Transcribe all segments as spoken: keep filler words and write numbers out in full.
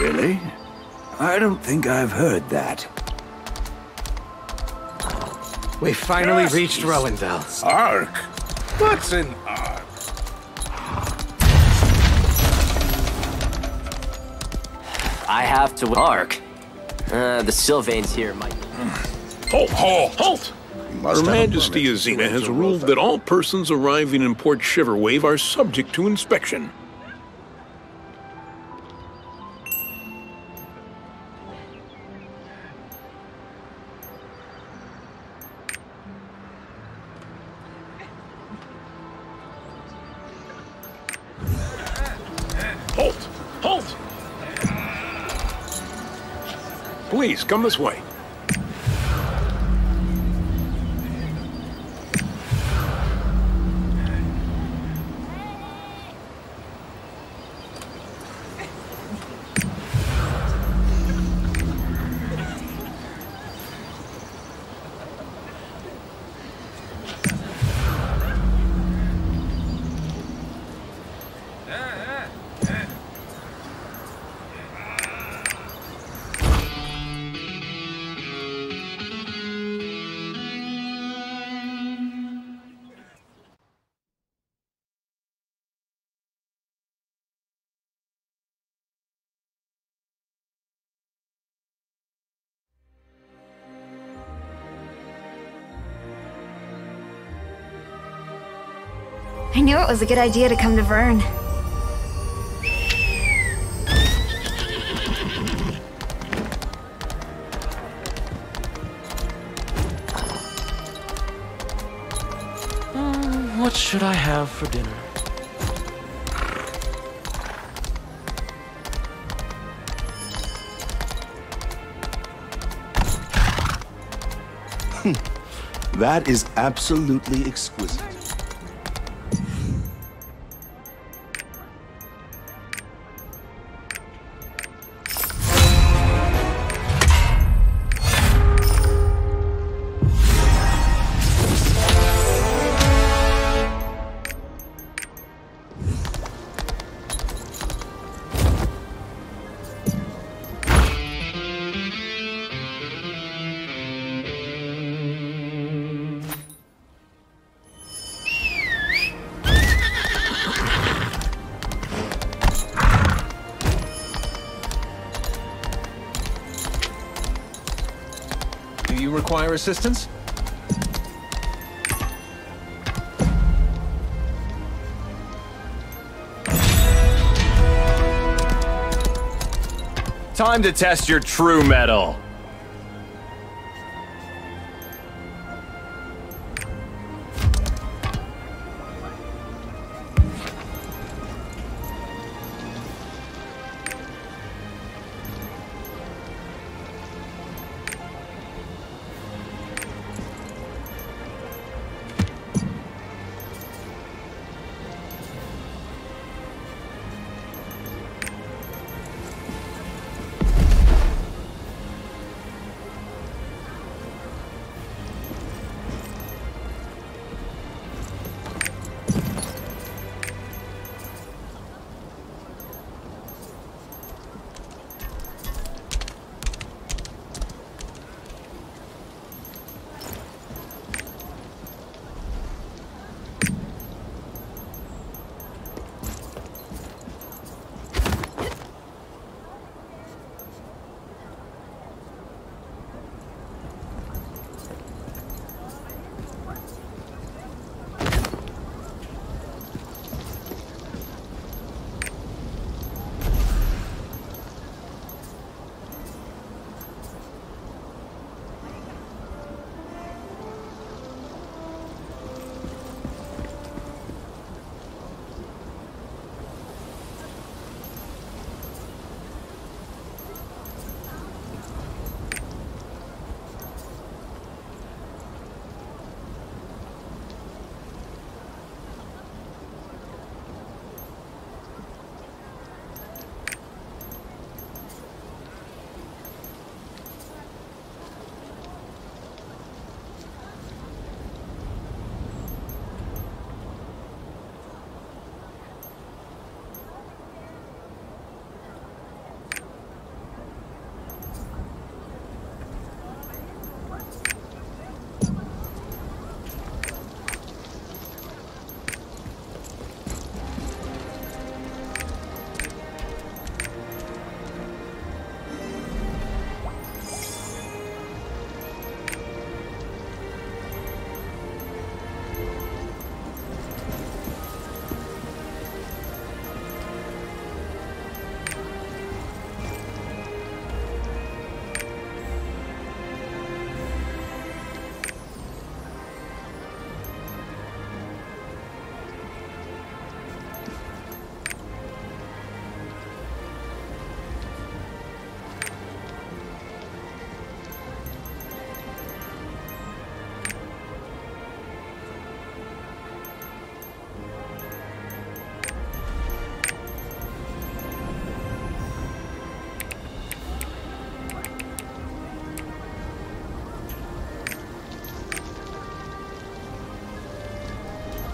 Really? I don't think I've heard that. We finally yes. reached Rowanville. Ark? What's an Ark? I have to Ark. Uh, the Sylvains here might... Halt! Halt! Halt! Her Majesty Azina has ruled that all persons arriving in Port Shiverwave are subject to inspection. Halt! Halt! Please, come this way. I knew it was a good idea to come to Vern. Uh, what should I have for dinner? That is absolutely exquisite. Do you require assistance? Time to test your true mettle.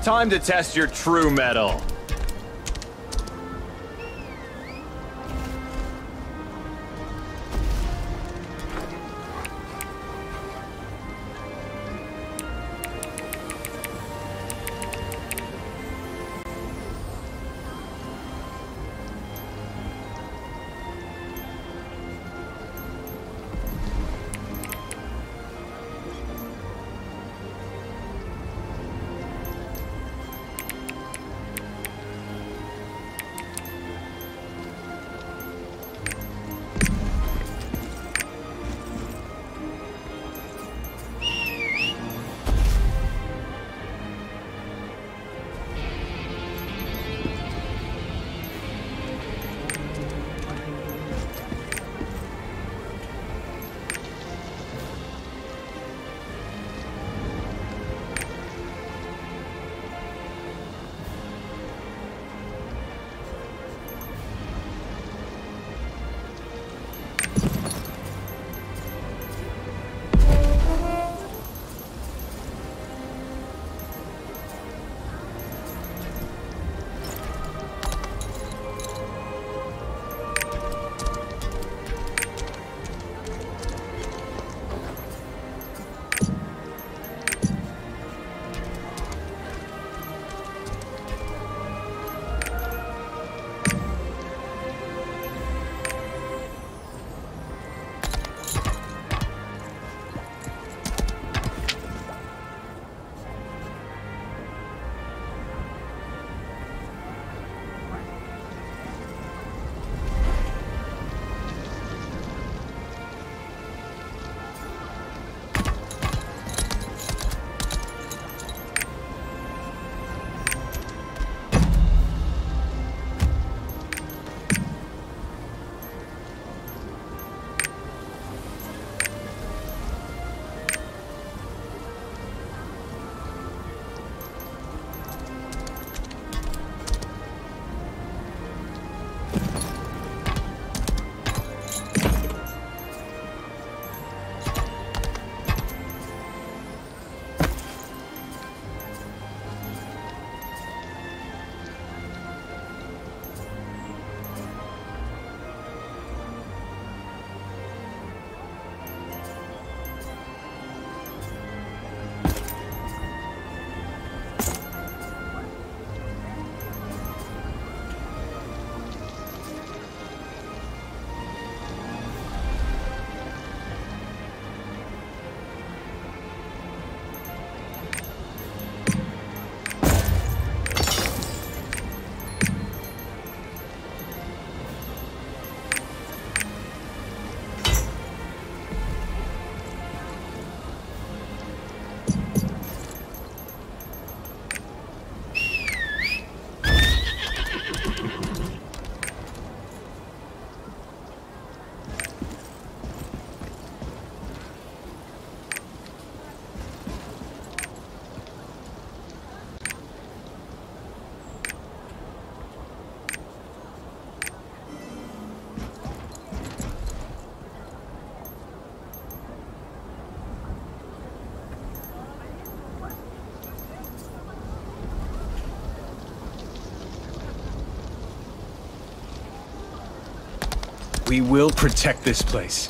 Time to test your true metal. We will protect this place.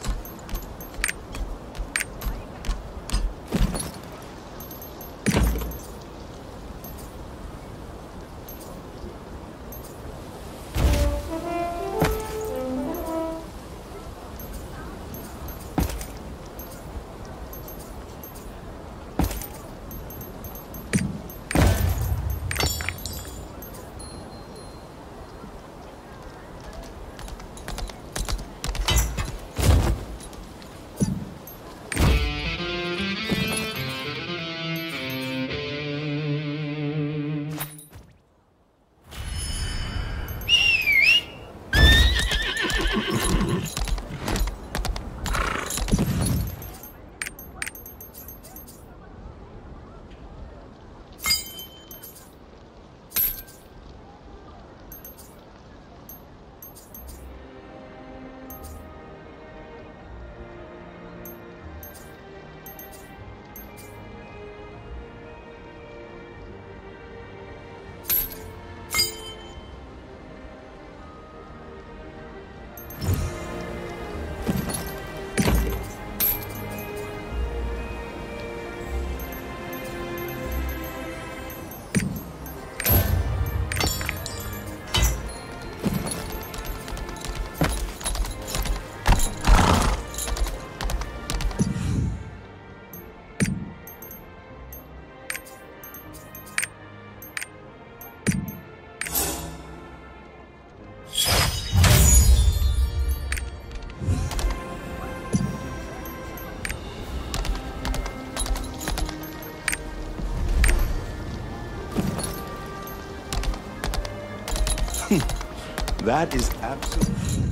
That is absolutely...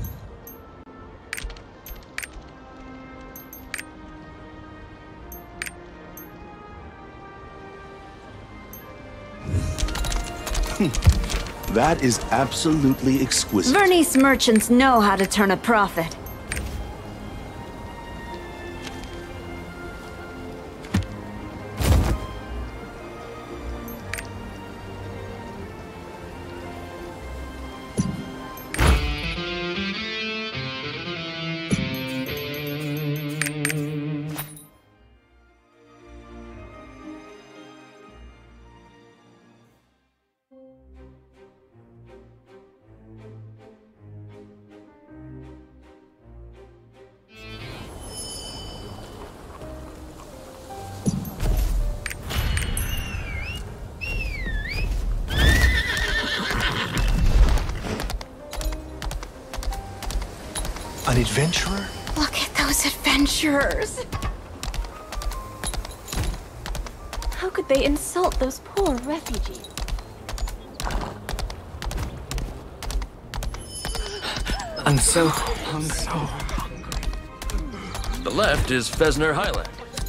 That is absolutely exquisite. Vernese merchants know how to turn a profit. An adventurer? Look at those adventurers! How could they insult those poor refugees? I'm so... I'm so hungry. The left is Fesner Highland.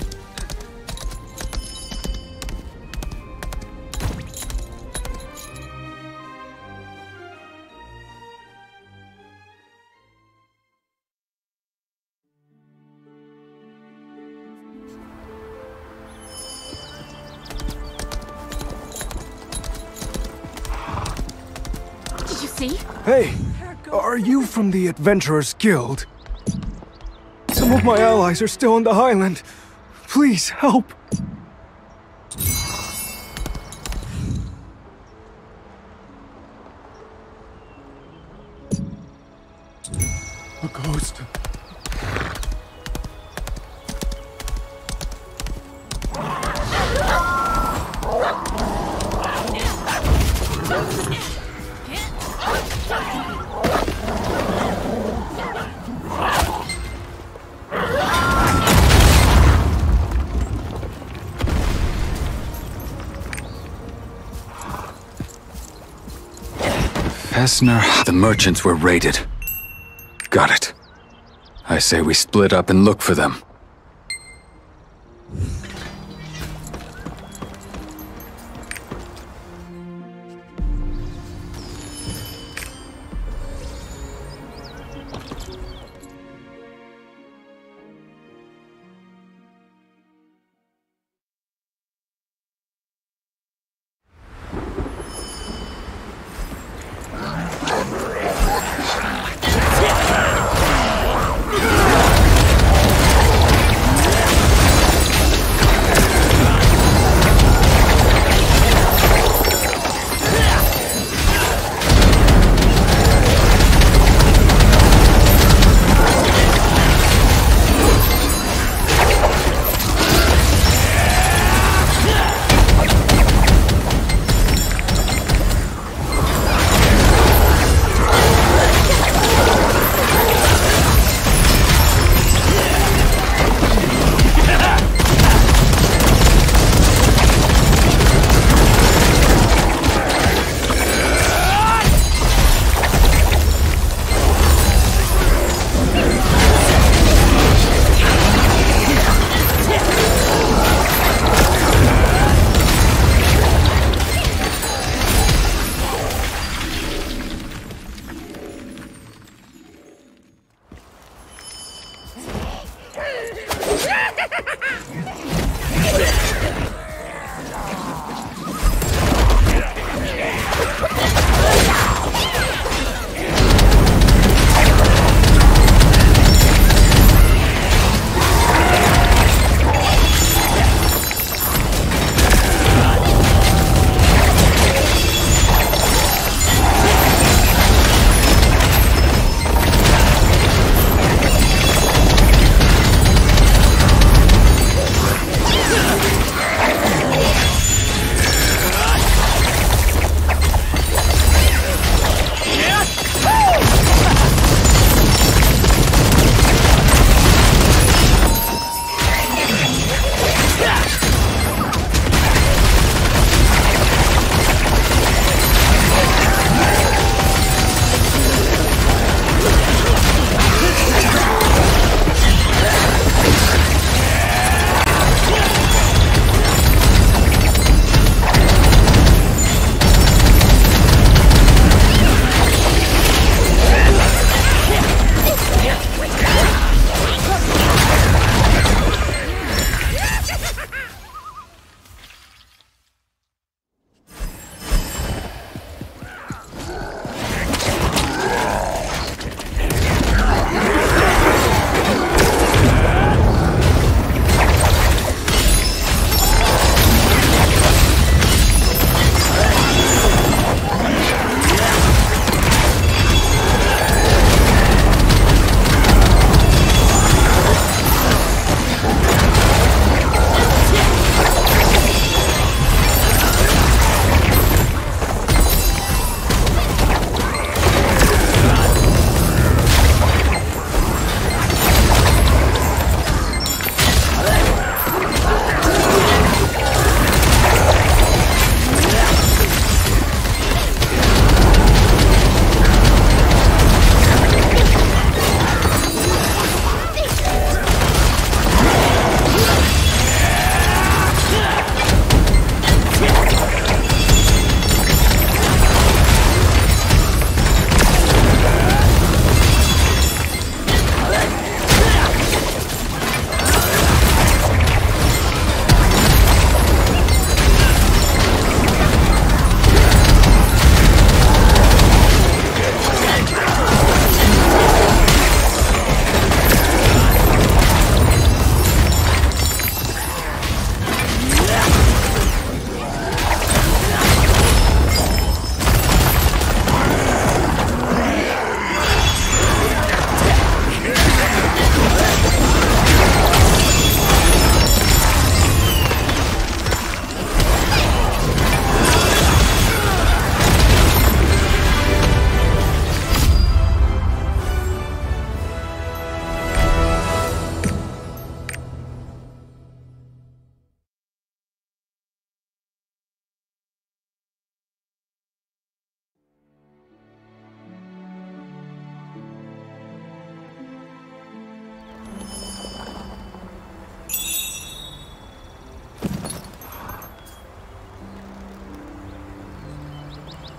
Hey, are you from the Adventurers Guild? Some of my allies are still on the Highland. Please, help! A ghost. Fesner, the merchants were raided. Got it. I say we split up and look for them.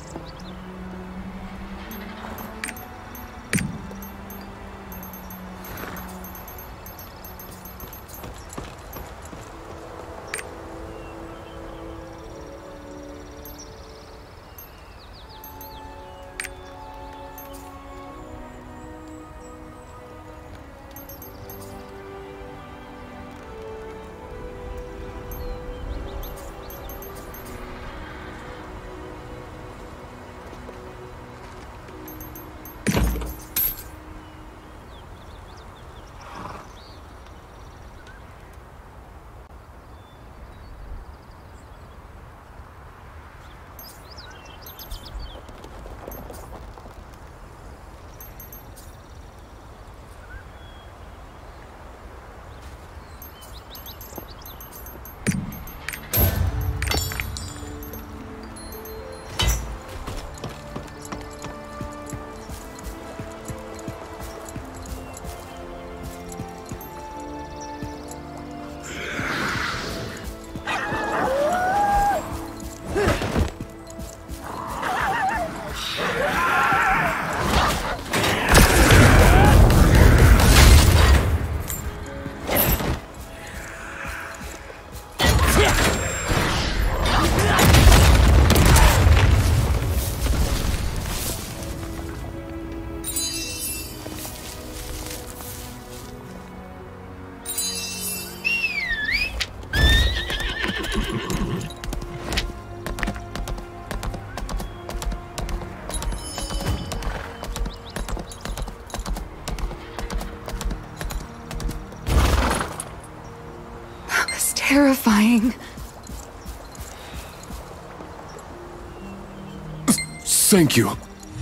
Terrifying. Thank you.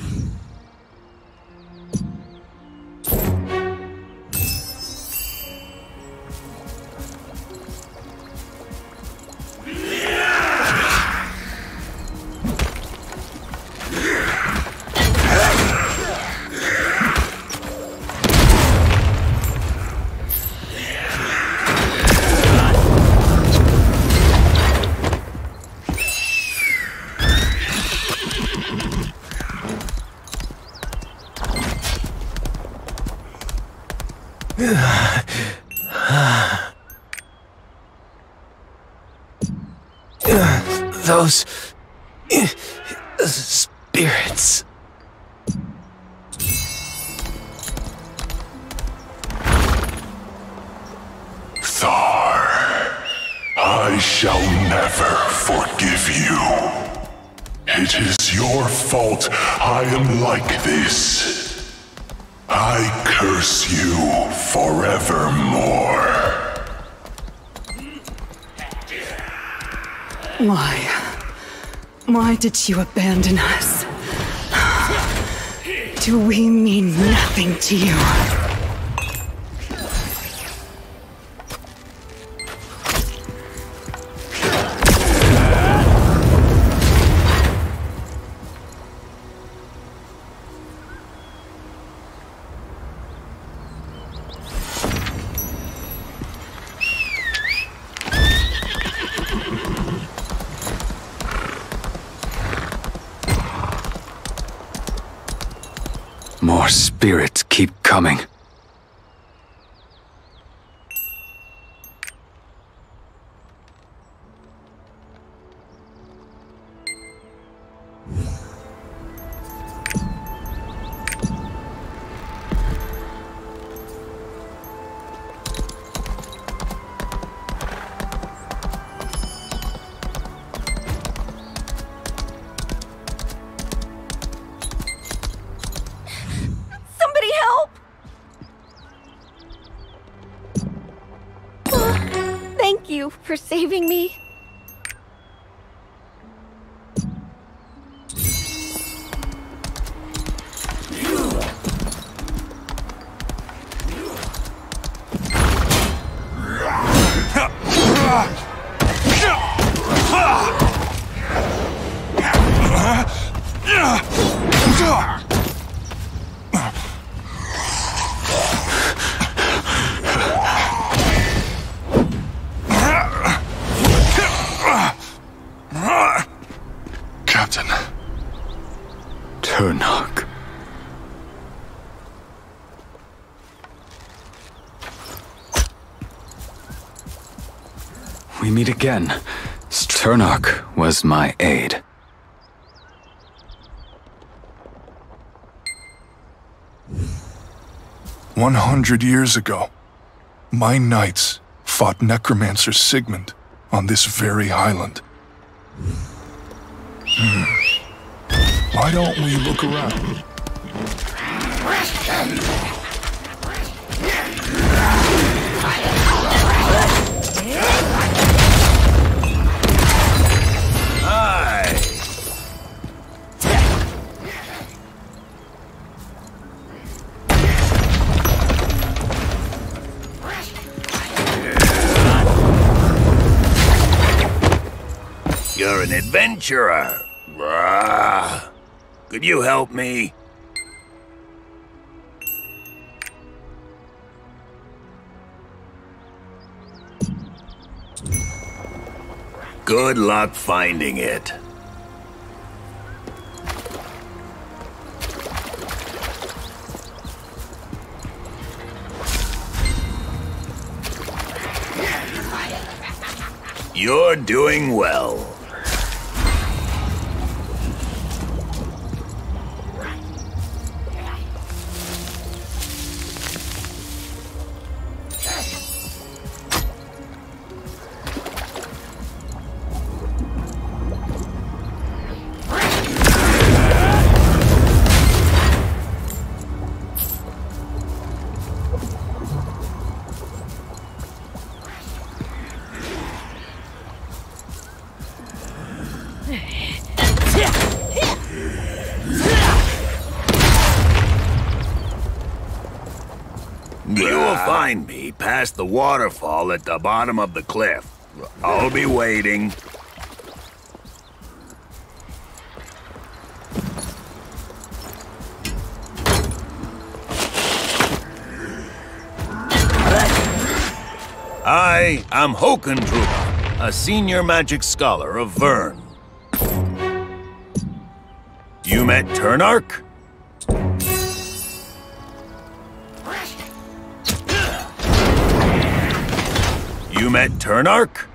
Those spirits. Thar, I shall never forgive you. It is your fault I am like this. I curse you forevermore. Why? Why did you abandon us? Do we mean nothing to you? More spirits keep coming. Thank you for saving me. Turnok. We meet again. Turnok was my aide. One hundred years ago, my knights fought Necromancer Sigmund on this very island. Hmm. Why don't we look around? Hi. You're an adventurer. Rah. Could you help me? Good luck finding it. You're doing well. You will find me past the waterfall at the bottom of the cliff. I'll be waiting. I am Hokendruba, a senior magic scholar of Vern. You met Turnark? You met Turnark?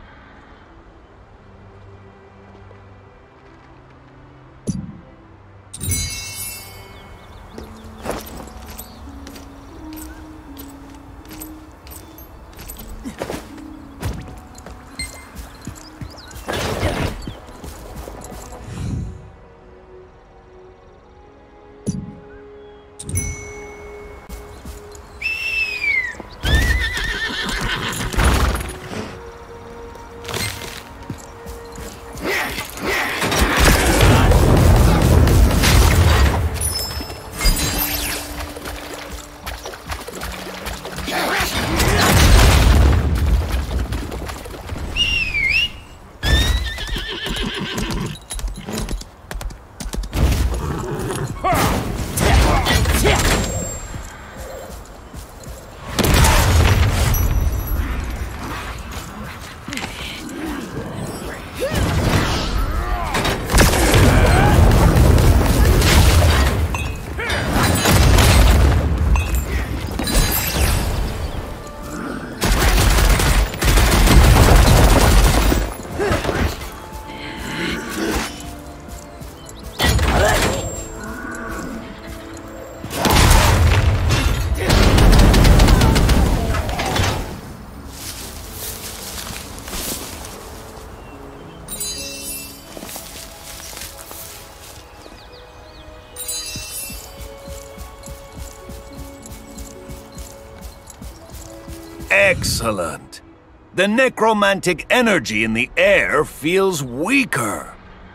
Excellent. The necromantic energy in the air feels weaker.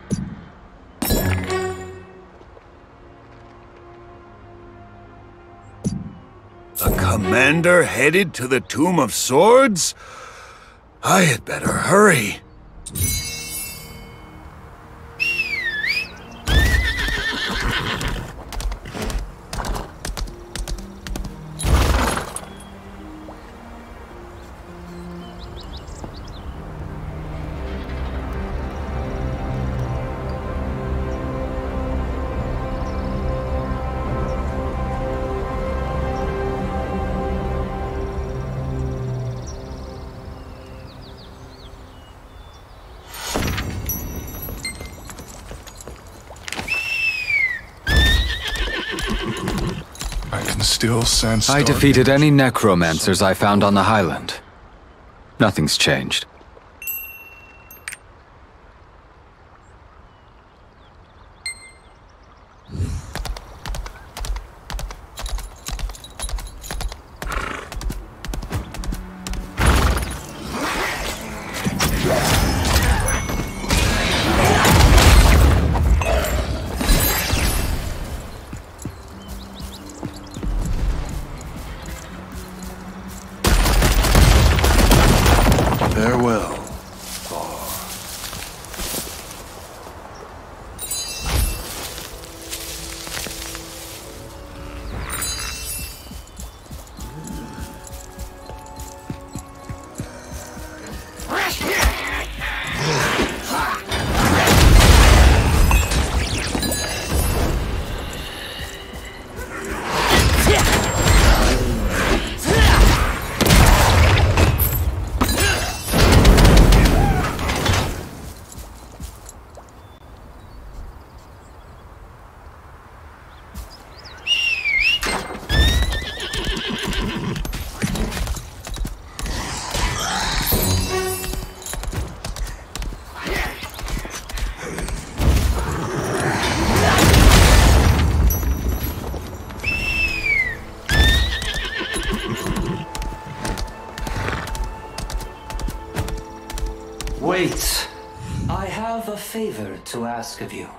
The commander headed to the Tomb of Swords? I had better hurry. still sandstone. I defeated any necromancers I found on the Highland. Nothing's changed. Farewell. Wait. I have a favor to ask of you.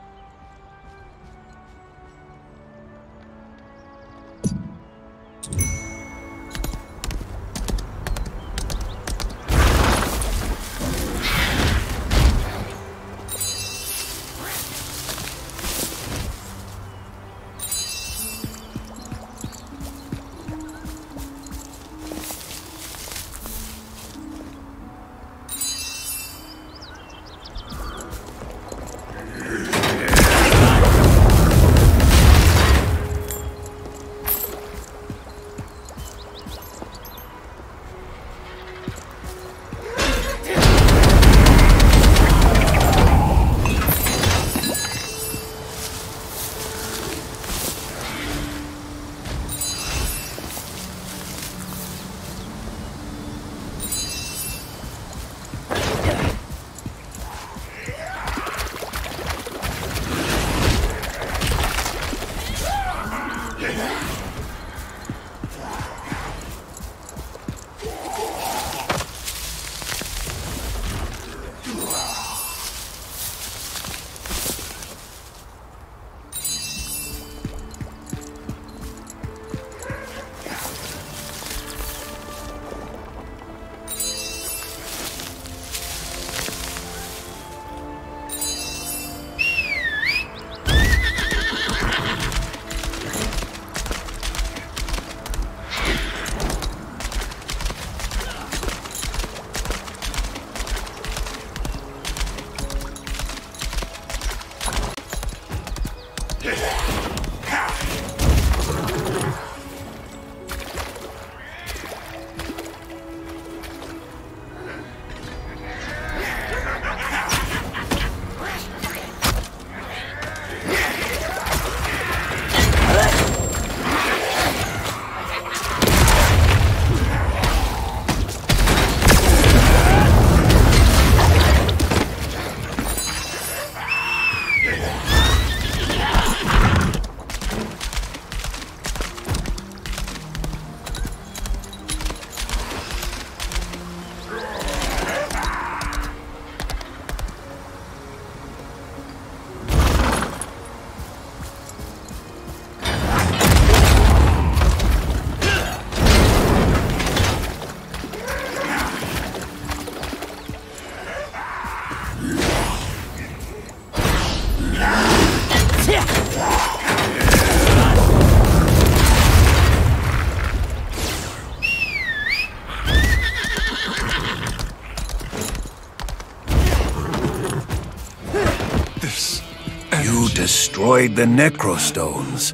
Destroyed the necrostones.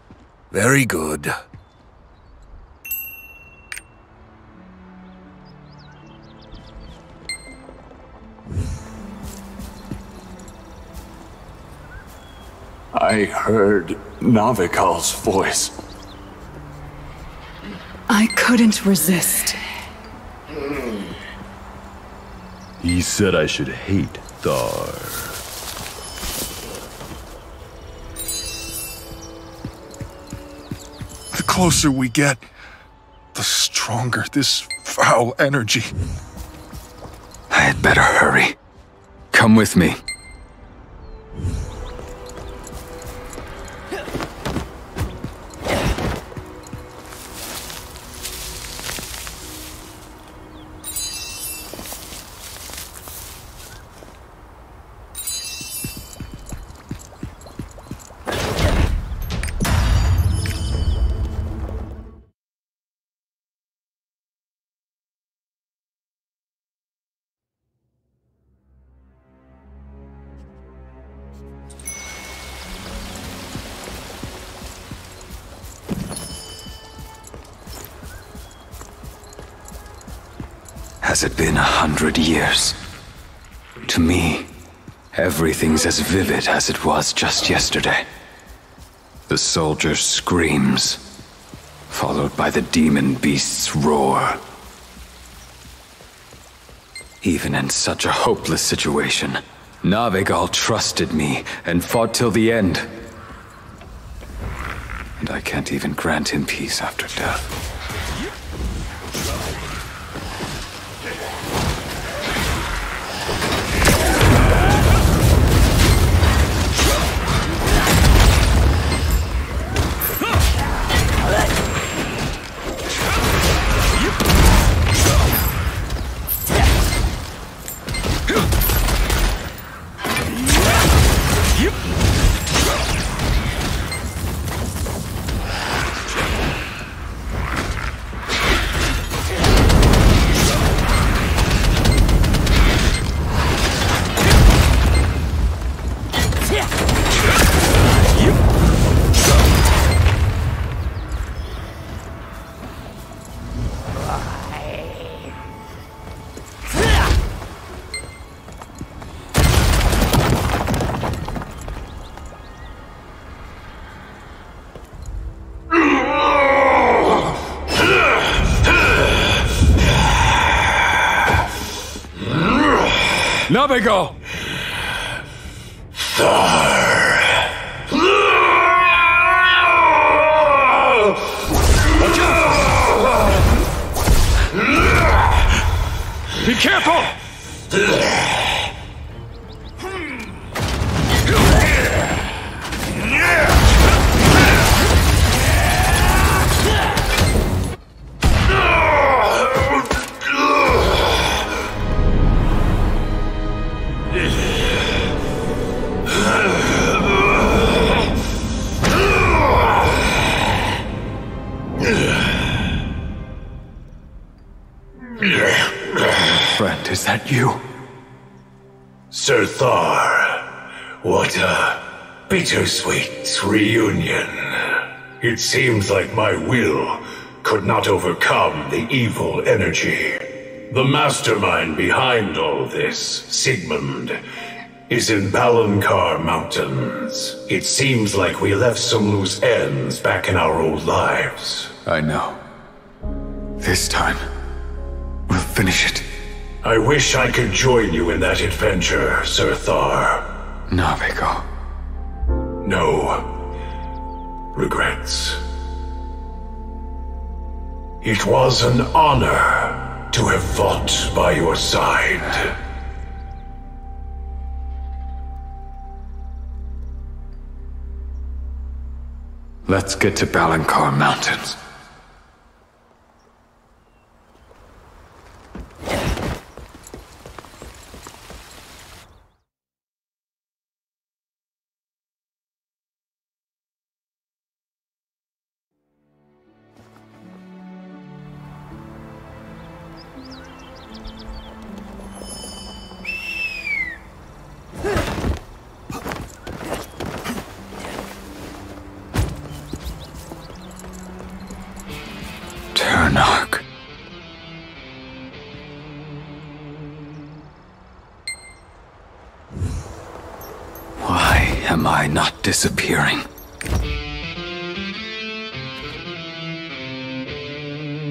Very good. I heard Navikal's voice. I couldn't resist. He said I should hate Thar. The closer we get, the stronger this foul energy. I had better hurry. Come with me. Has it been a hundred years? To me, everything's as vivid as it was just yesterday. The soldier's screams, followed by the demon beast's roar. Even in such a hopeless situation, Navigal trusted me and fought till the end. And I can't even grant him peace after death. Navigal! Thar! Watch out! Be careful! Friend, is that you? Sir Thar, what a bittersweet reunion. It seems like my will could not overcome the evil energy. The mastermind behind all this, Sigmund, is in Balankar Mountains. It seems like we left some loose ends back in our old lives. I know. This time, we'll finish it. I wish I could join you in that adventure, Sir Thar. Navigal. No regrets. It was an honor to have fought by your side. Let's get to Balankar Mountains. Why am I not disappearing?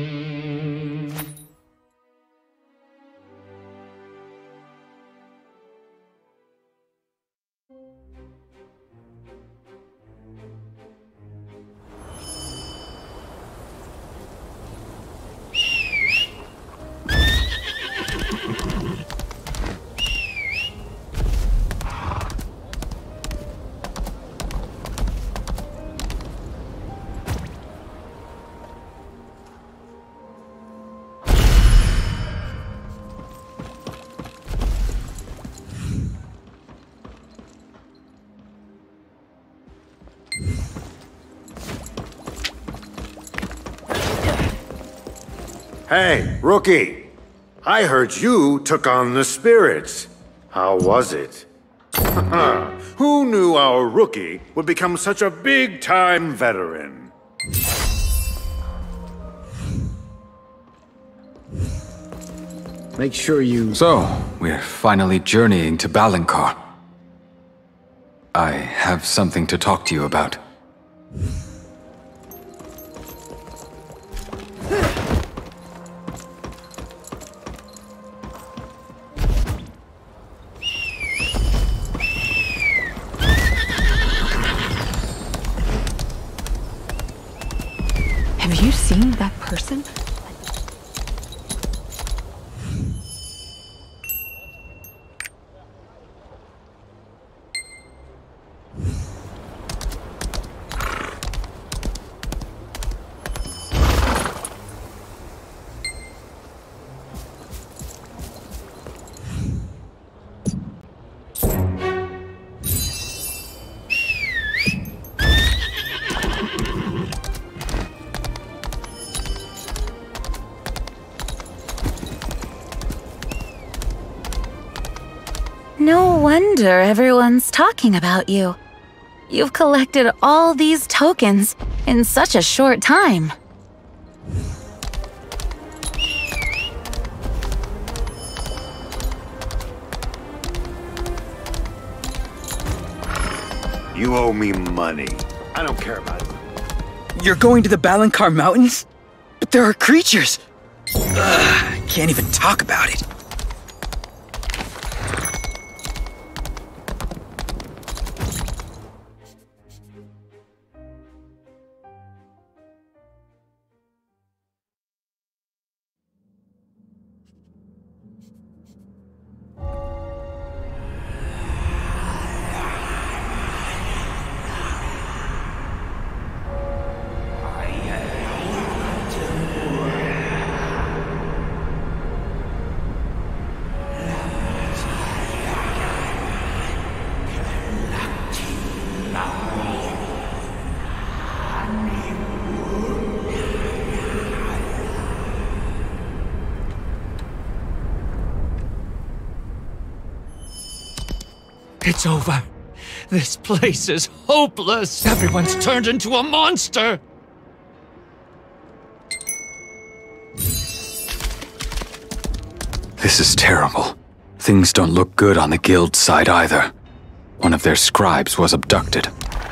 Hey, rookie! I heard you took on the spirits. How was it? Who knew our rookie would become such a big-time veteran? Make sure you... So, we're finally journeying to Balankar. I have something to talk to you about. Have you seen that person? No wonder everyone's talking about you. You've collected all these tokens in such a short time. You owe me money. I don't care about it. You're going to the Balankar Mountains? But there are creatures! Ugh, I can't even talk about it. It's over. This place is hopeless. Everyone's turned into a monster. This is terrible. Things don't look good on the guild side either. One of their scribes was abducted.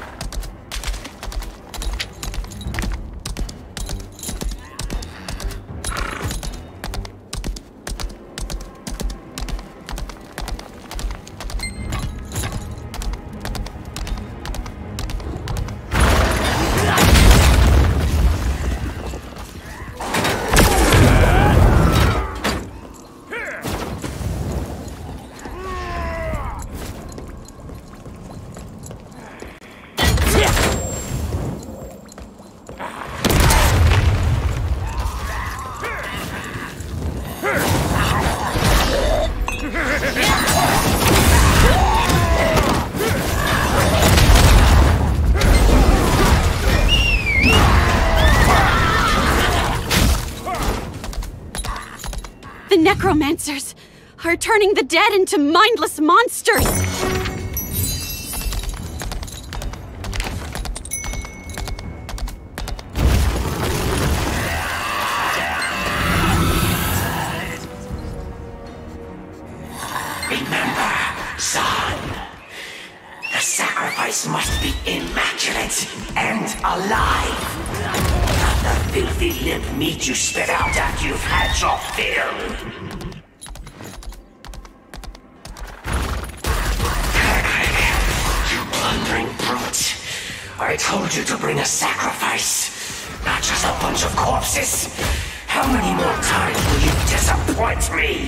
The necromancers are turning the dead into mindless monsters! Remember, son, the sacrifice must be immaculate and alive. Not the filthy limp meat you spit out after you've had your fill. You blundering brute. I told you to bring a sacrifice, not just a bunch of corpses. How many more times will you disappoint me?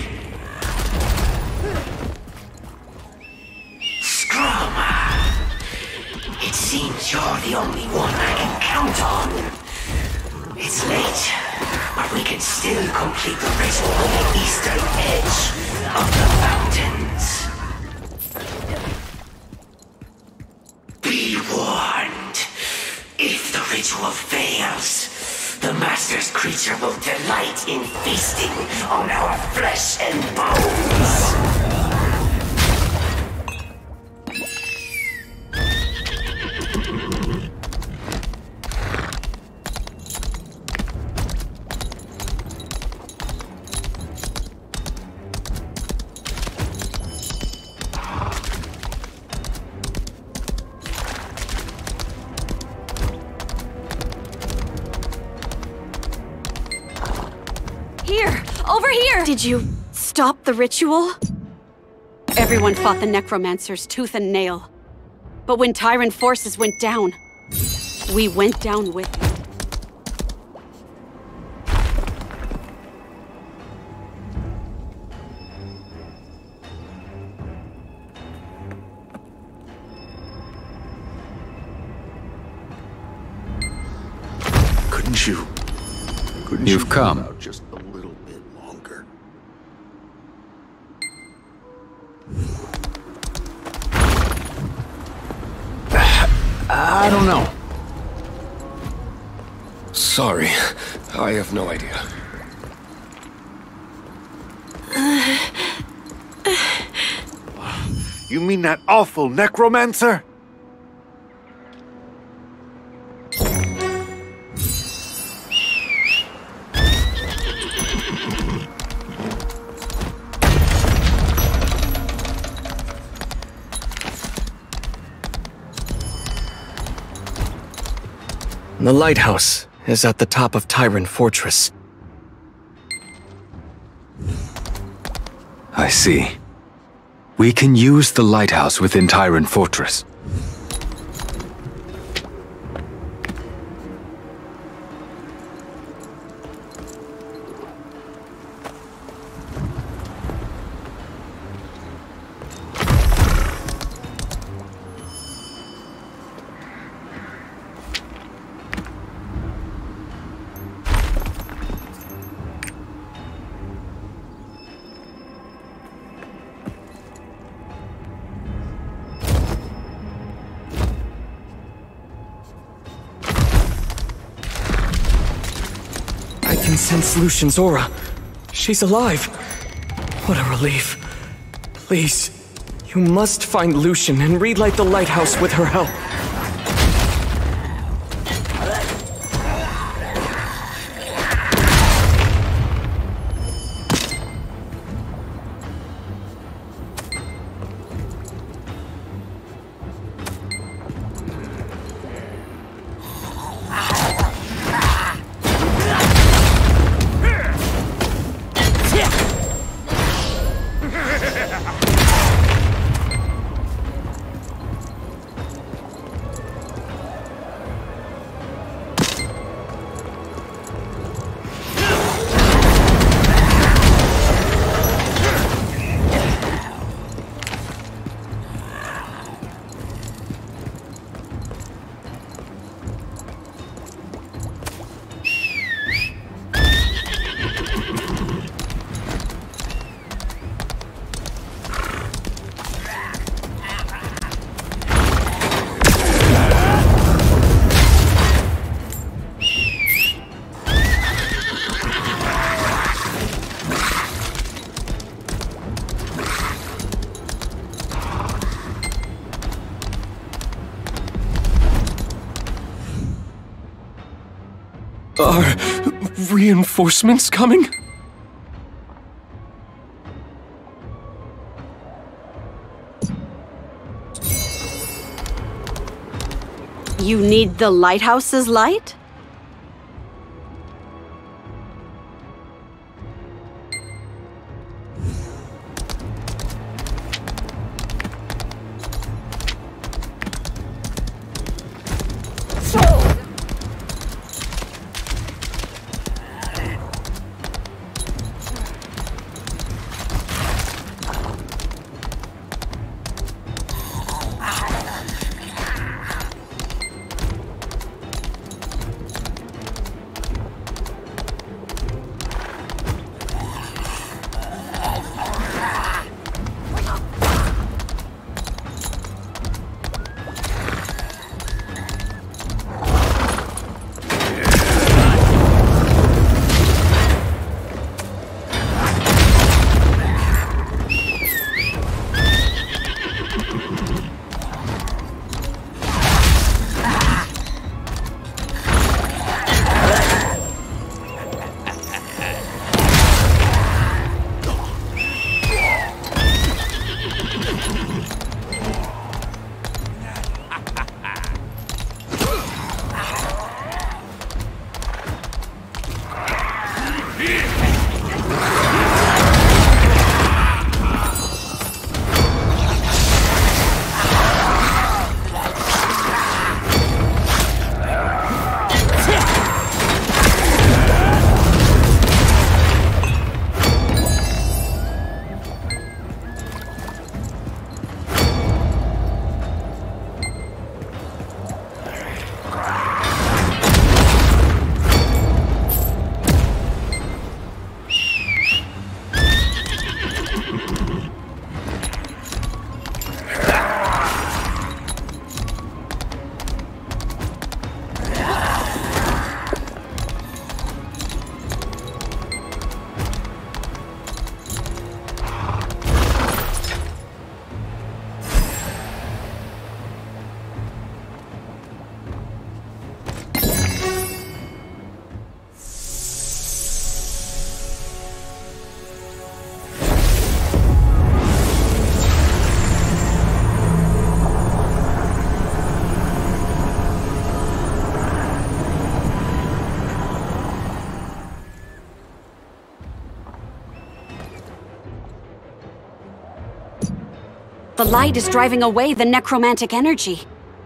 It seems you're the only one I can count on. It's late, but we can still complete the ritual on the eastern edge of the mountains. Be warned. If the ritual fails, the Master's creature will delight in feasting on our flesh and bones. Here! Over here! Did you stop the ritual? Everyone fought the necromancers tooth and nail. But when Tyrant forces went down, we went down with them. Couldn't you? Couldn't You've you come. hold out just a little bit longer? I don't know. Sorry, I have no idea. You mean that awful necromancer? The lighthouse is at the top of Tyrant Fortress. I see. We can use the lighthouse within Tyrant Fortress. I can sense Lucian's aura. She's alive. What a relief. Please, you must find Lucian and relight the lighthouse with her help. Are reinforcements coming? You need the lighthouse's light? The light is driving away the necromantic energy.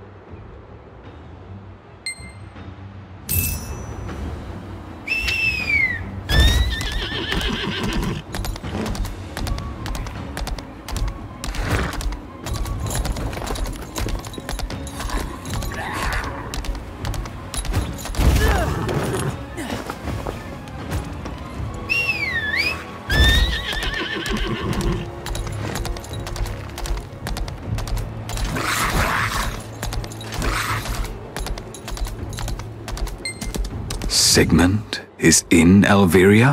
Sigmund is in Elviria?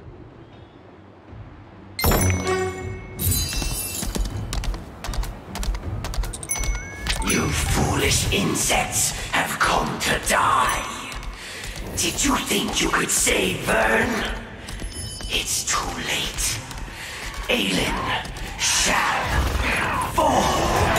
You foolish insects have come to die. Did you think you could save Vern? It's too late. Aelin shall fall.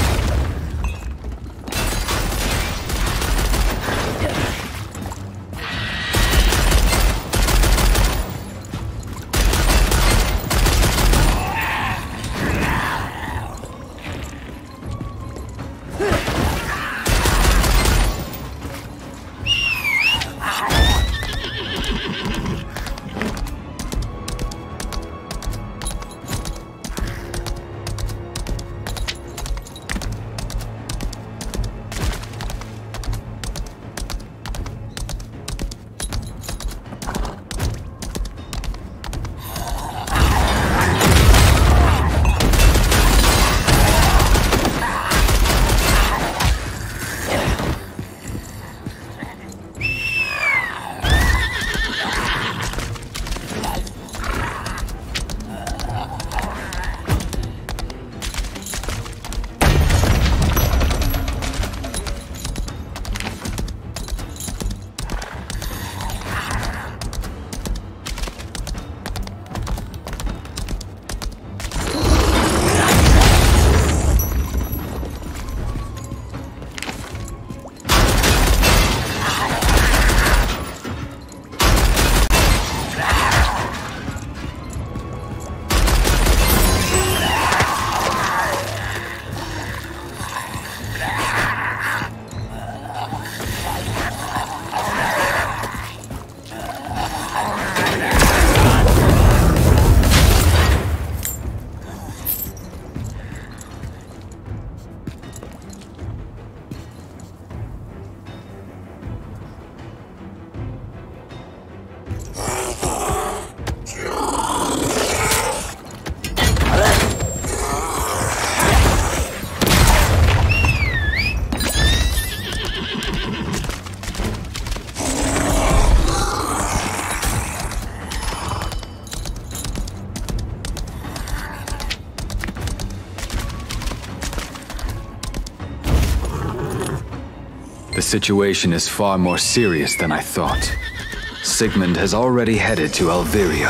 The situation is far more serious than I thought. Sigmund has already headed to Elviria.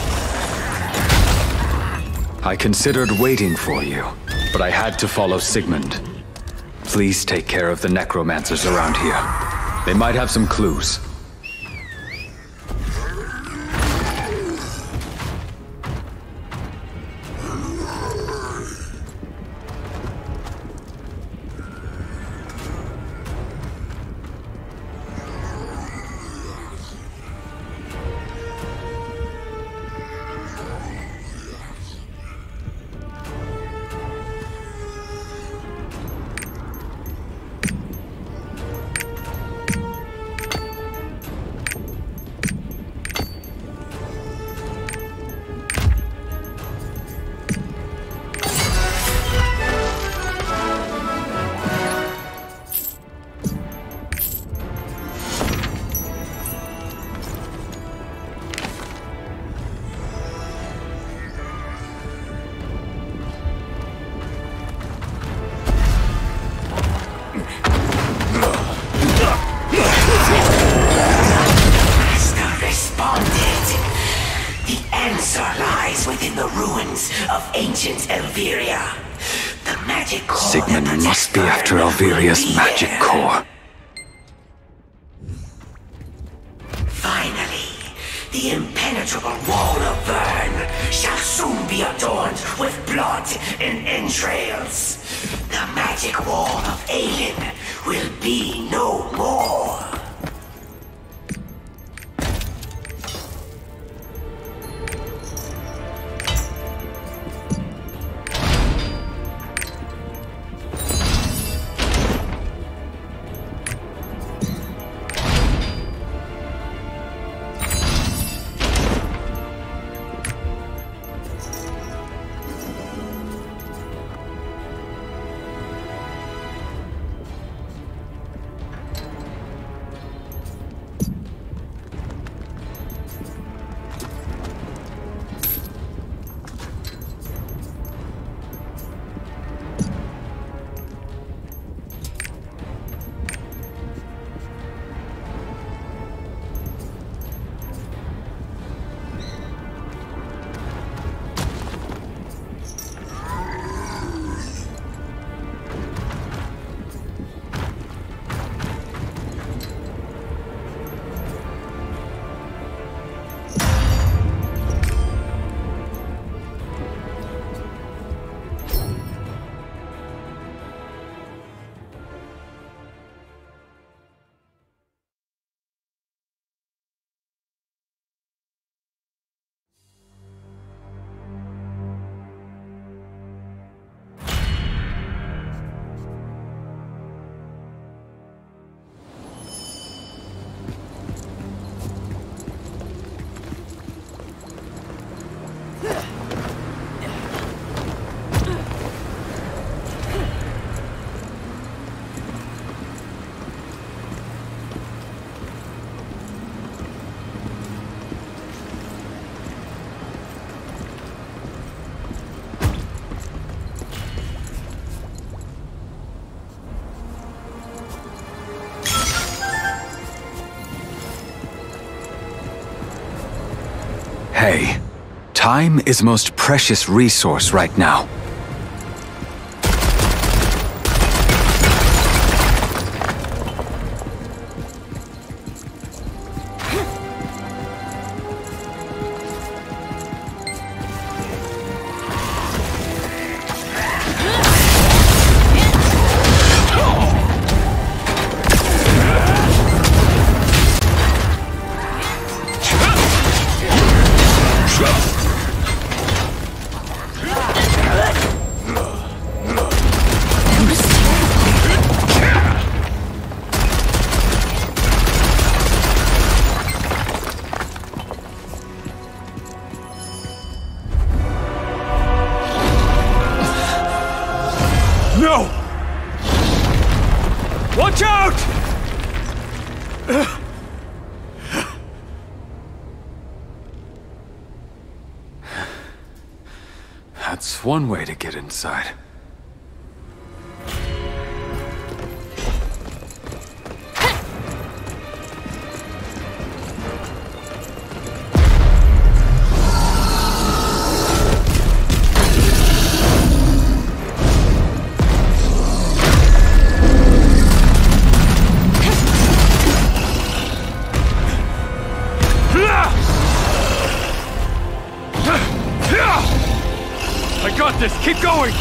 I considered waiting for you, but I had to follow Sigmund. Please take care of the necromancers around here. They might have some clues. Sigmund must be after Elviria's magic core. Finally, The impenetrable wall of Vern shall soon be adorned with blood and entrails. The magic wall of Aelin will be no more. Hey, time is most precious resource right now. Watch out! That's one way to get inside. I got this! Keep going!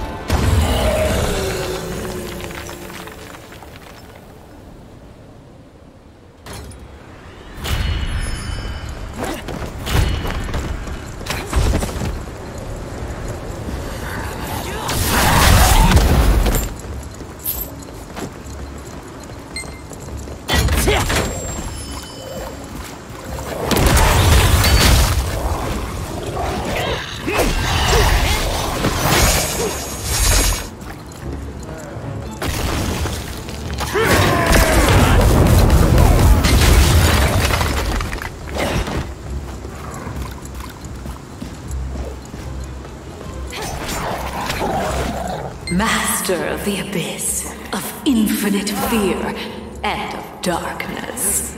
Master of the abyss, of infinite fear, and of darkness.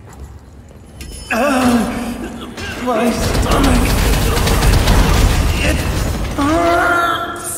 Uh, my stomach. It hurts.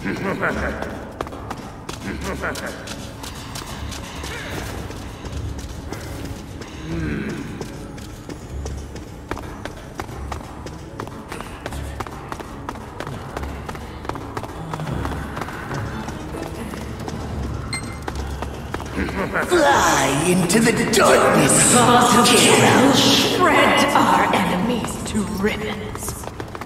Fly into the darkness. Cause of chaos, shred our enemies to ribbons.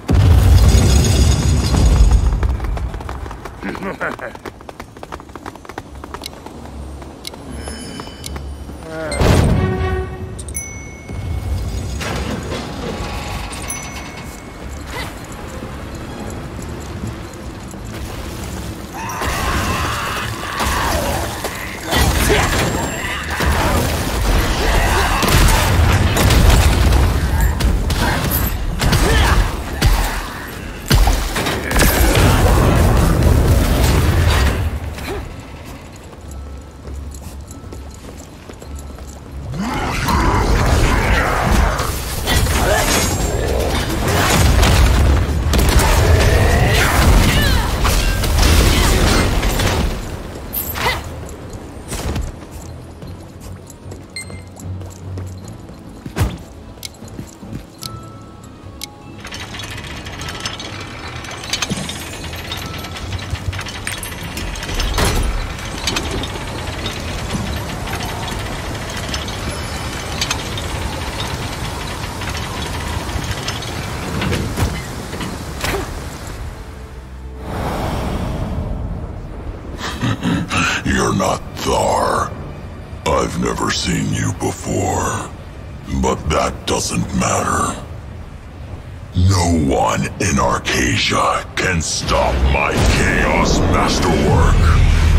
You're not Thar. I've never seen you before. But that doesn't matter. No one in Arcasia can stop my Chaos Masterwork.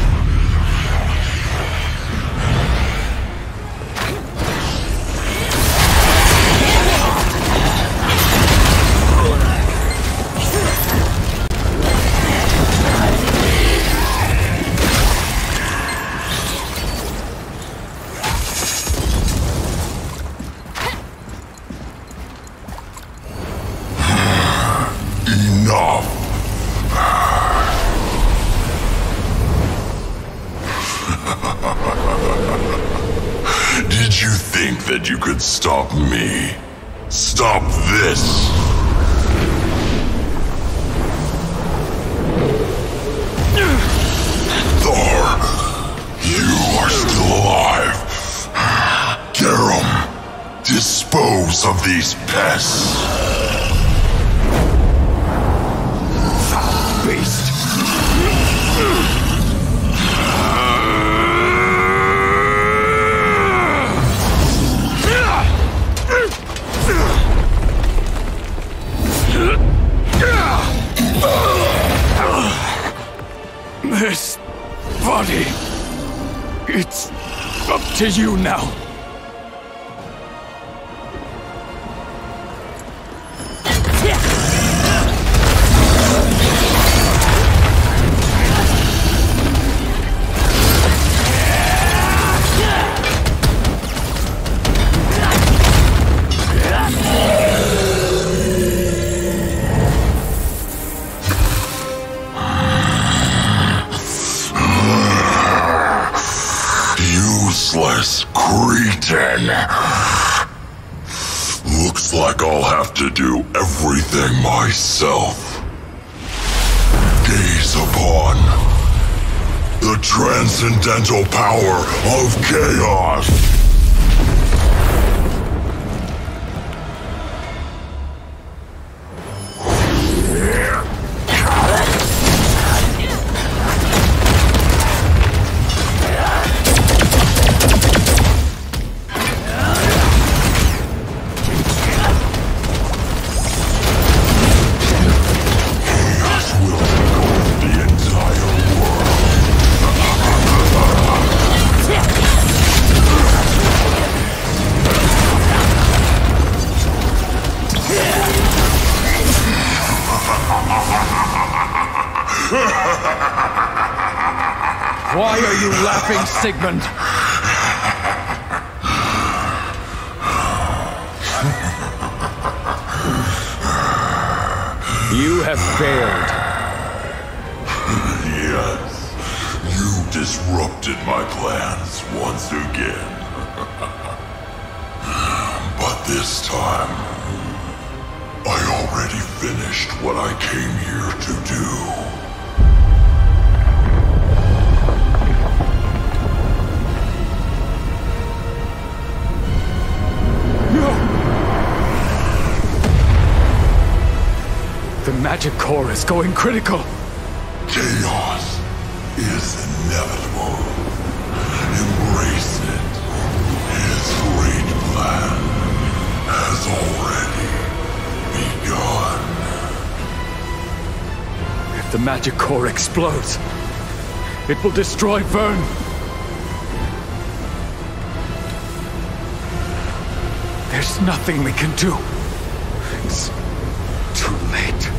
Did you think that you could stop me? Stop this! Thor, you are still alive. Garum, dispose of these pests. Foul beast. This body, it's up to you now. Useless cretin. Looks like I'll have to do everything myself. Gaze upon the transcendental power of chaos. Why are you laughing, Sigmund? You have failed. disrupted my plans once again. But this time, I already finished what I came here to do. No! The magic core is going critical. Chaos is inevitable. Embrace it. His great plan has already begun. If the magic core explodes, it will destroy Vern. There's nothing we can do. It's too late.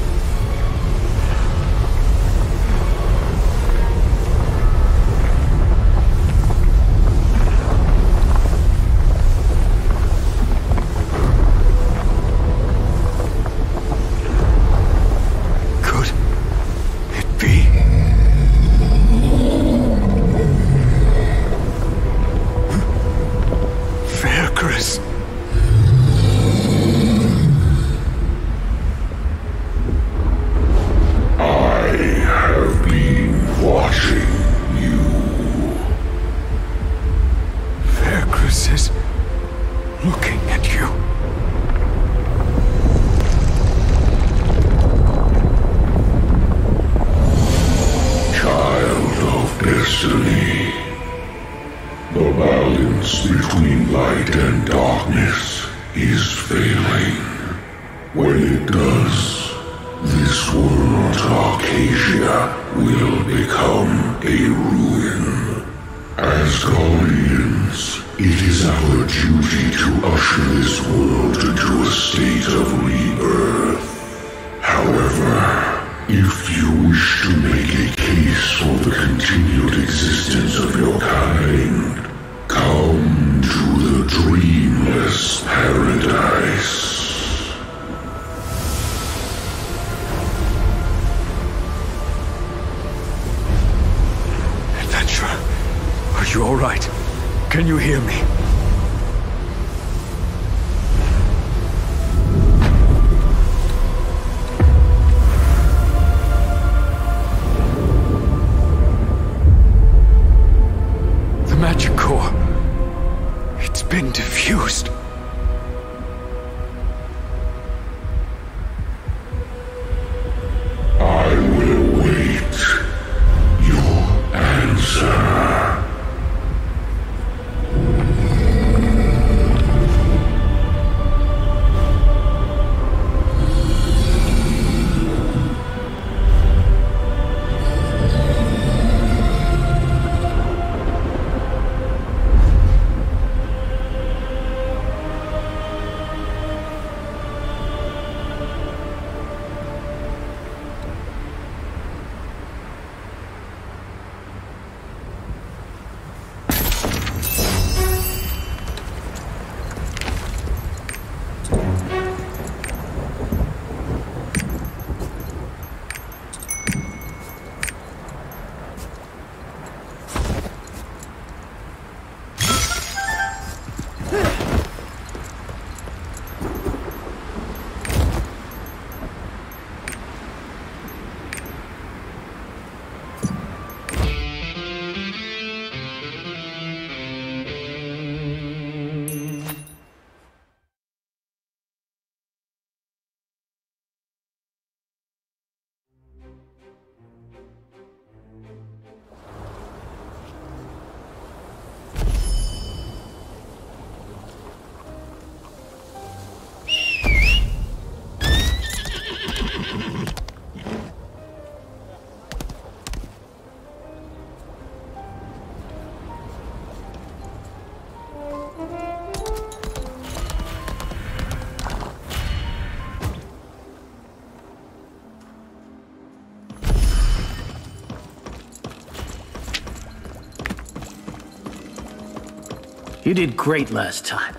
You did great last time.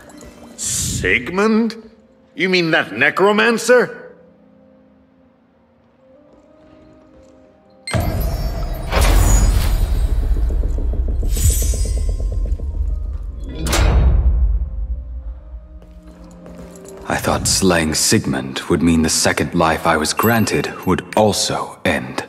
Sigmund? You mean that necromancer? Not slaying Sigmund would mean the second life I was granted would also end.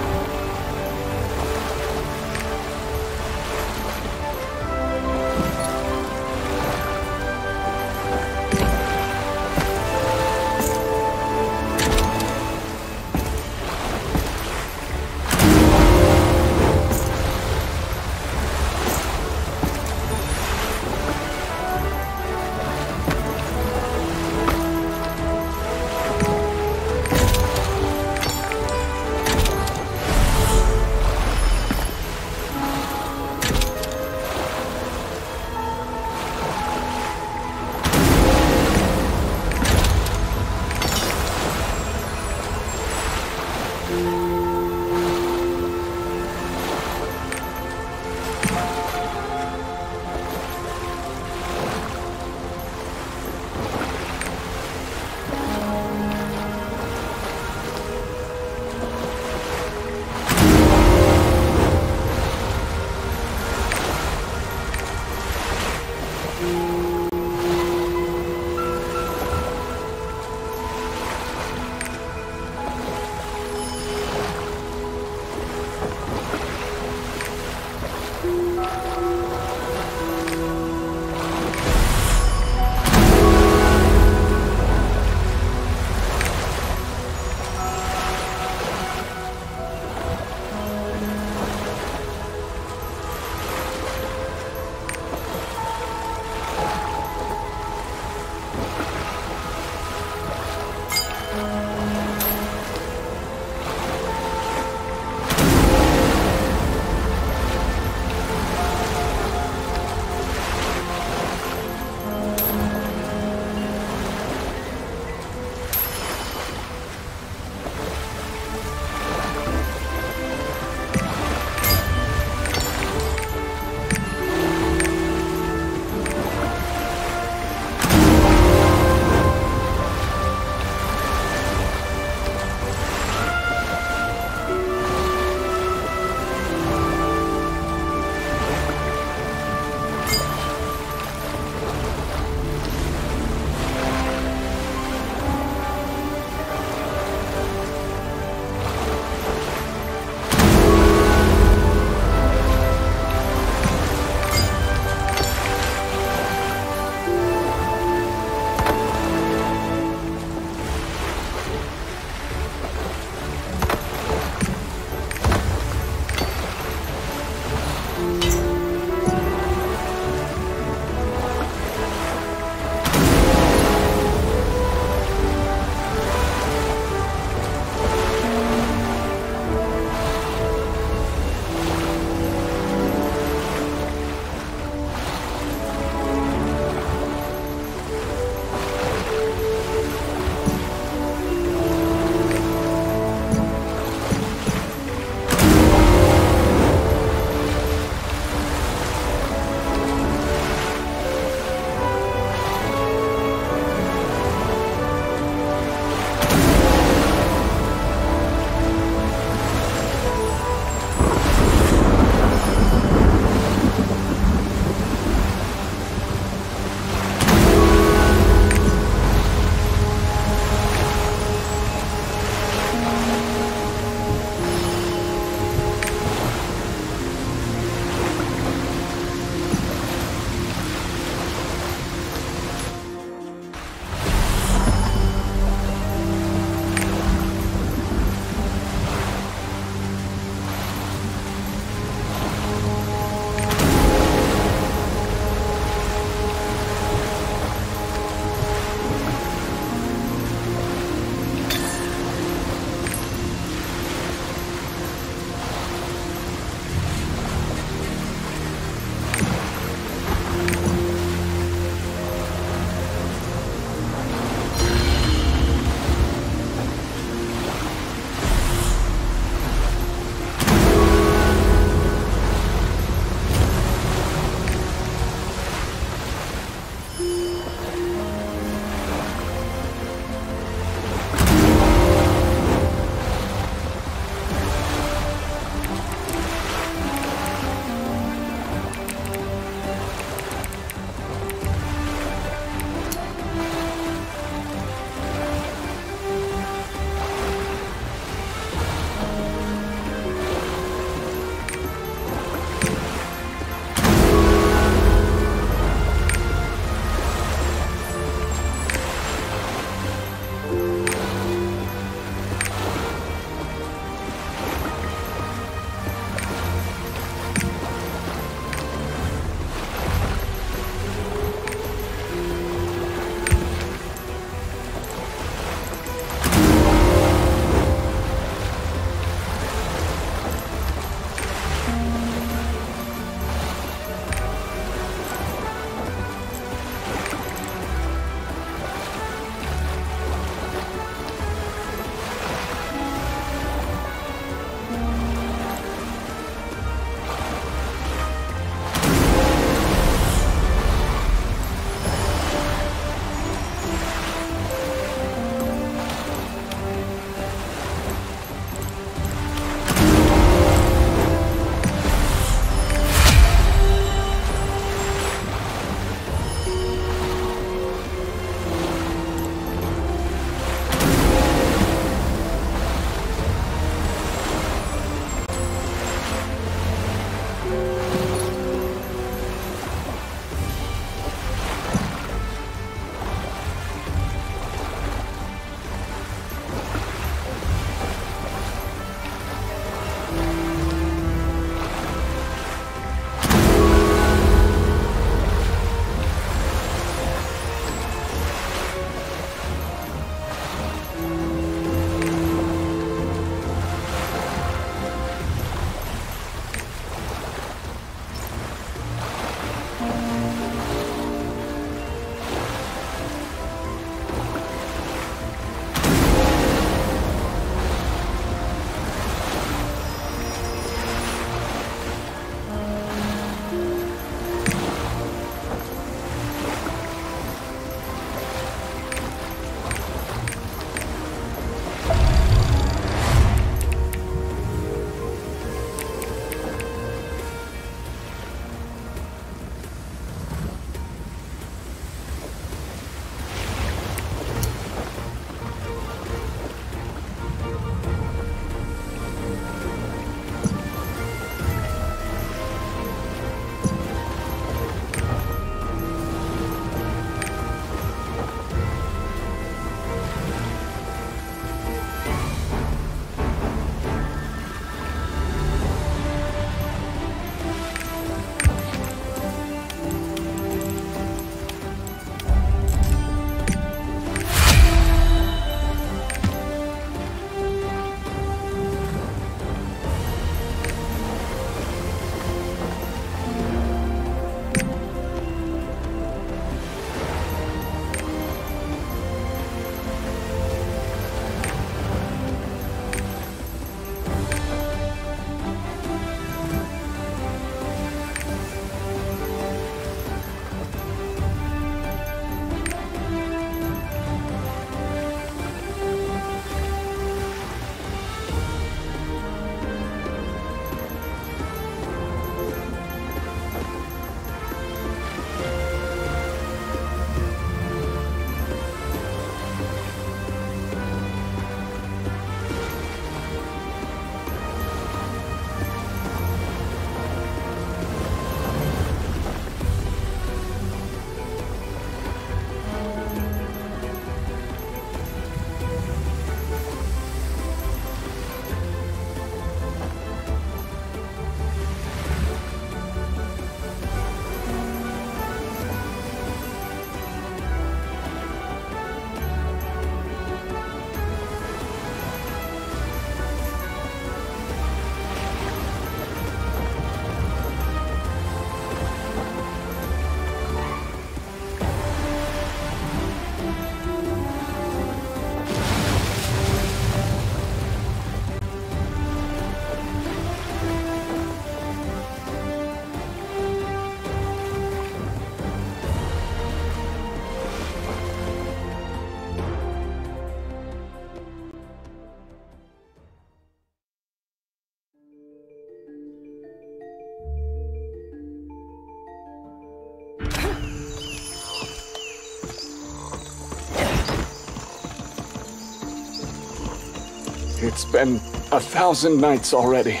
It's been a thousand nights already.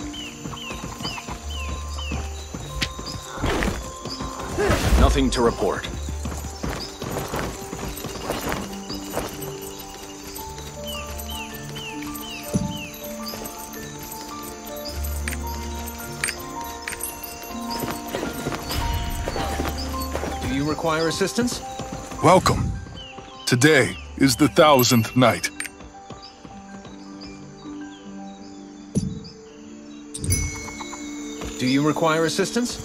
Nothing to report. Do you require assistance? Welcome. Today is the thousandth night. Do you require assistance?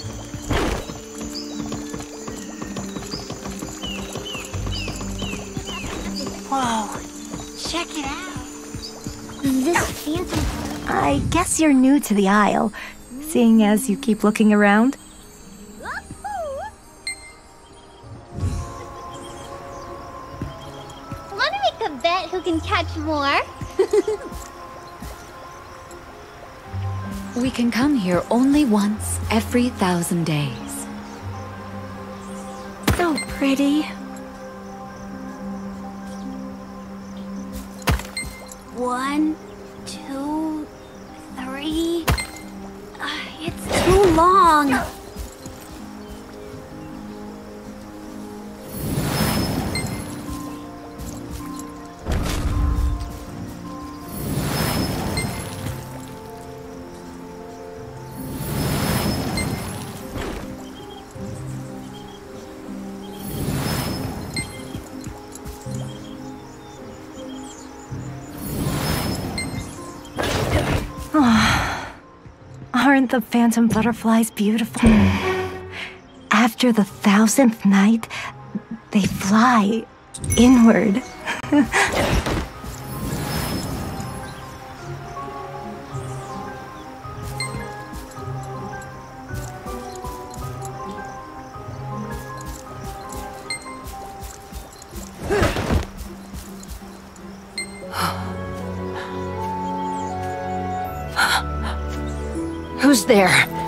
Whoa, check it out. This phantom... I guess you're new to the Isle, seeing as you keep looking around. Wanna make a bet who can catch more? We can come here only once every thousand days. So pretty. One, two, three... Uh, it's too long. Aren't the phantom butterflies beautiful? After the thousandth night, they fly inward. Who's there?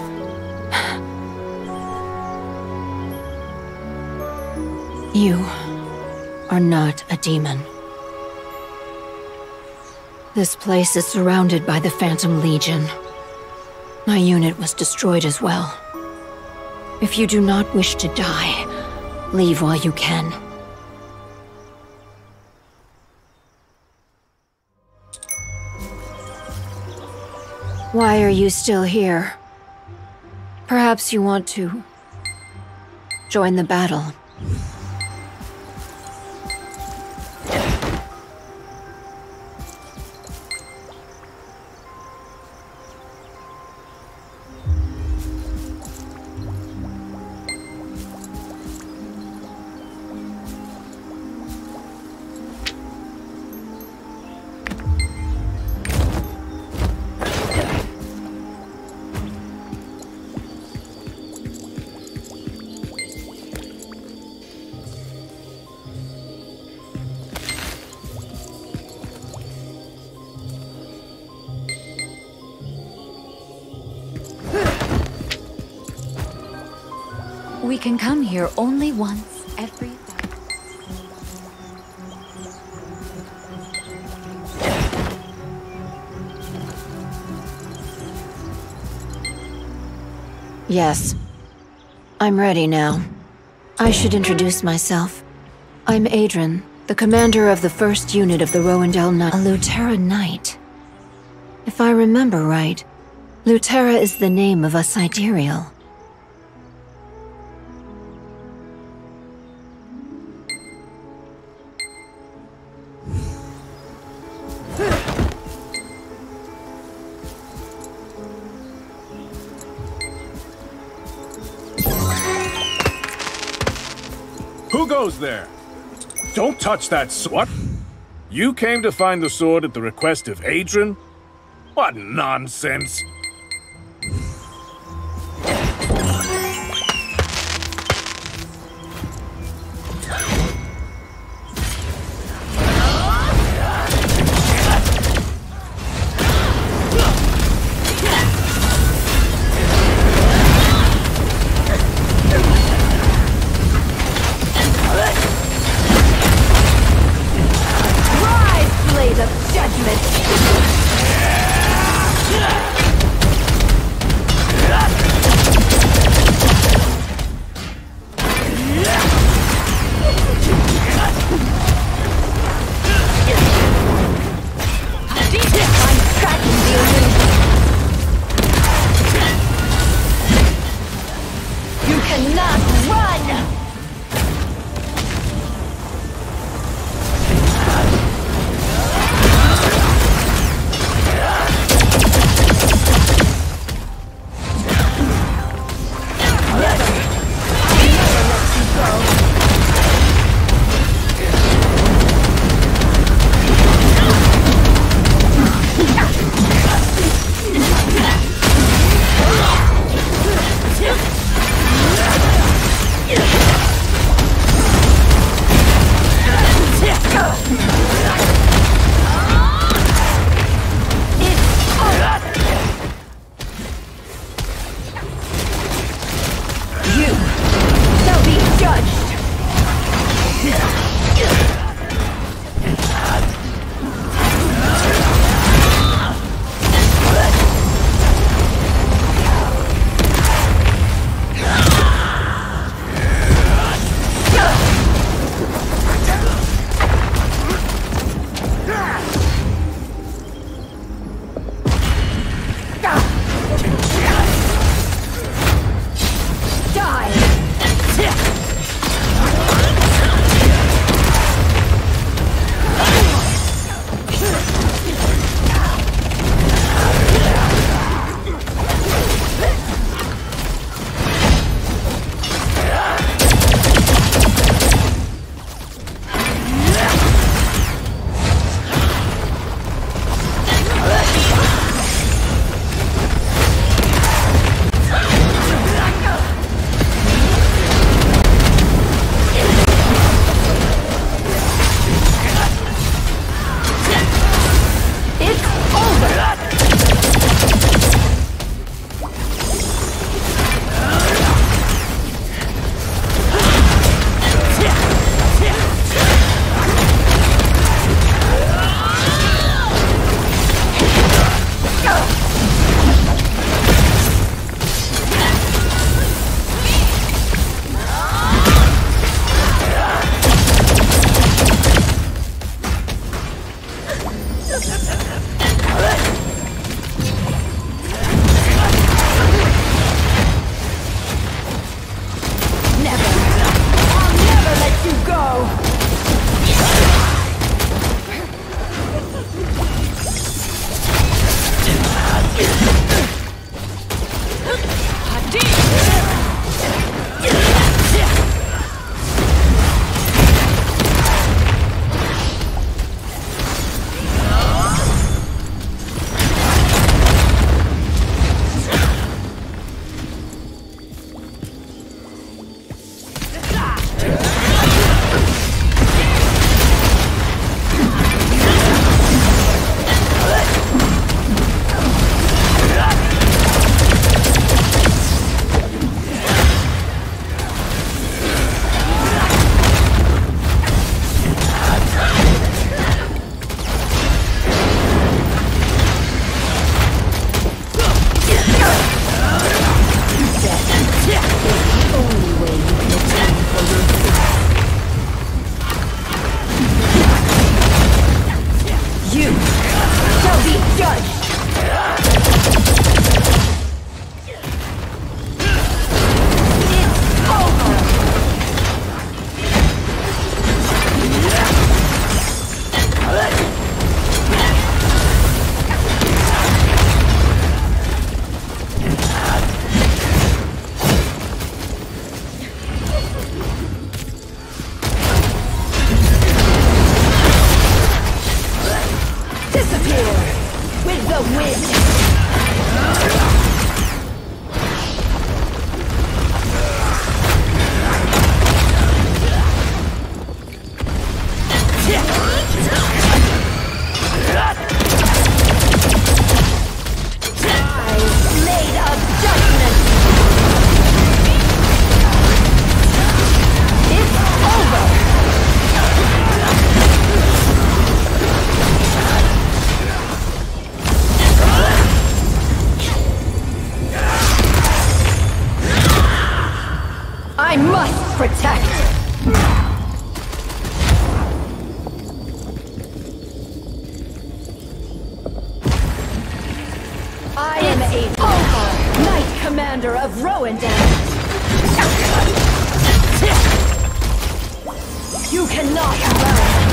You are not a demon. This place is surrounded by the Phantom Legion. My unit was destroyed as well. If you do not wish to die, leave while you can. Why are you still here? Perhaps you want to join the battle. We can come here only once every... Yes. I'm ready now. I should introduce myself. I'm Adrian, the commander of the first unit of the Rowendell Knight, a Lutera Knight. If I remember right, Lutera is the name of a sidereal. Who goes there? Don't touch that sword. You came to find the sword at the request of Adrian? What nonsense! Blade of judgment! judgment. You cannot run! commander of Rowandan. You cannot run.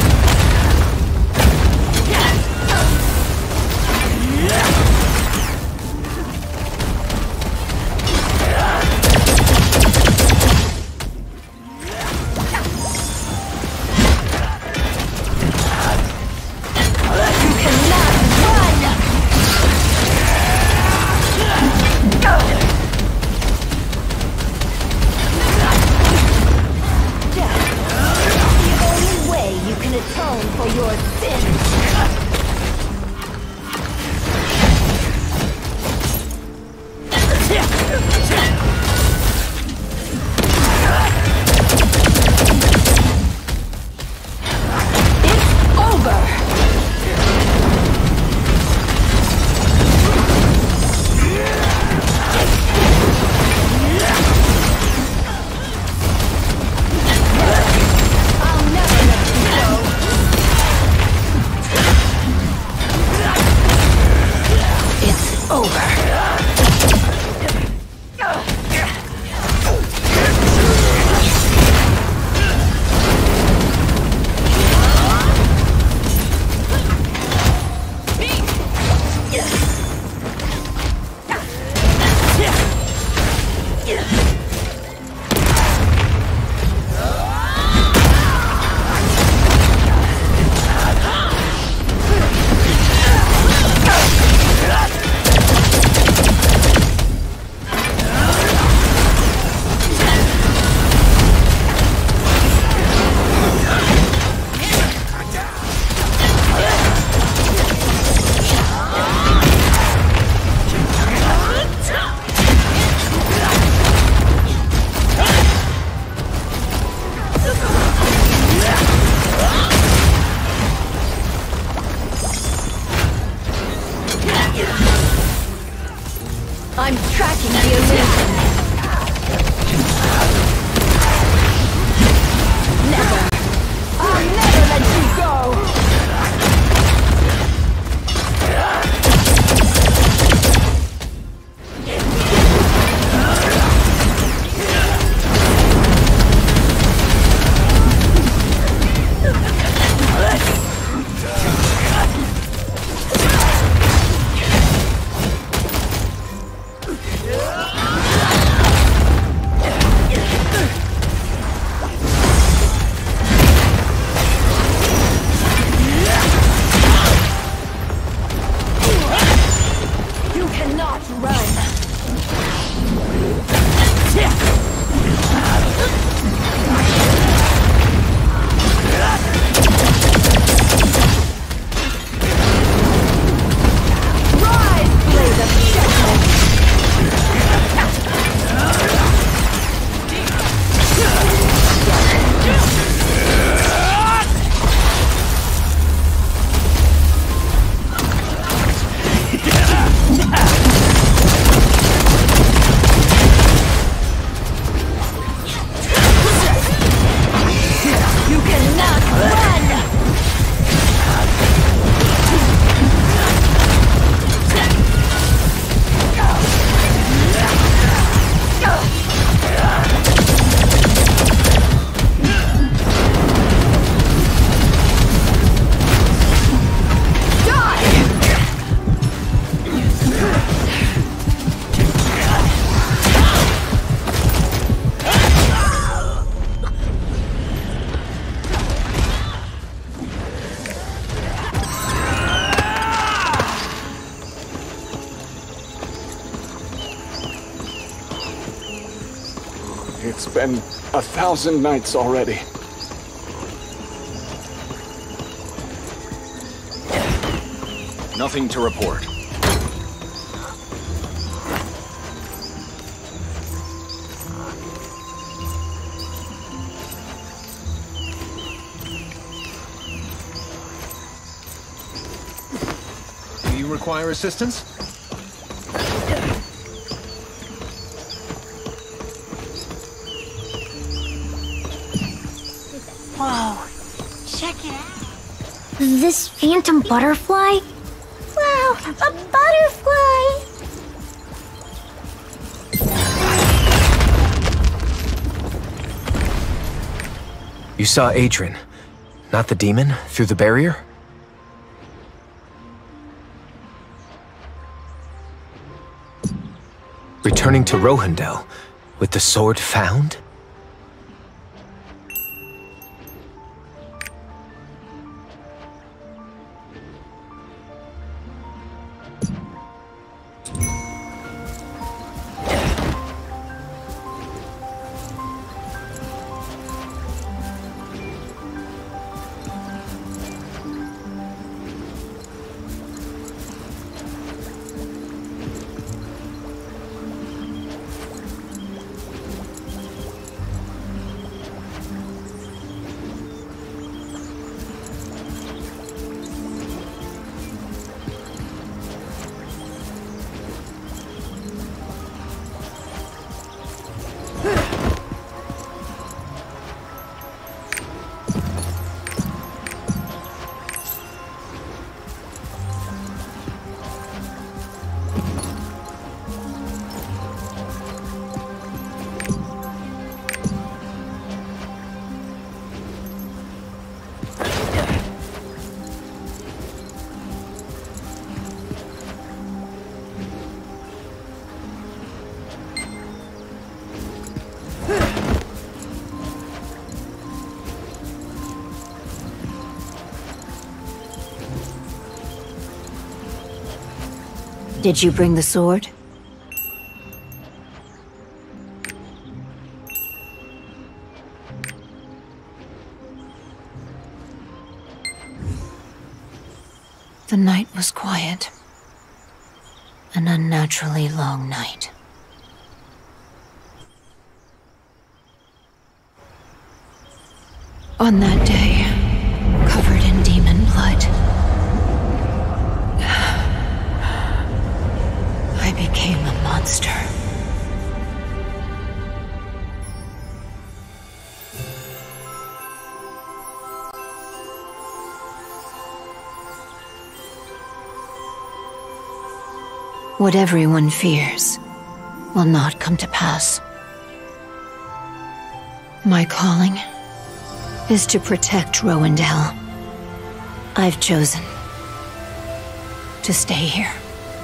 I'm tracking the illusion. Never. I'll never let you go. It's been a thousand nights already. Nothing to report. Do you require assistance? Whoa, check it out. This phantom butterfly? Wow, a butterfly! You saw Adrian, not the demon, through the barrier? Returning to Rohendel, with the sword found? Did you bring the sword? The night was quiet. An unnaturally long night. On that day, covered in demon blood, I became a monster. What everyone fears will not come to pass. My calling is to protect Rohendel. I've chosen to stay here.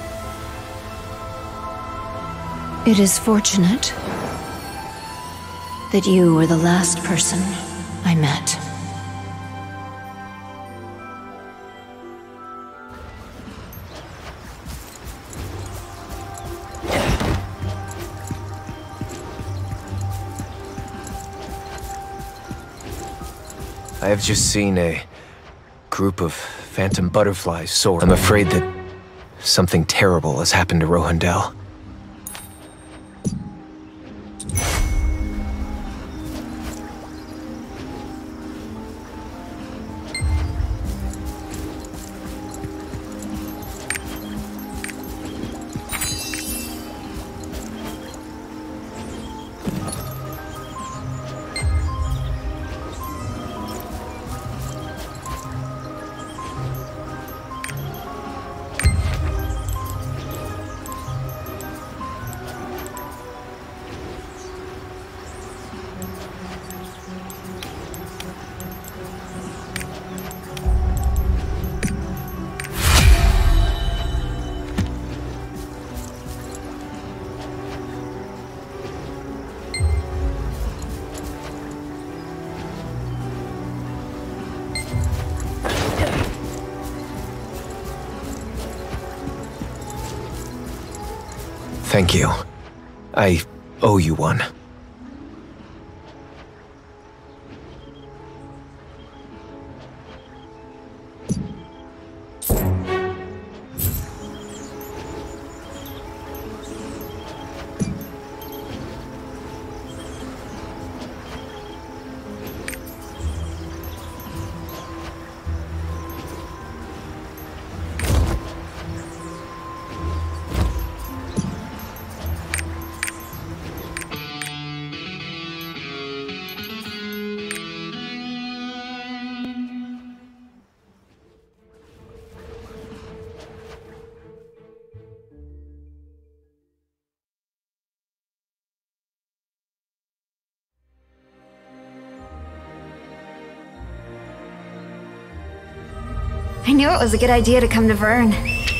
It is fortunate that you were the last person I met. I have just seen a group of phantom butterflies soar. I'm afraid that something terrible has happened to Rohendel. Thank you. I owe you one. I knew it was a good idea to come to Vern.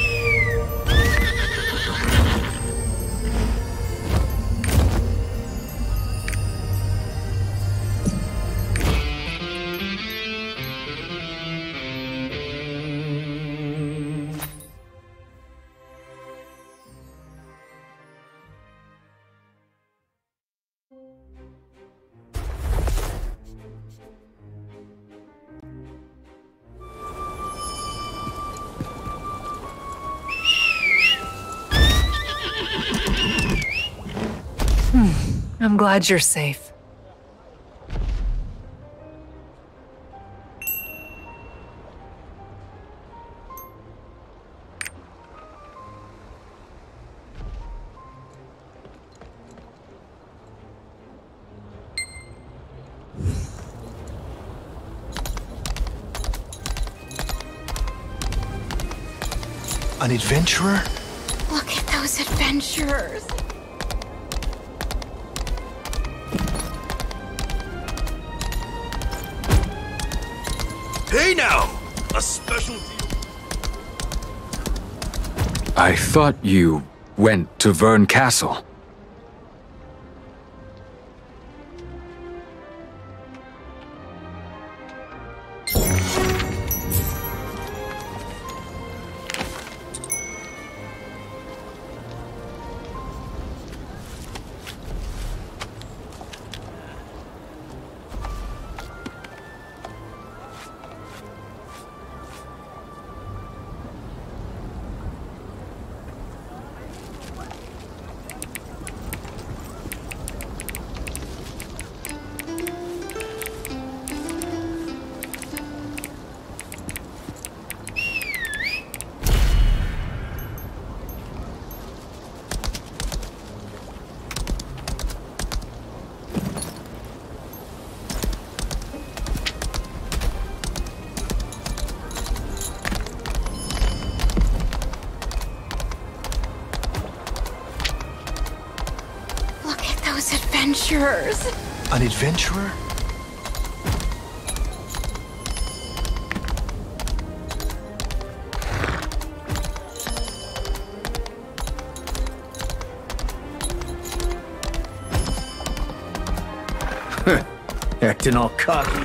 I'm glad you're safe. An adventurer? Look at those adventurers. Hey now! A special deal. I thought you went to Vern Castle. Adventurers. An adventurer? Acting all cocky.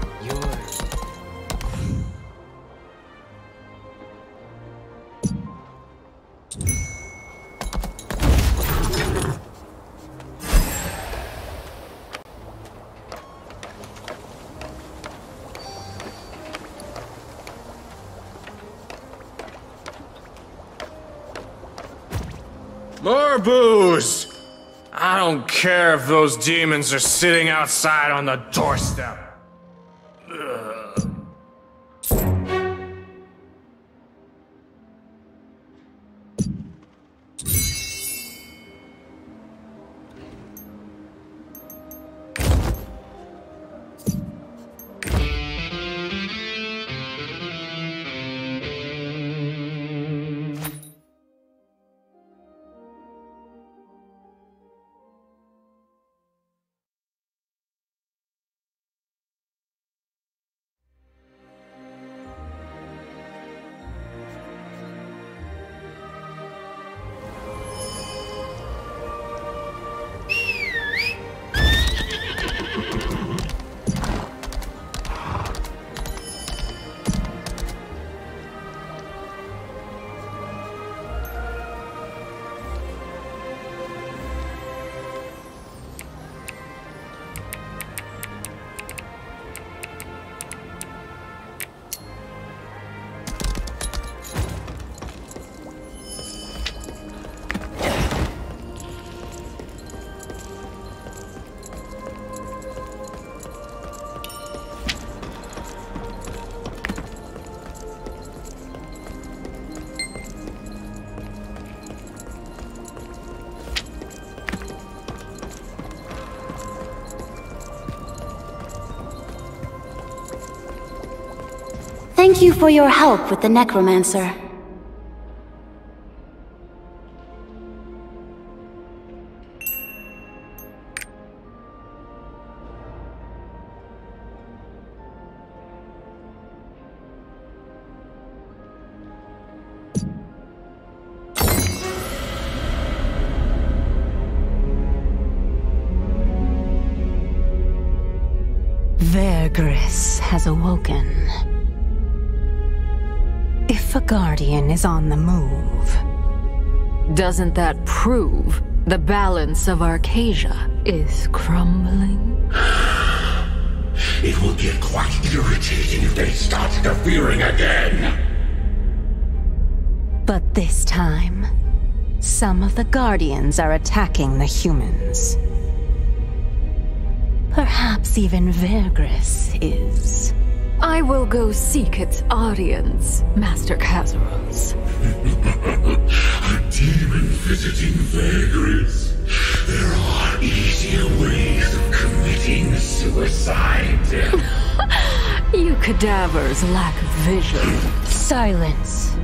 More booze! I don't care if those demons are sitting outside on the doorstep. Ugh. Thank you for your help with the necromancer. Vergris has awoken. If a Guardian is on the move, doesn't that prove the balance of Arcasia is crumbling? It will get quite irritating if they start interfering again. But this time, some of the Guardians are attacking the humans. Perhaps even Vergris is. I will go seek its audience, Master Kazaros. A demon visiting Vergris. There are easier ways of committing suicide. You cadavers lack vision. Silence.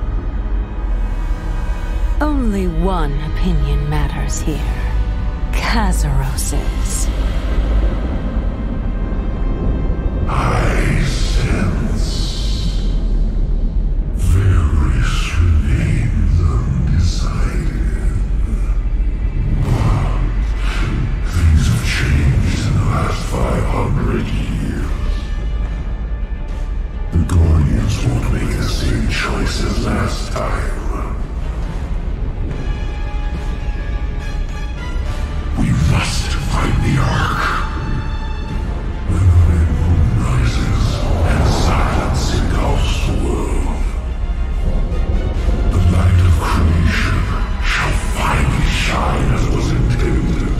Only one opinion matters here. Kazaros's. I sense Vergris remains undecided. But things have changed in the last five hundred years. The Guardians won't make the same choice as last time. We must find the Ark. When the red moon rises and silence engulfs the world, the light of creation shall finally shine as was intended.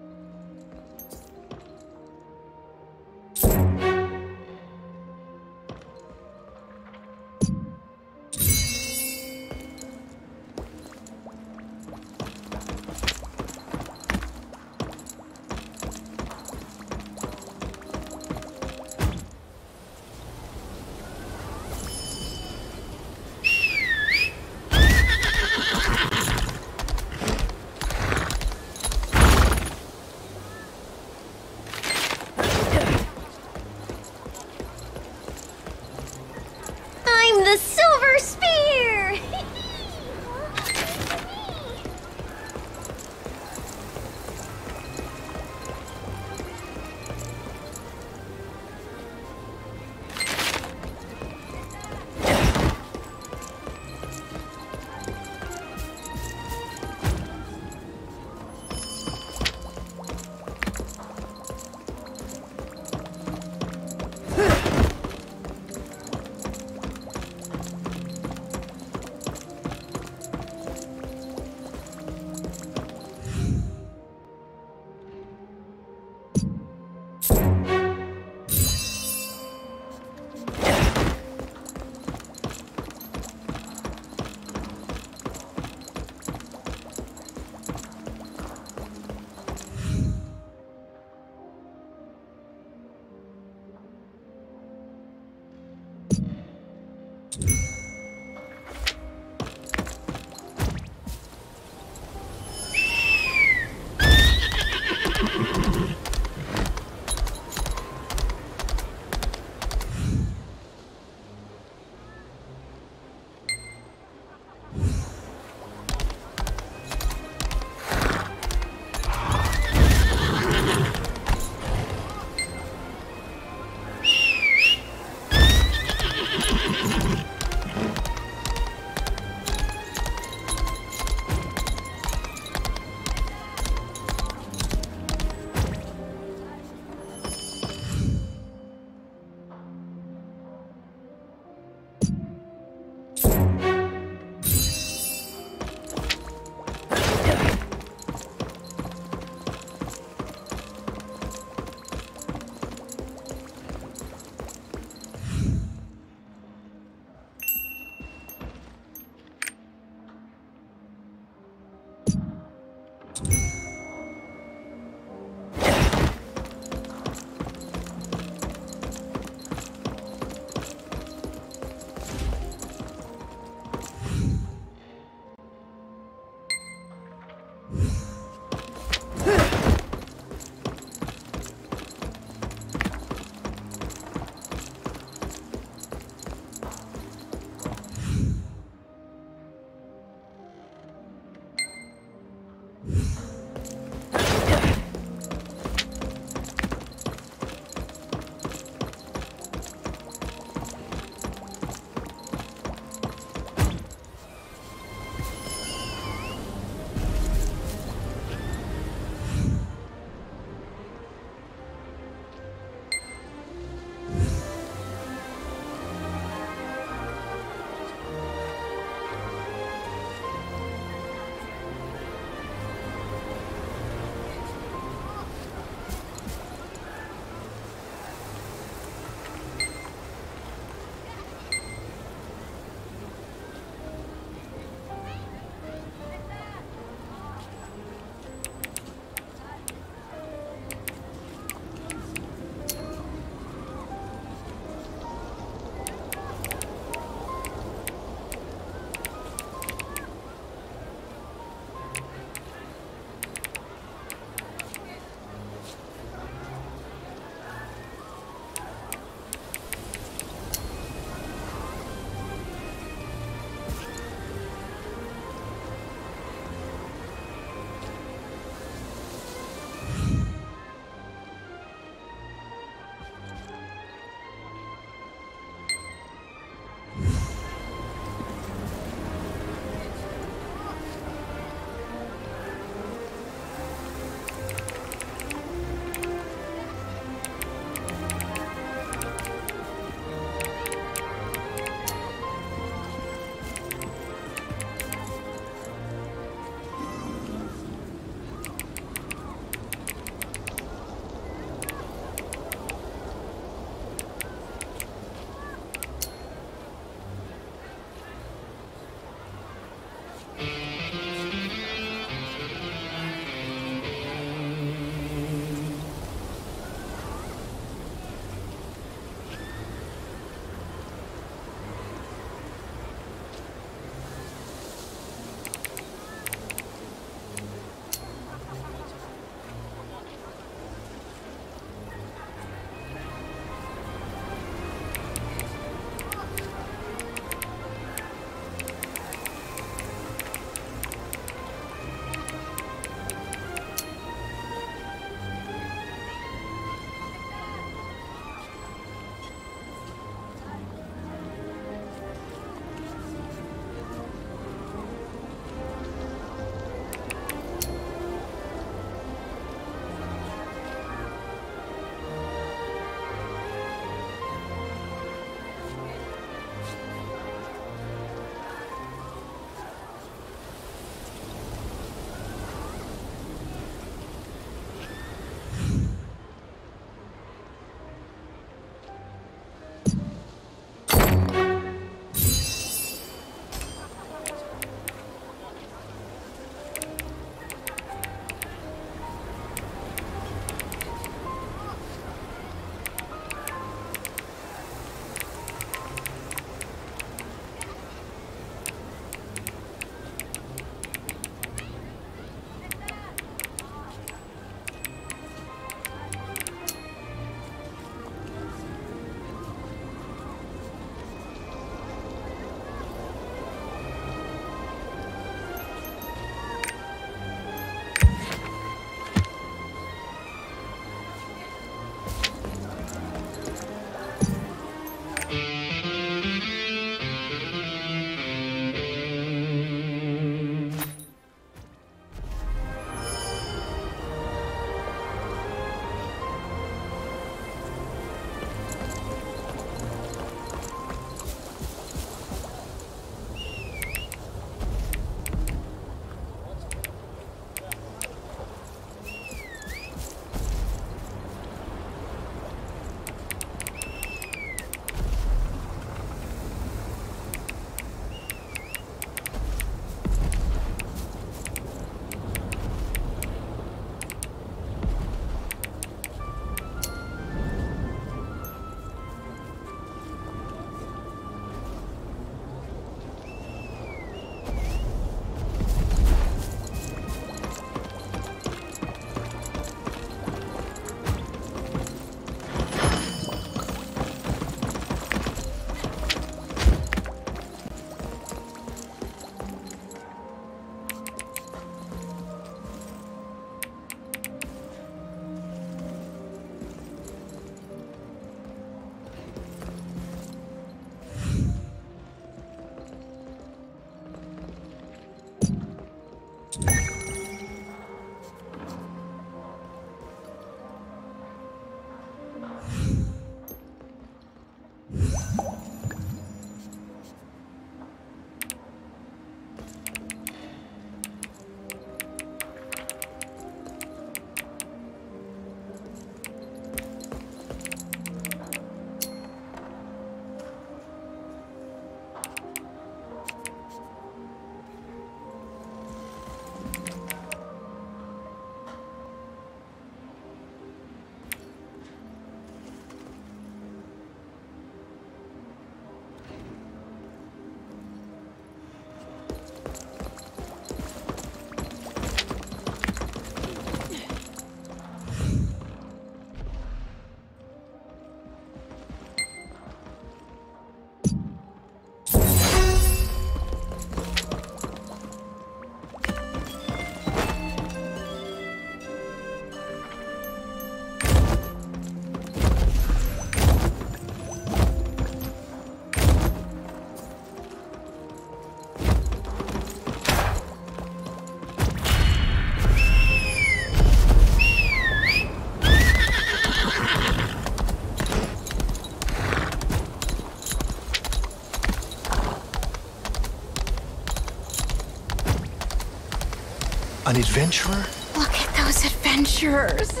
An adventurer? Look at those adventurers!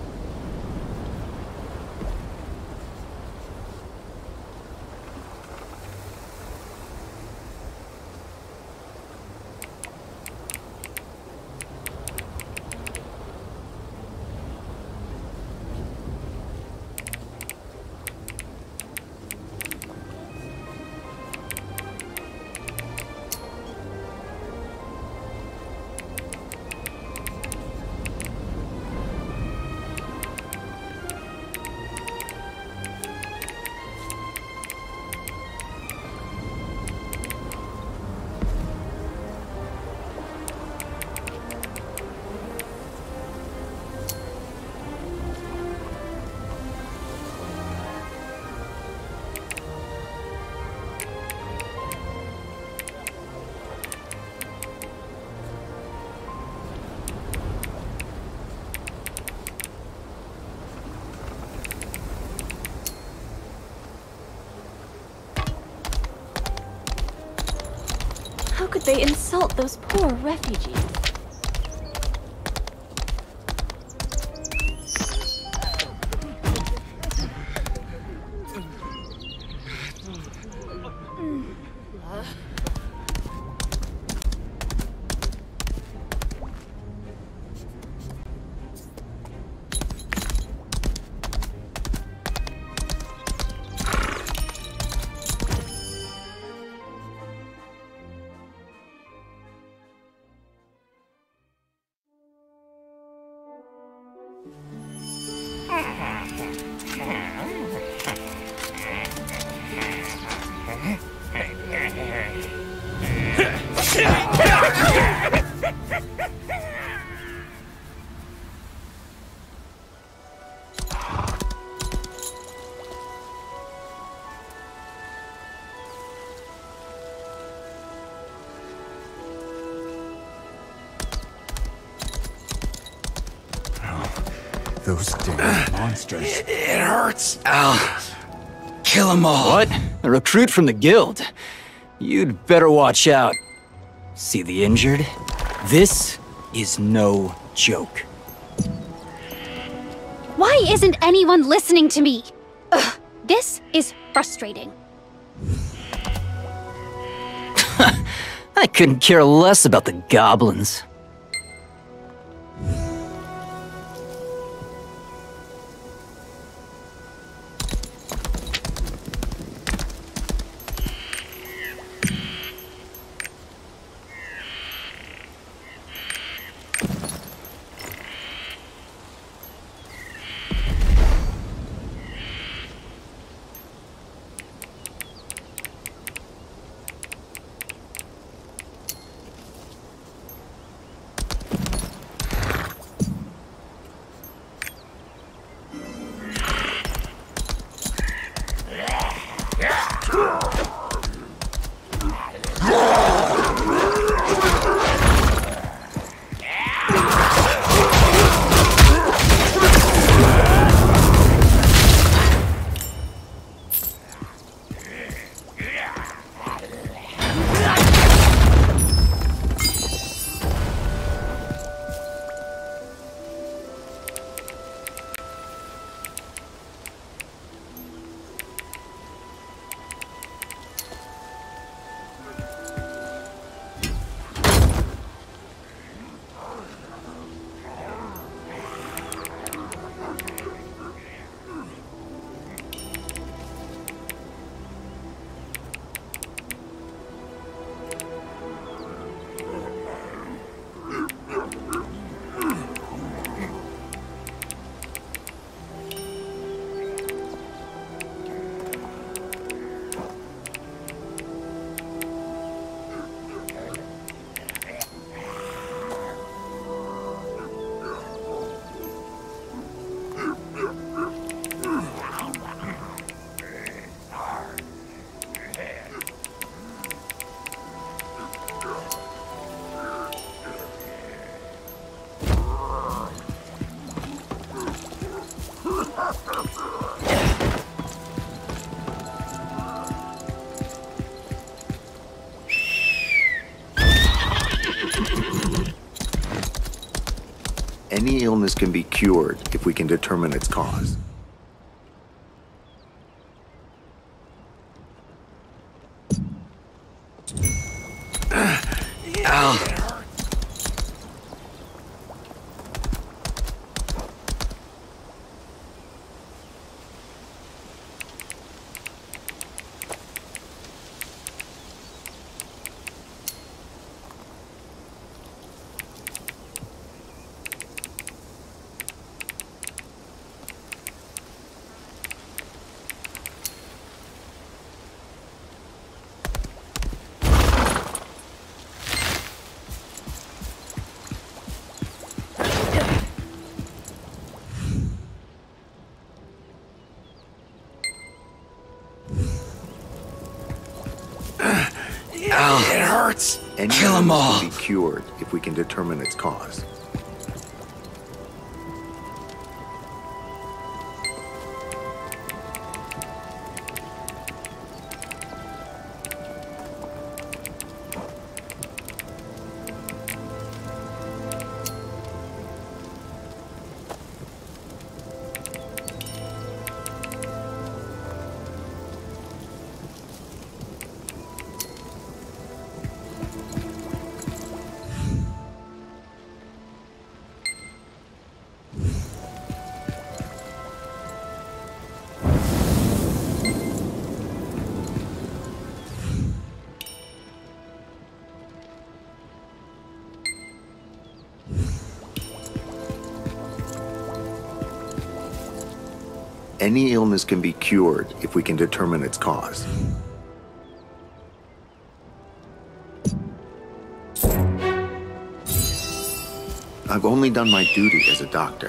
How could they insult those poor refugees? Those damn monsters. It, it hurts. Ow. Kill them all. What? A recruit from the guild? You'd better watch out. See the injured? This is no joke. Why isn't anyone listening to me? Ugh, this is frustrating. I couldn't care less about the goblins. Any illness can be cured if we can determine its cause. Ow. Ow. It hurts. Any Kill them all. Can be cured if we can determine its cause. Any illness can be cured if we can determine its cause. I've only done my duty as a doctor.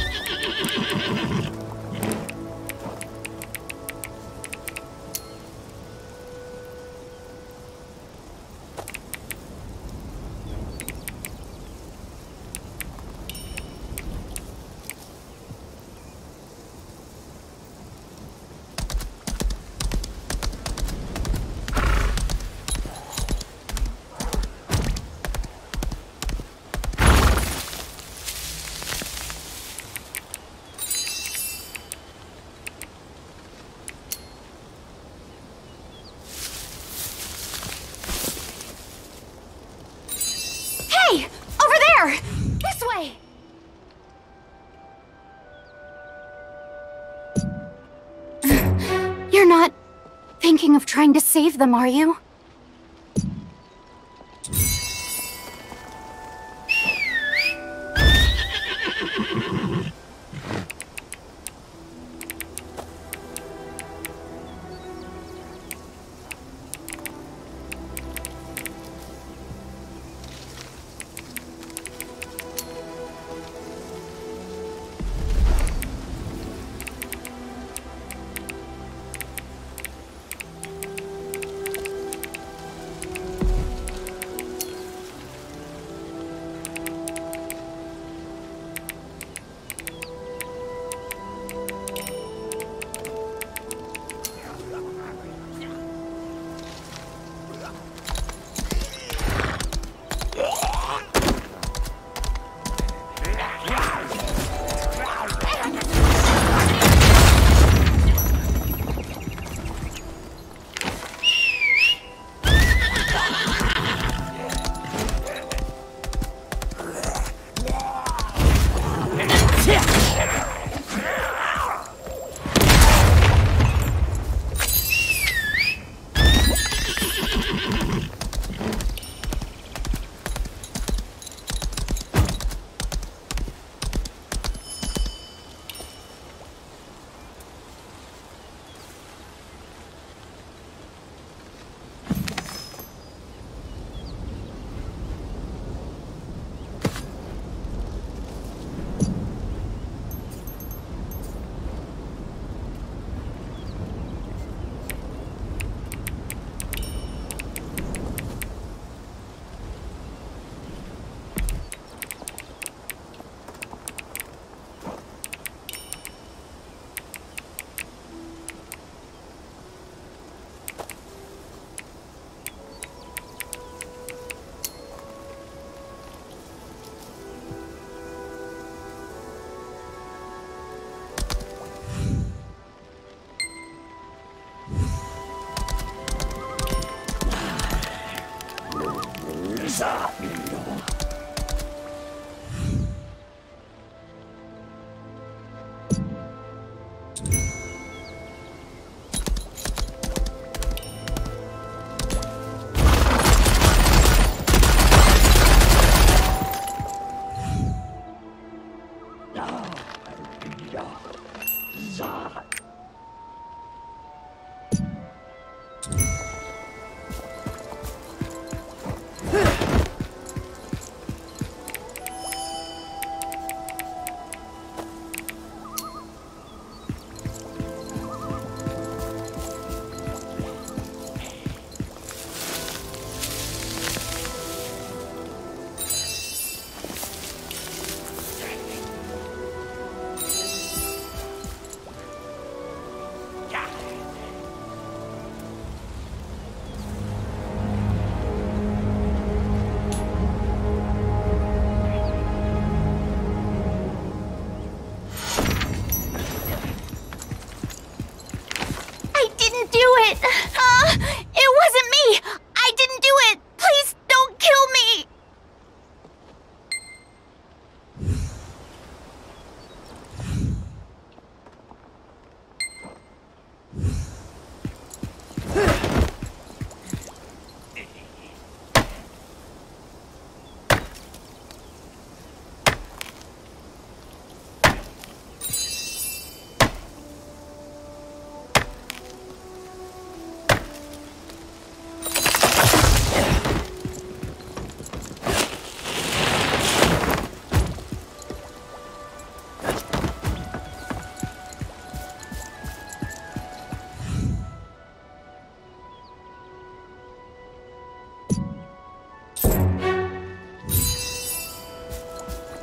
You're not thinking of trying to save them, are you?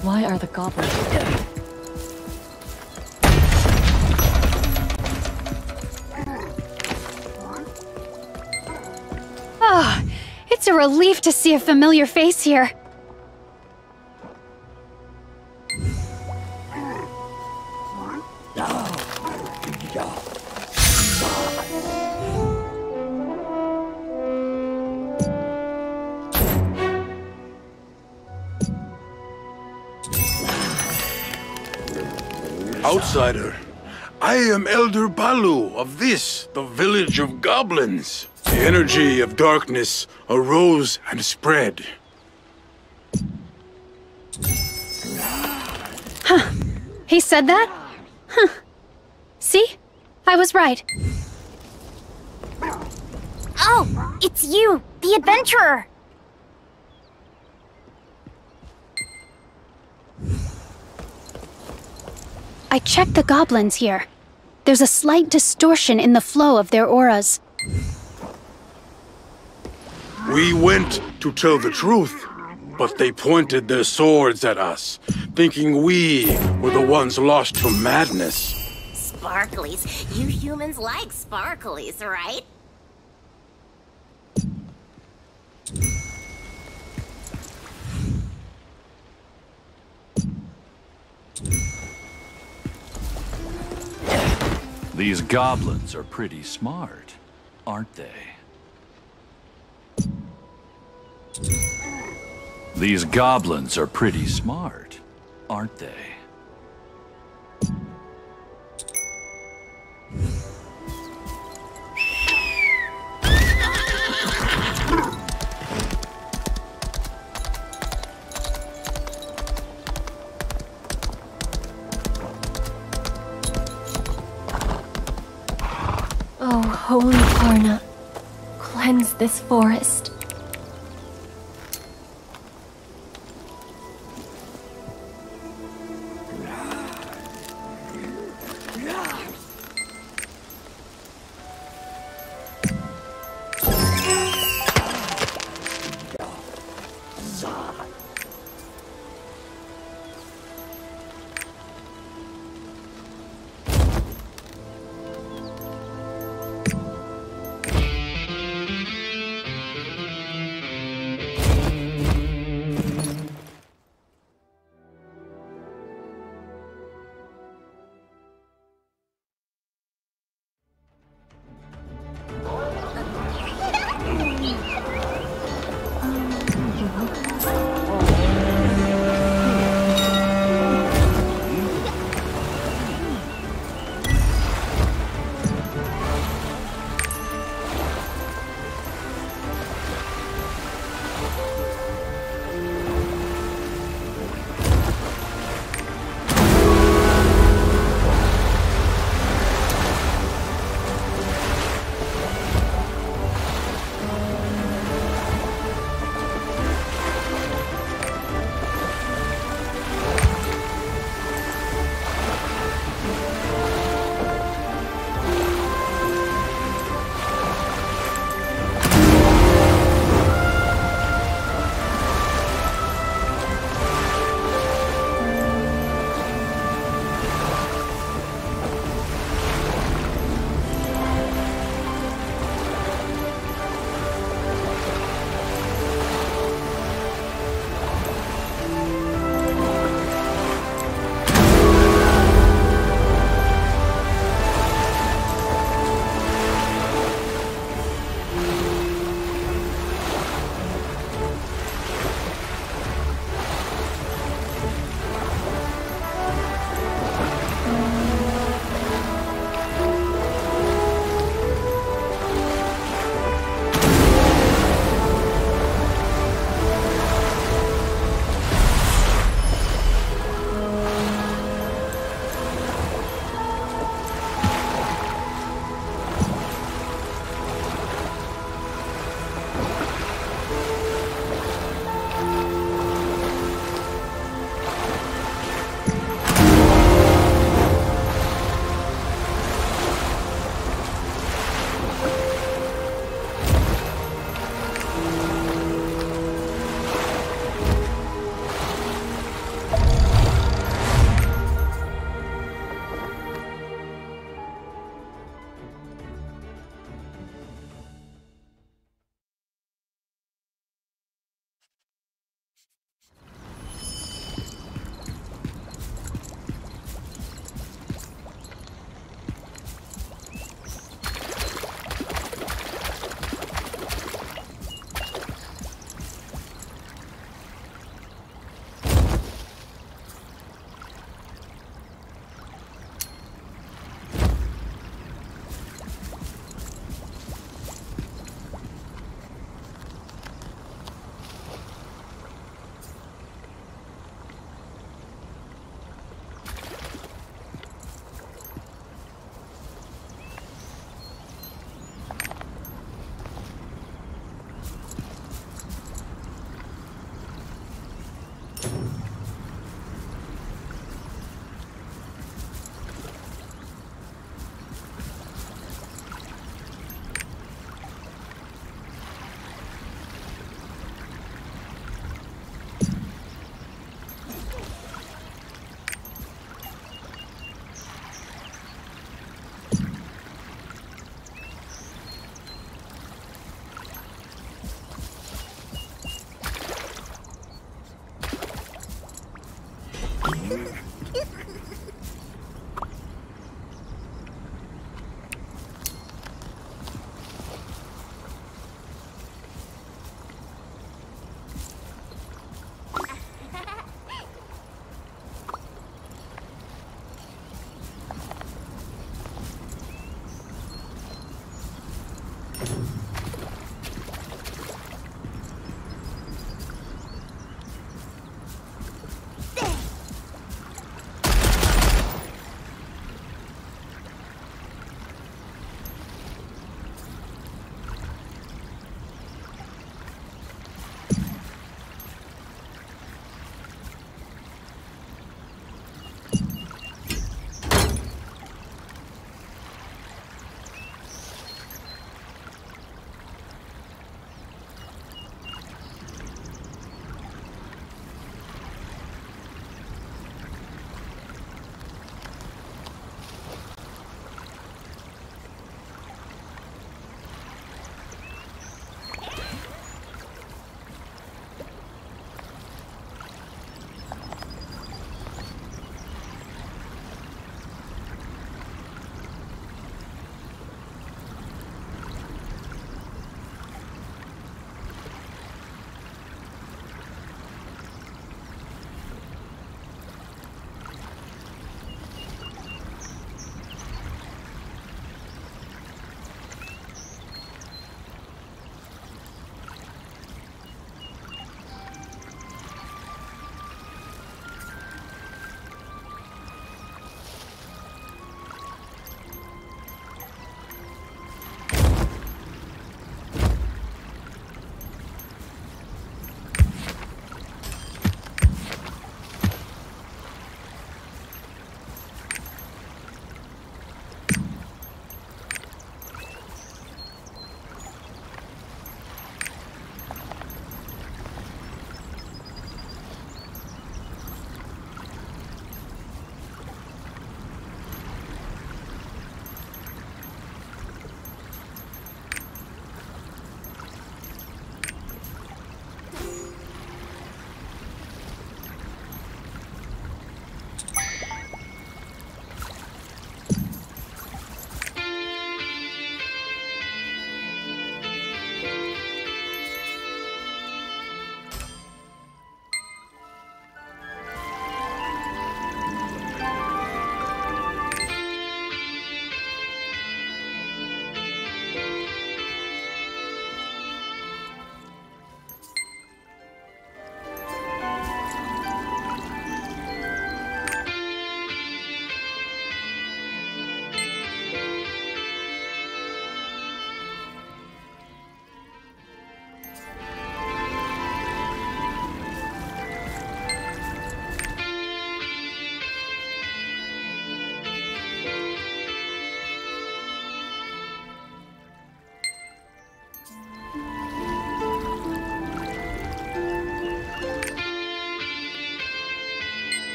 Why are the goblins? Oh, it's a relief to see a familiar face here. Outsider, I am Elder Balu of this, the village of goblins. The energy of darkness arose and spread. Huh. He said that? Huh. See? I was right. Oh, it's you, the adventurer! I checked the goblins here. There's a slight distortion in the flow of their auras. We went to tell the truth, but they pointed their swords at us, thinking we were the ones lost to madness. Sparklies. You humans like sparklies, right? These goblins are pretty smart, aren't they? These goblins are pretty smart, aren't they? Oh, holy Parna, cleanse this forest.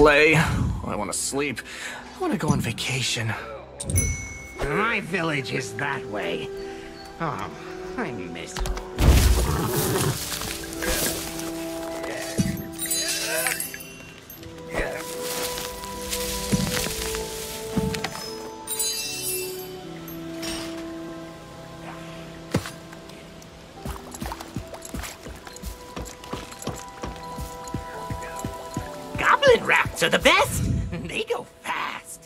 play. I want to sleep. I want to go on vacation. My village is that way. Oh, I miss home. Goblin rafts are the best. They go fast.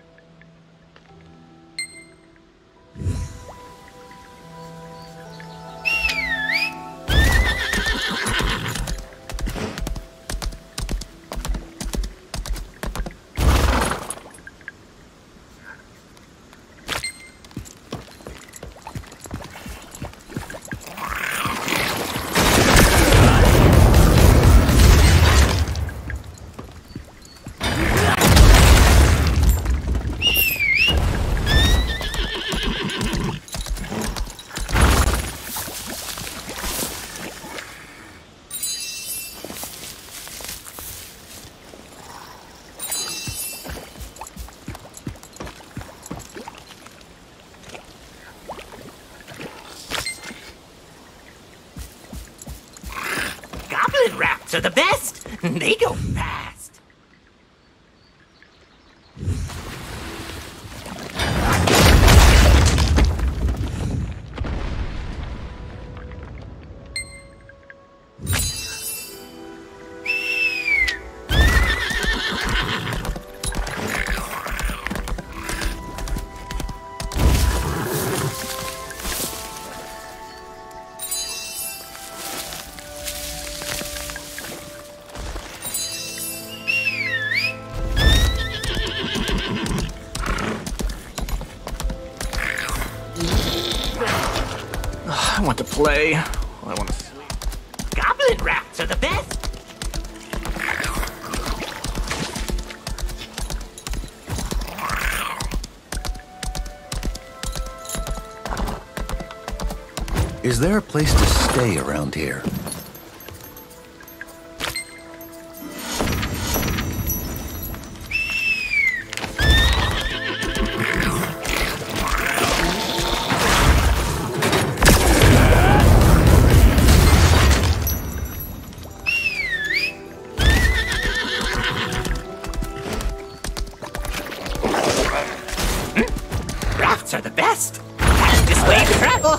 Goblin rafts are the best. They go fast. I want to play. I want to sleep. Goblin rafts are the best. Is there a place to stay around here? Rafts are the best. Fastest way to travel.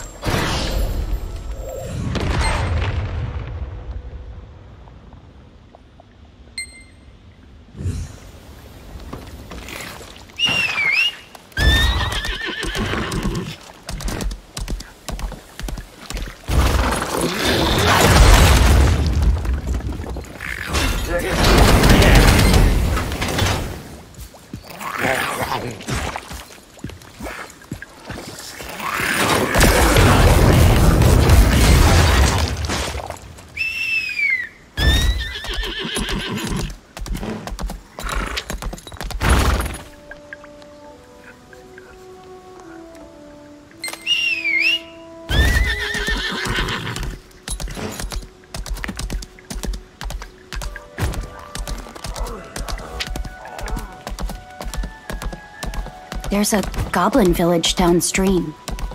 There's a goblin village downstream.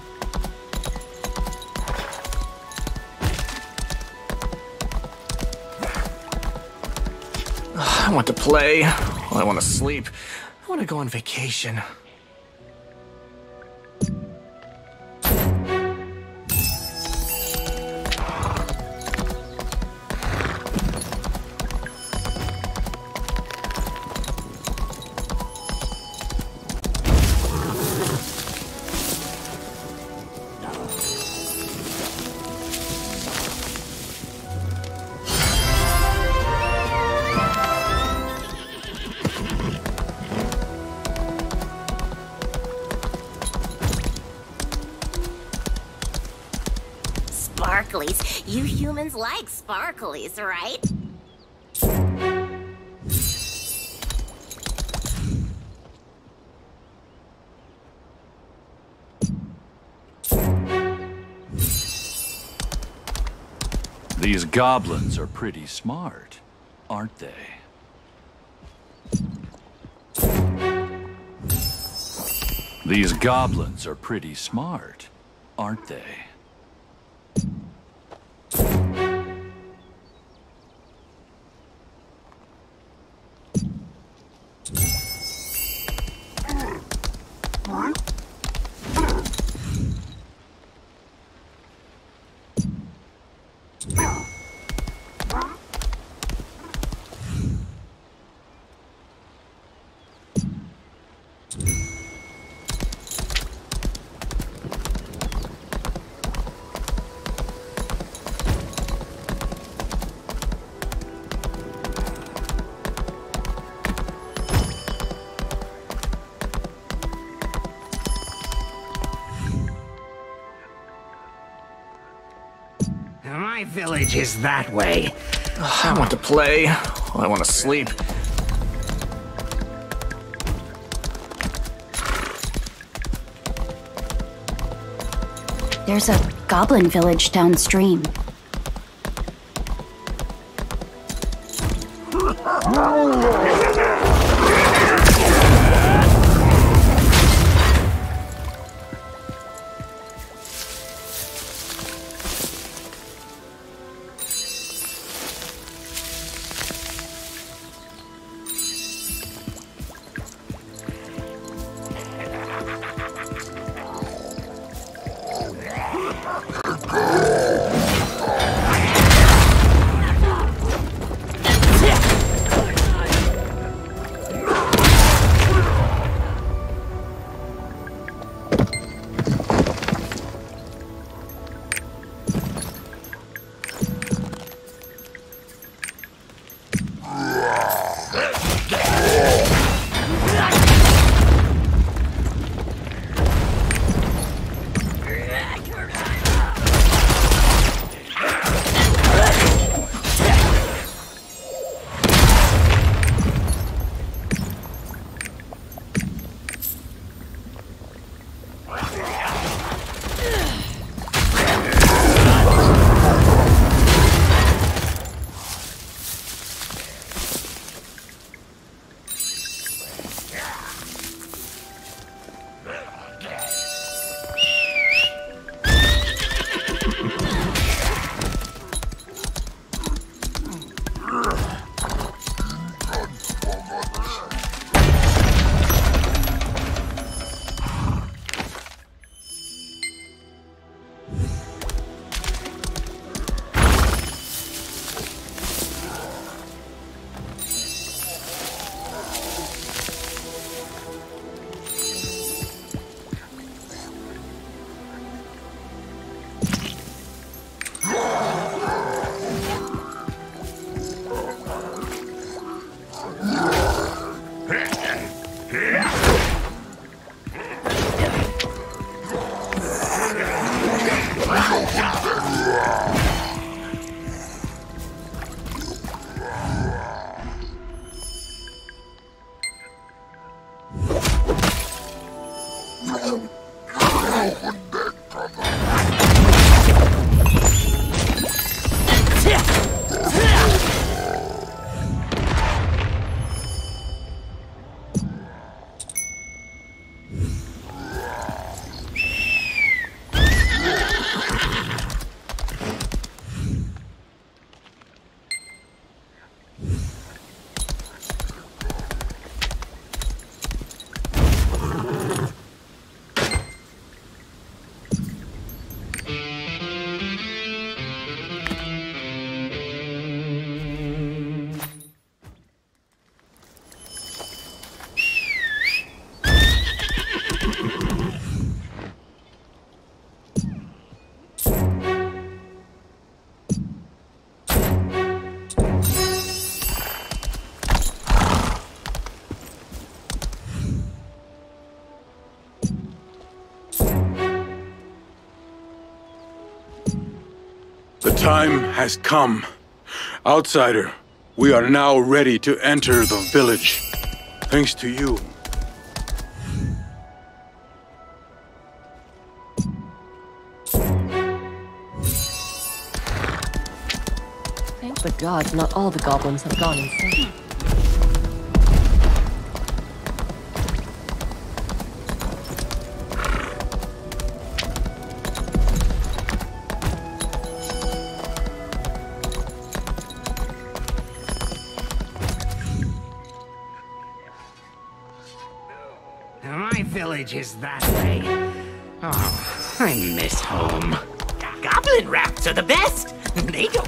I want to play. I want to sleep. I want to go on vacation. Sparklies. You humans like sparklies, right? These goblins are pretty smart, aren't they? These goblins are pretty smart, aren't they? My village is that way. I want to play. I want to sleep. There's a goblin village downstream. The time has come. Outsider, we are now ready to enter the village. Thanks to you. Thank the gods not all the goblins have gone insane. My village is that way. Oh, I miss home. Goblin rafts are the best. They don't.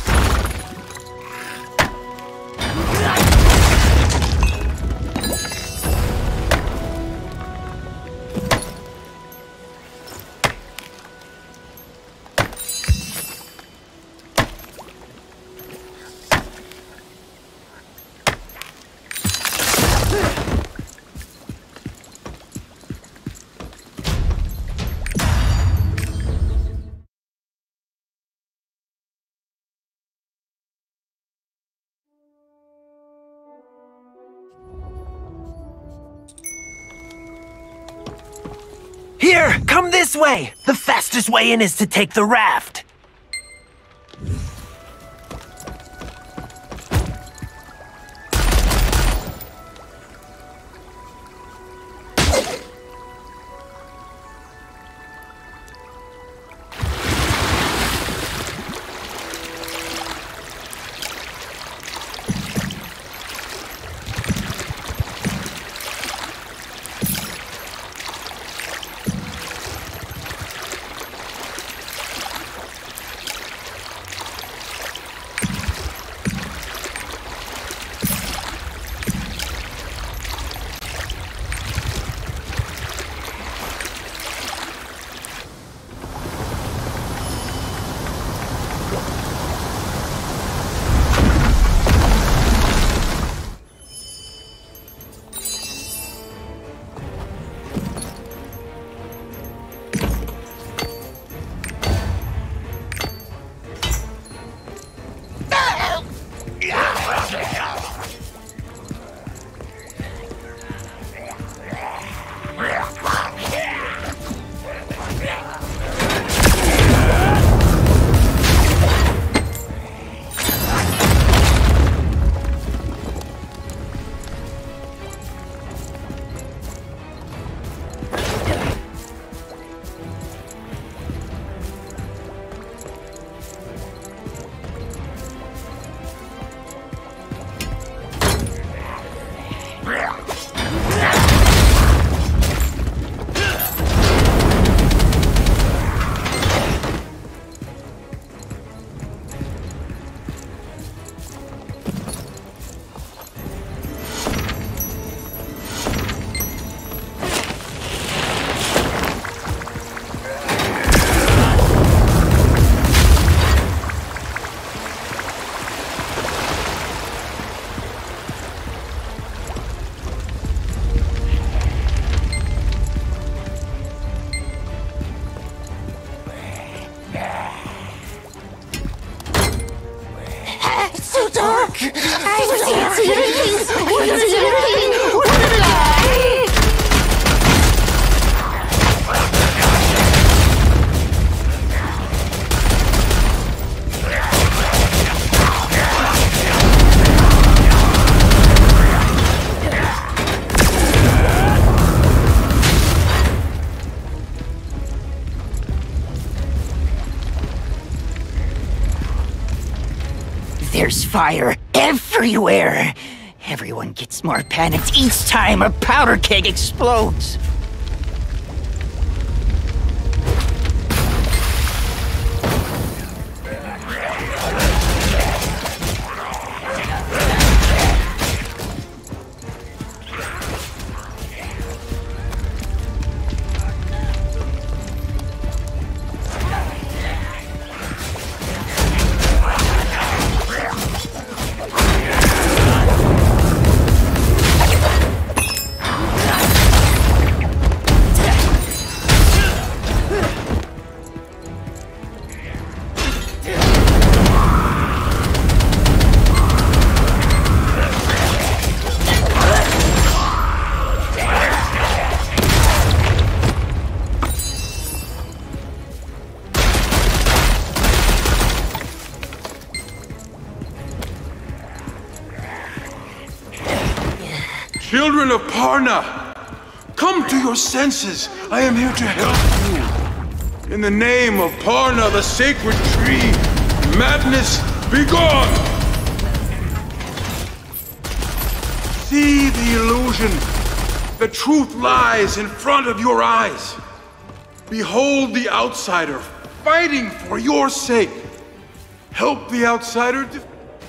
Here, come this way! The fastest way in is to take the raft. There's fire everywhere. Everyone gets more panicked each time a powder keg explodes. Children of Parna, come to your senses. I am here to help you. In the name of Parna, the sacred tree, madness, be gone! See the illusion. The truth lies in front of your eyes. Behold the outsider fighting for your sake. Help the outsider to...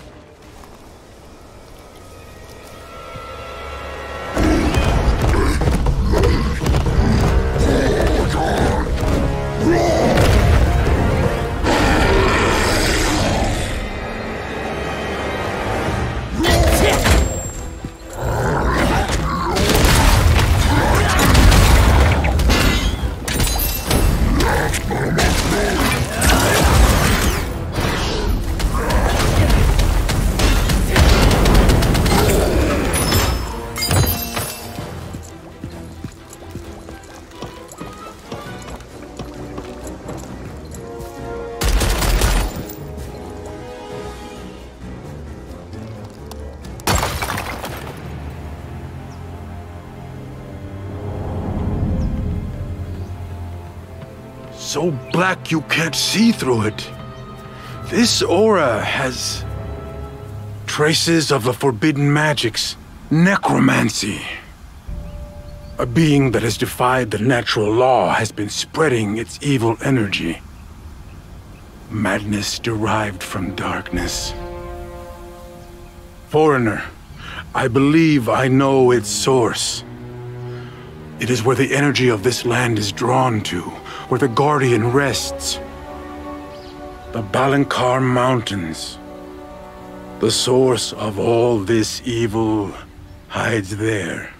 So black you can't see through it. This aura has traces of the forbidden magics, necromancy. A being that has defied the natural law has been spreading its evil energy. Madness derived from darkness. Foreigner, I believe I know its source. It is where the energy of this land is drawn to, where the Guardian rests. The Balankar Mountains. The source of all this evil hides there.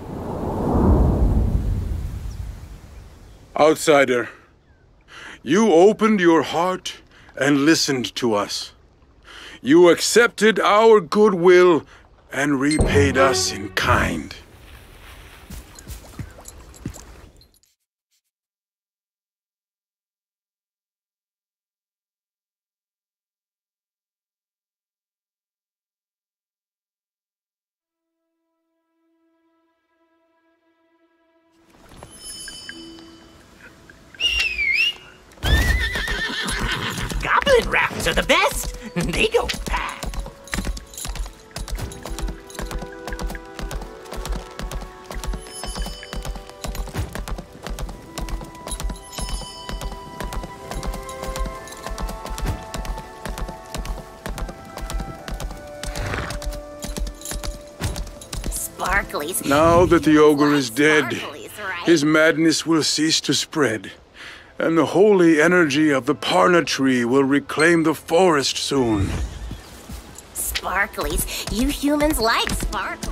Outsider, you opened your heart and listened to us. You accepted our goodwill and repaid us in kind. Goblin rounds are the best. They go fast. Sparklies. Now that the ogre is dead, Sparklies, right? his madness will cease to spread, and the holy energy of the Parna tree will reclaim the forest soon. Sparklies. You humans like sparklies.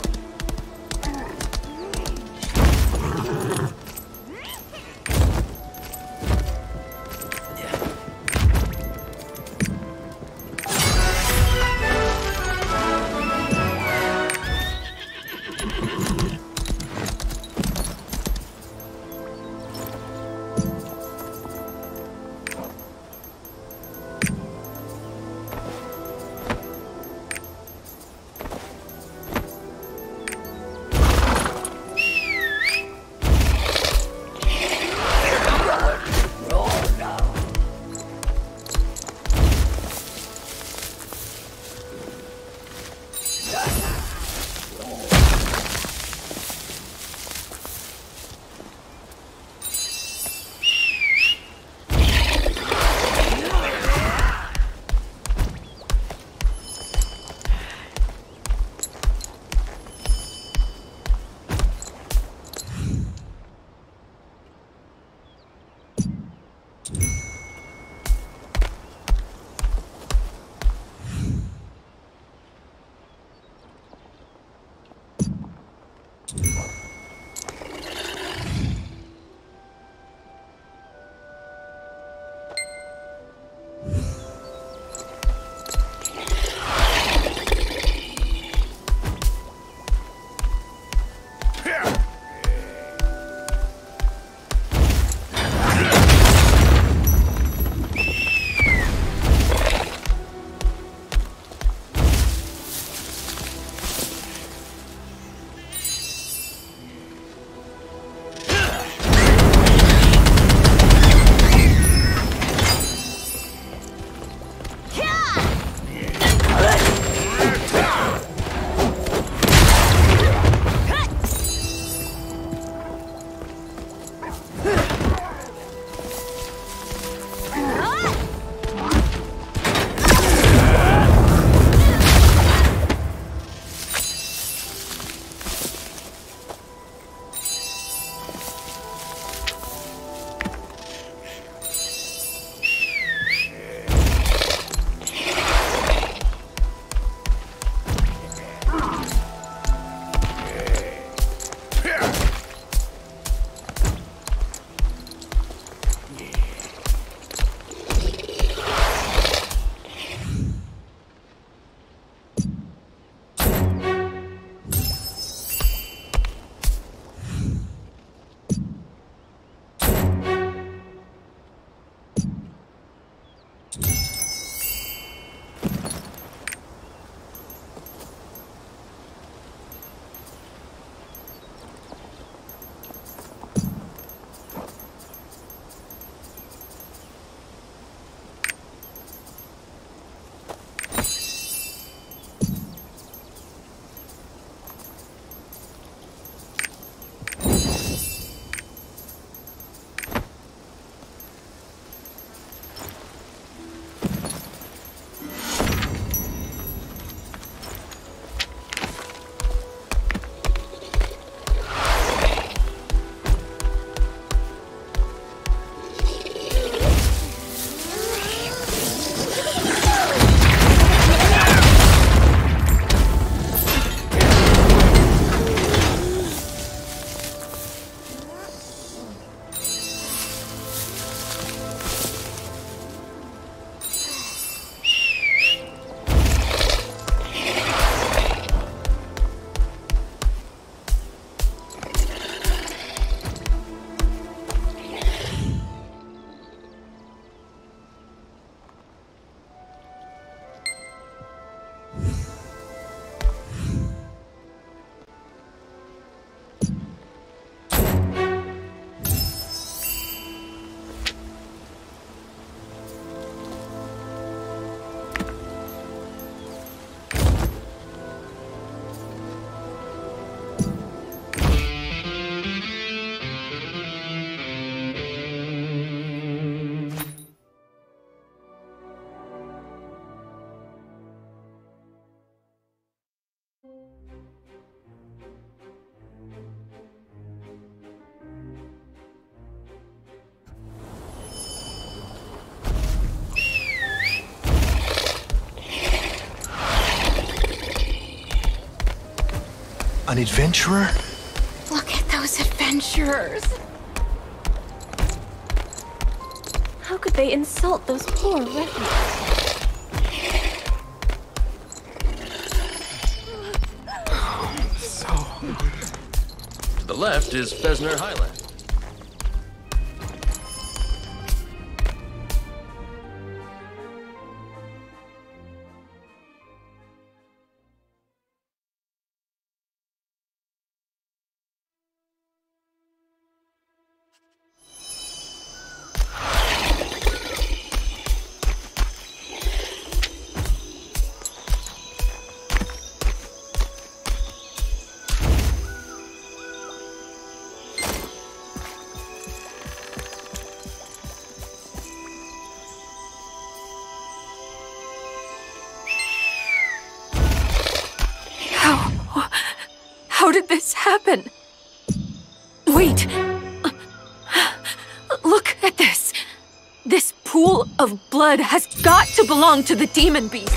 An adventurer? Look at those adventurers. How could they insult those poor refugees? So... To the left is Fesner Highland. How did this happen? Wait! Look at this! This pool of blood has got to belong to the demon beast!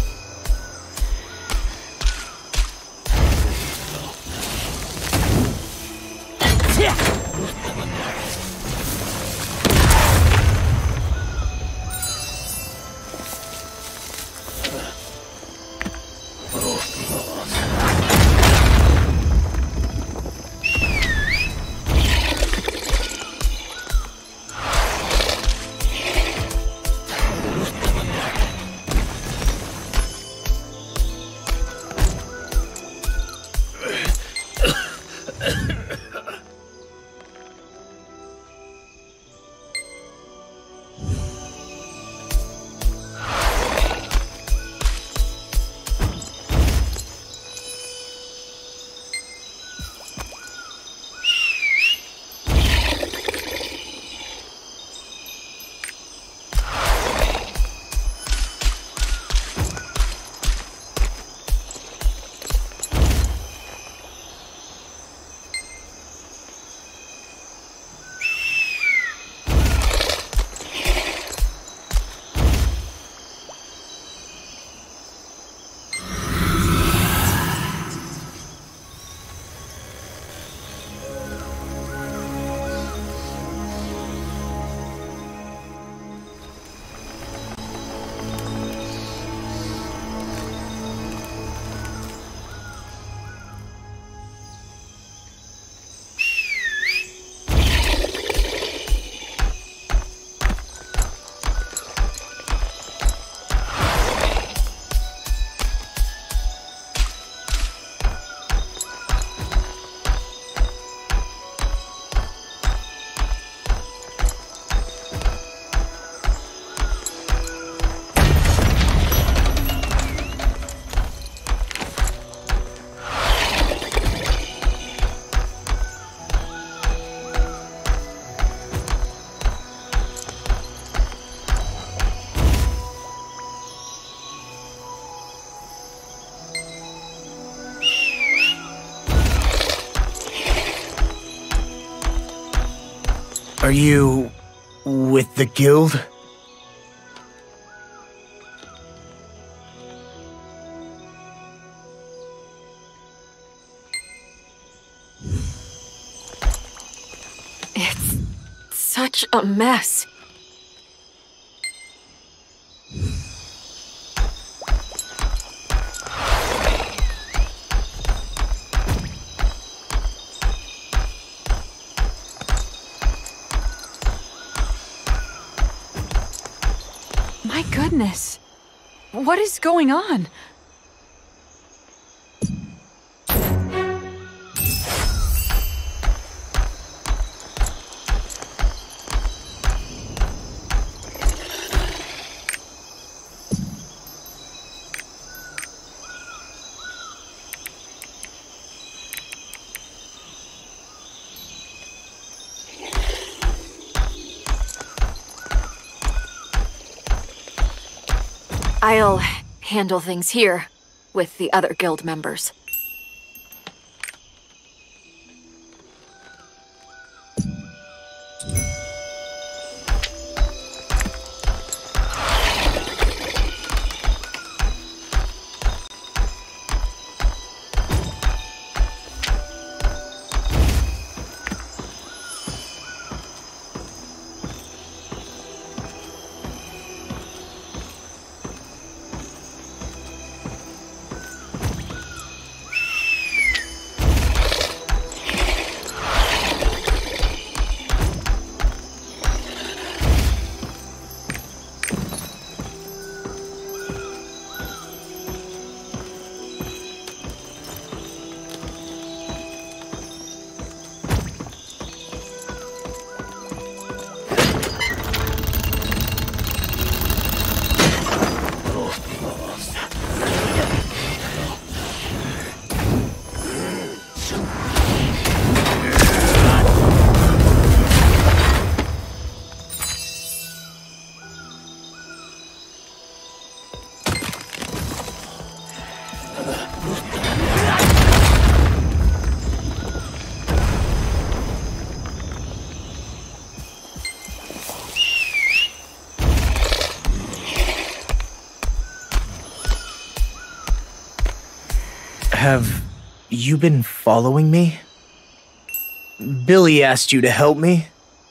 Are you... with the guild? It's such a mess. My goodness. What is going on? I'll handle things here with the other guild members. Have you been following me? Billy asked you to help me?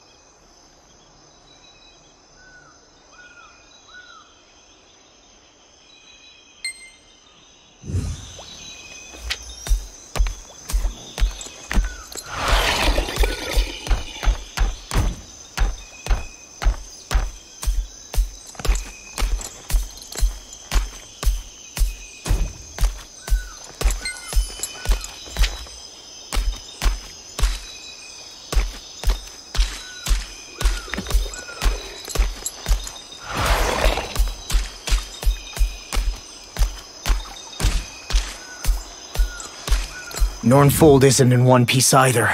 Nornfold isn't in one piece either.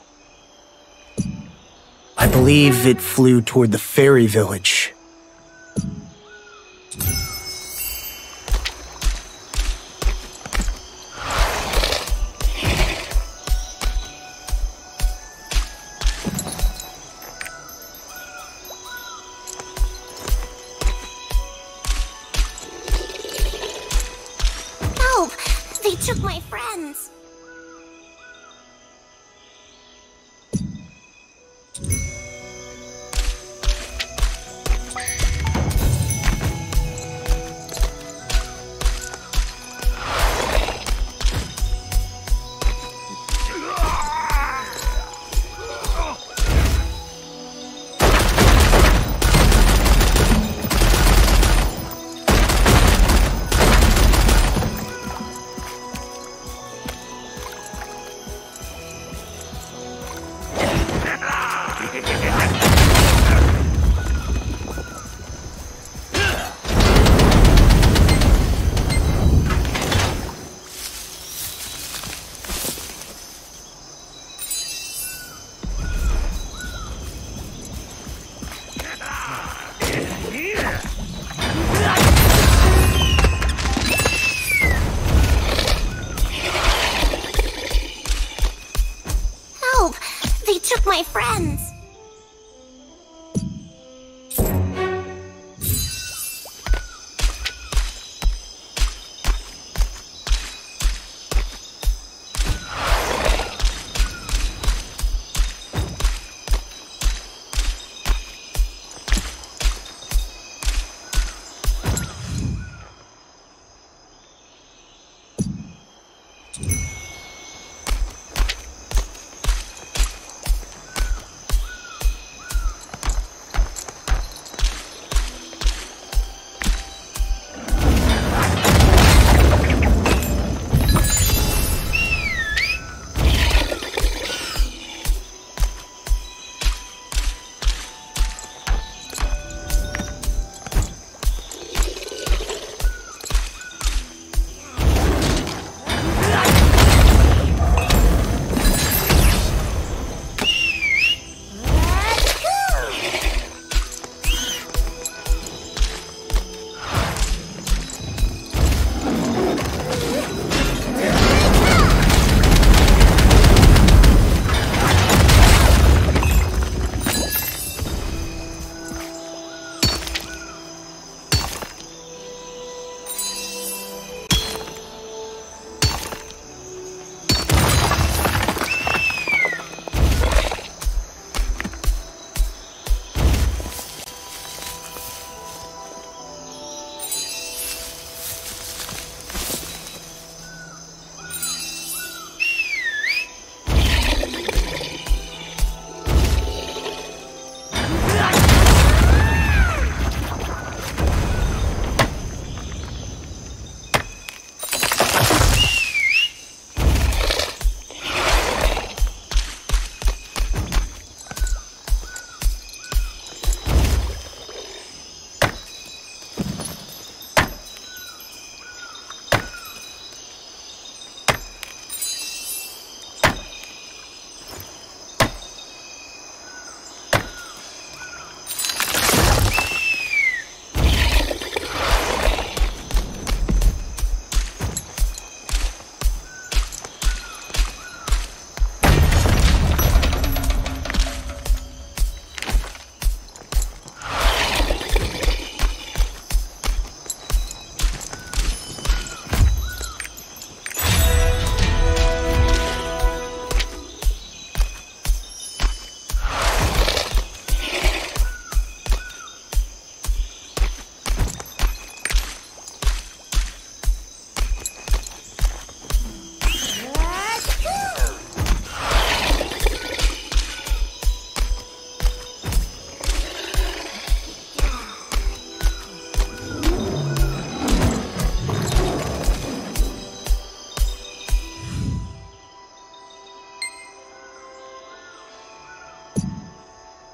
I believe it flew toward the fairy village. Help! They took my friends. Help! They took my friends.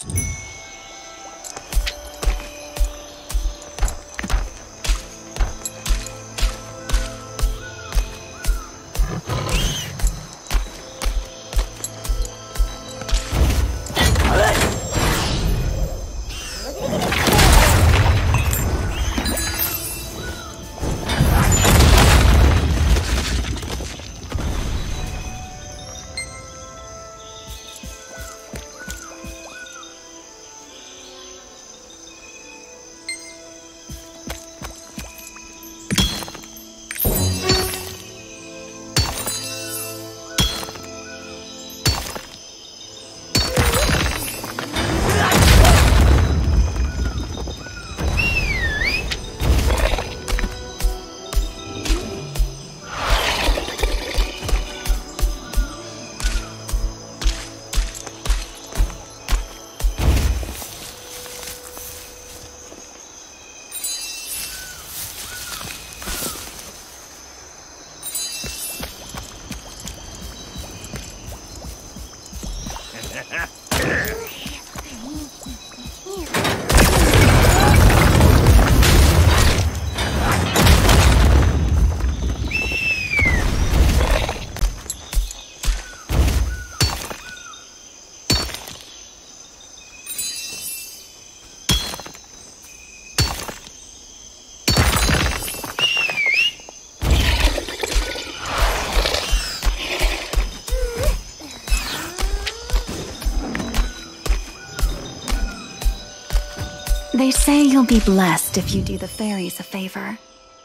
They say you'll be blessed if you do the fairies a favor.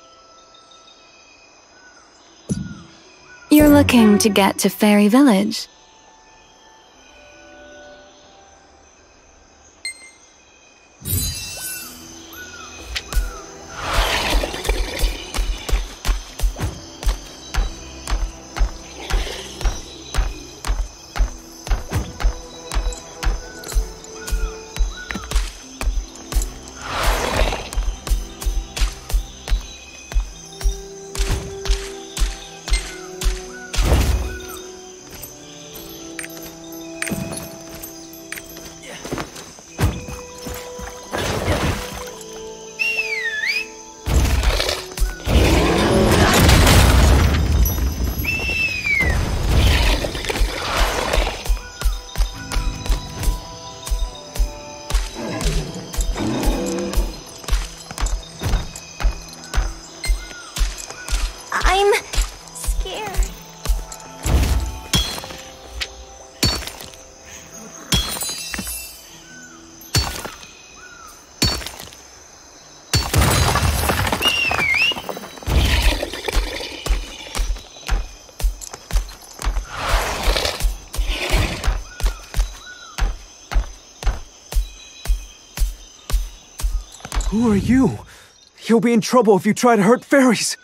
You're looking to get to Fairy Village. I'm scared. Who are you? You'll be in trouble if you try to hurt fairies.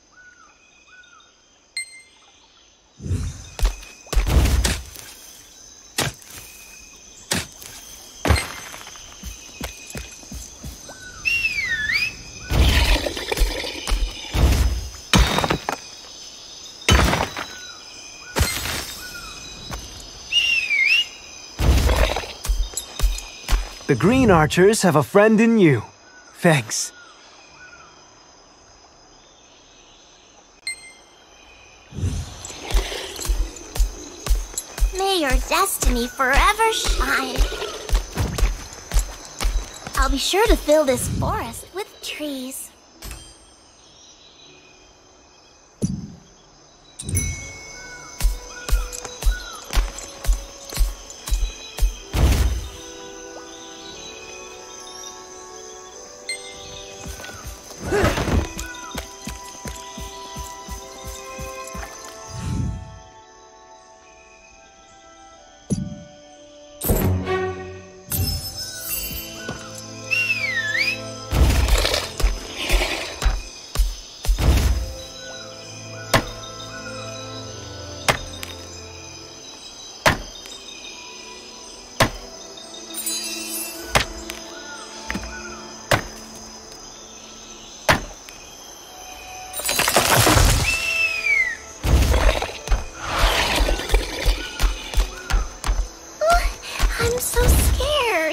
The green archers have a friend in you. Thanks. May your destiny forever shine. I'll be sure to fill this forest with trees. I'm so scared.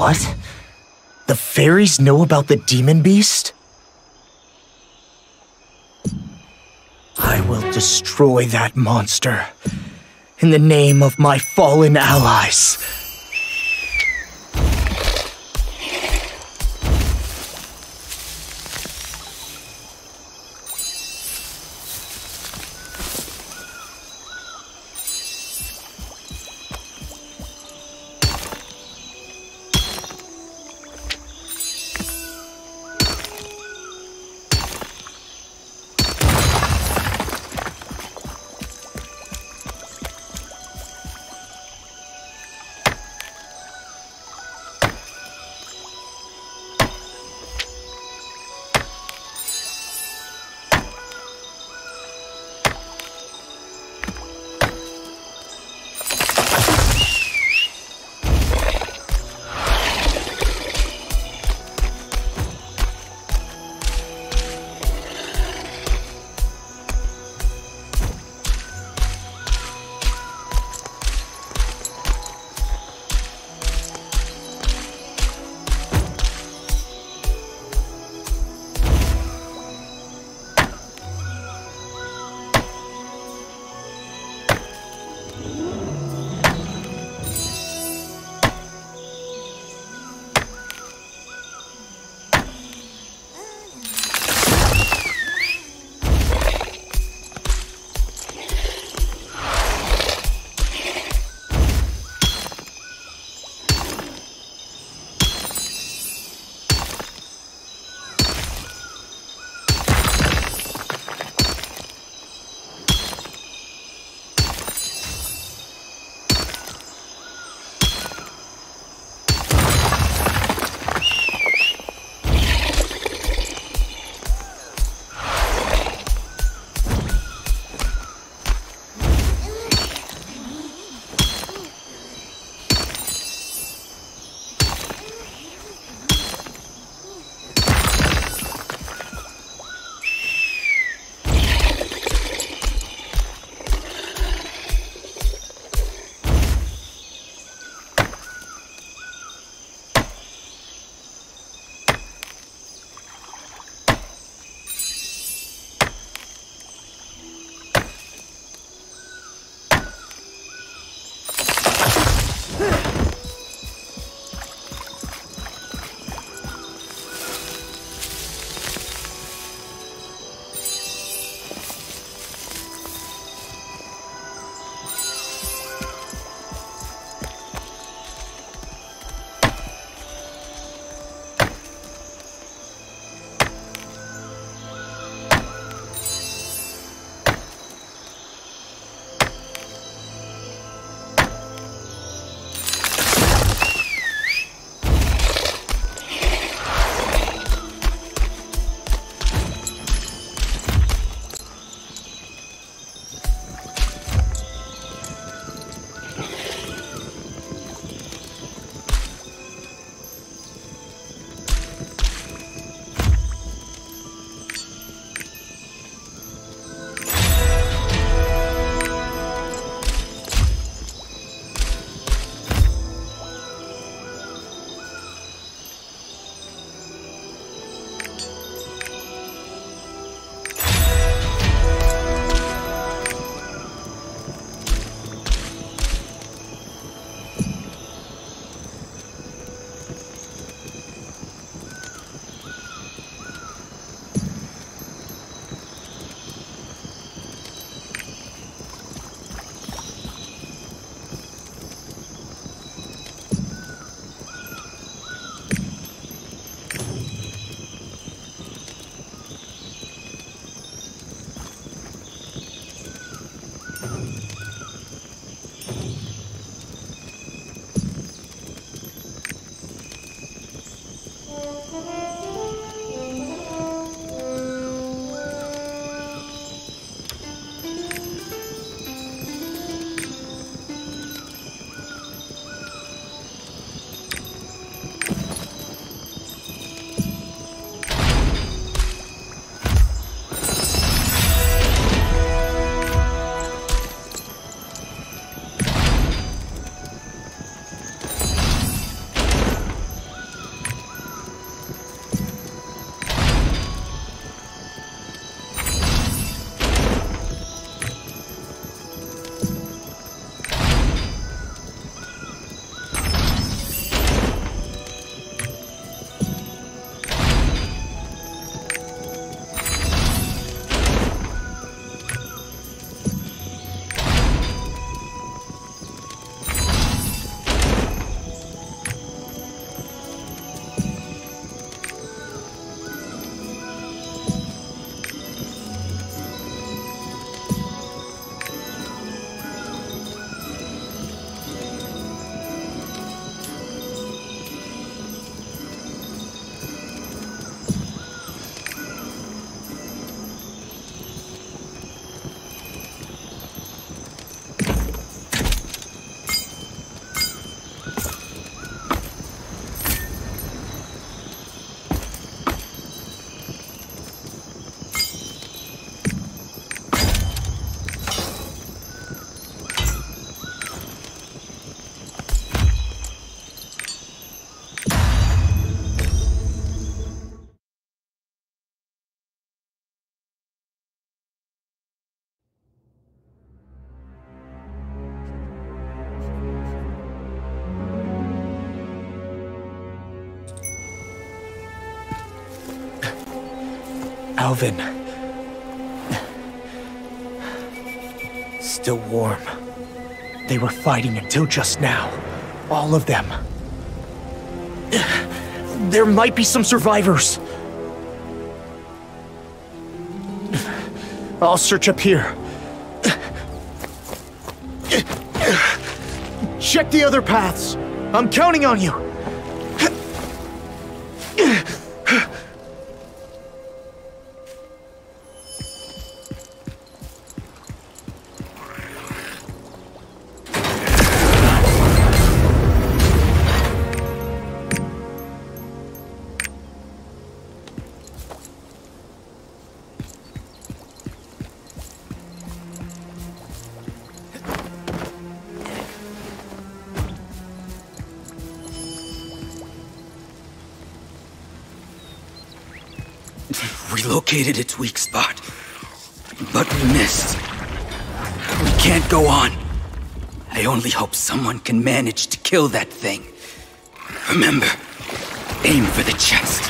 What? The fairies know about the demon beast? I will destroy that monster in the name of my fallen allies. Alvin. Still warm. They were fighting until just now. All of them. There might be some survivors. I'll search up here. Check the other paths. I'm counting on you. Relocated its weak spot, but we missed. We can't go on. I only hope someone can manage to kill that thing. Remember, aim for the chest.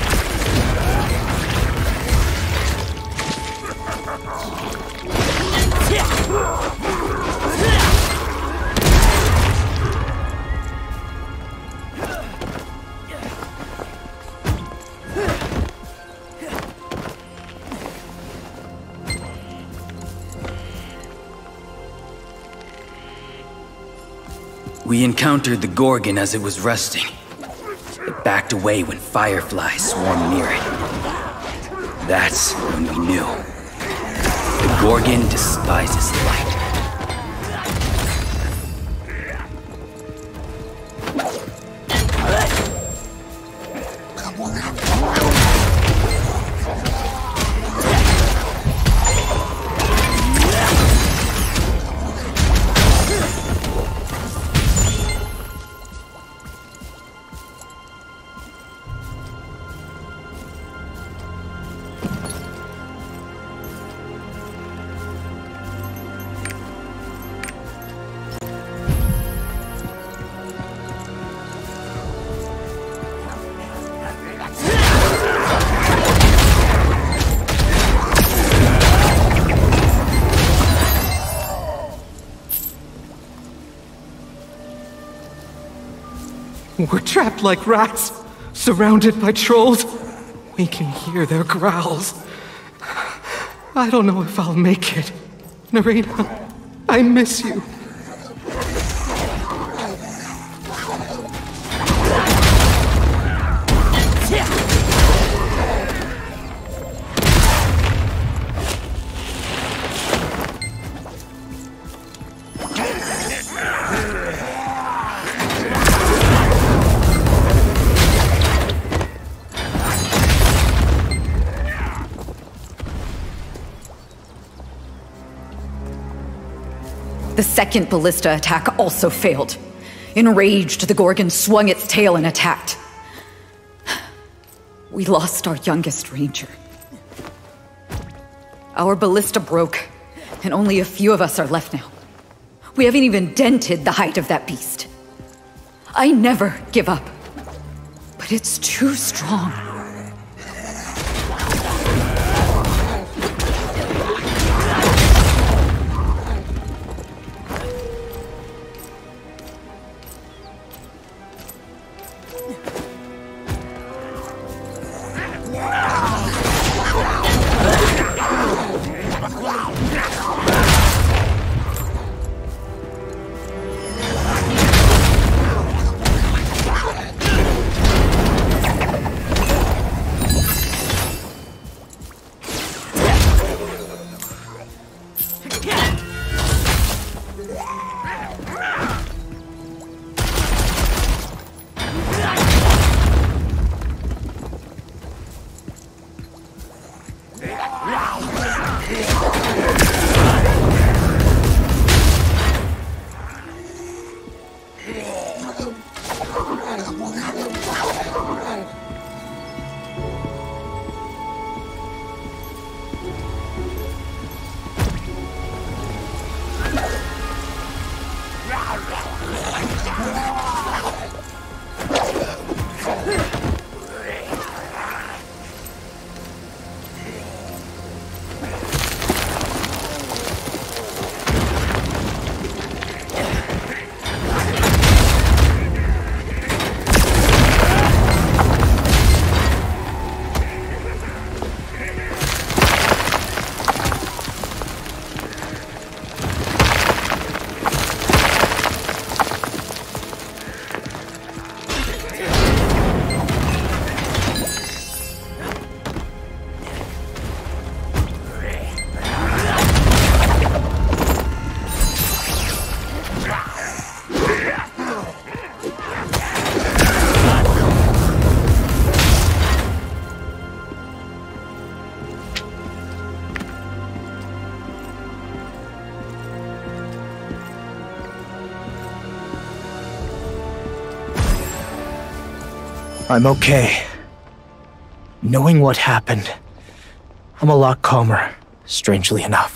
We encountered the Gorgon as it was resting. It backed away when fireflies swarmed near it. That's when we knew. The Gorgon despises light. We're trapped like rats, surrounded by trolls. We can hear their growls. I don't know if I'll make it. Narina, I miss you. The second ballista attack also failed. Enraged, the Gorgon swung its tail and attacked. We lost our youngest ranger. Our ballista broke, and only a few of us are left now. We haven't even dented the height of that beast. I never give up, but it's too strong. I'm okay. Knowing what happened, I'm a lot calmer, strangely enough.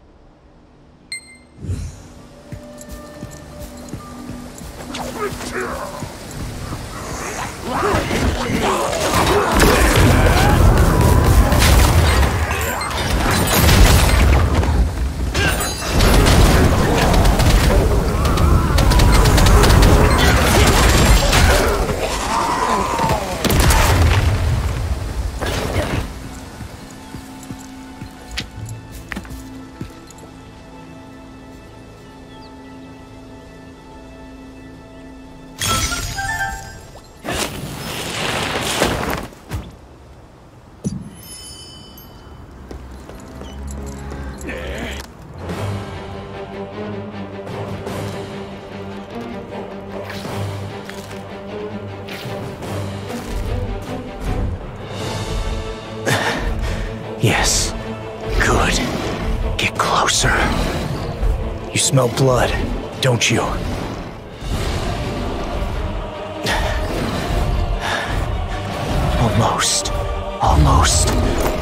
Yes. Good. Get closer. You smell blood, don't you? Almost. Almost.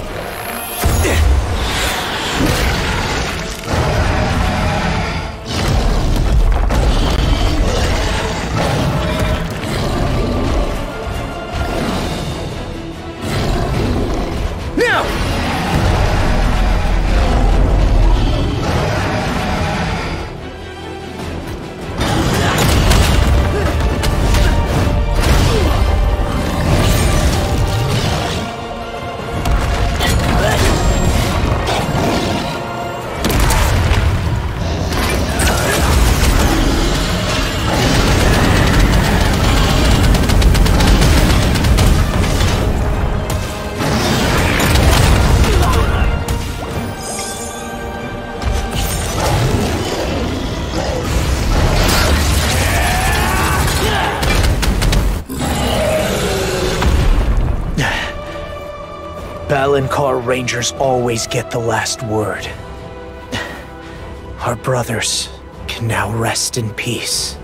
Car Rangers always get the last word. Our brothers can now rest in peace.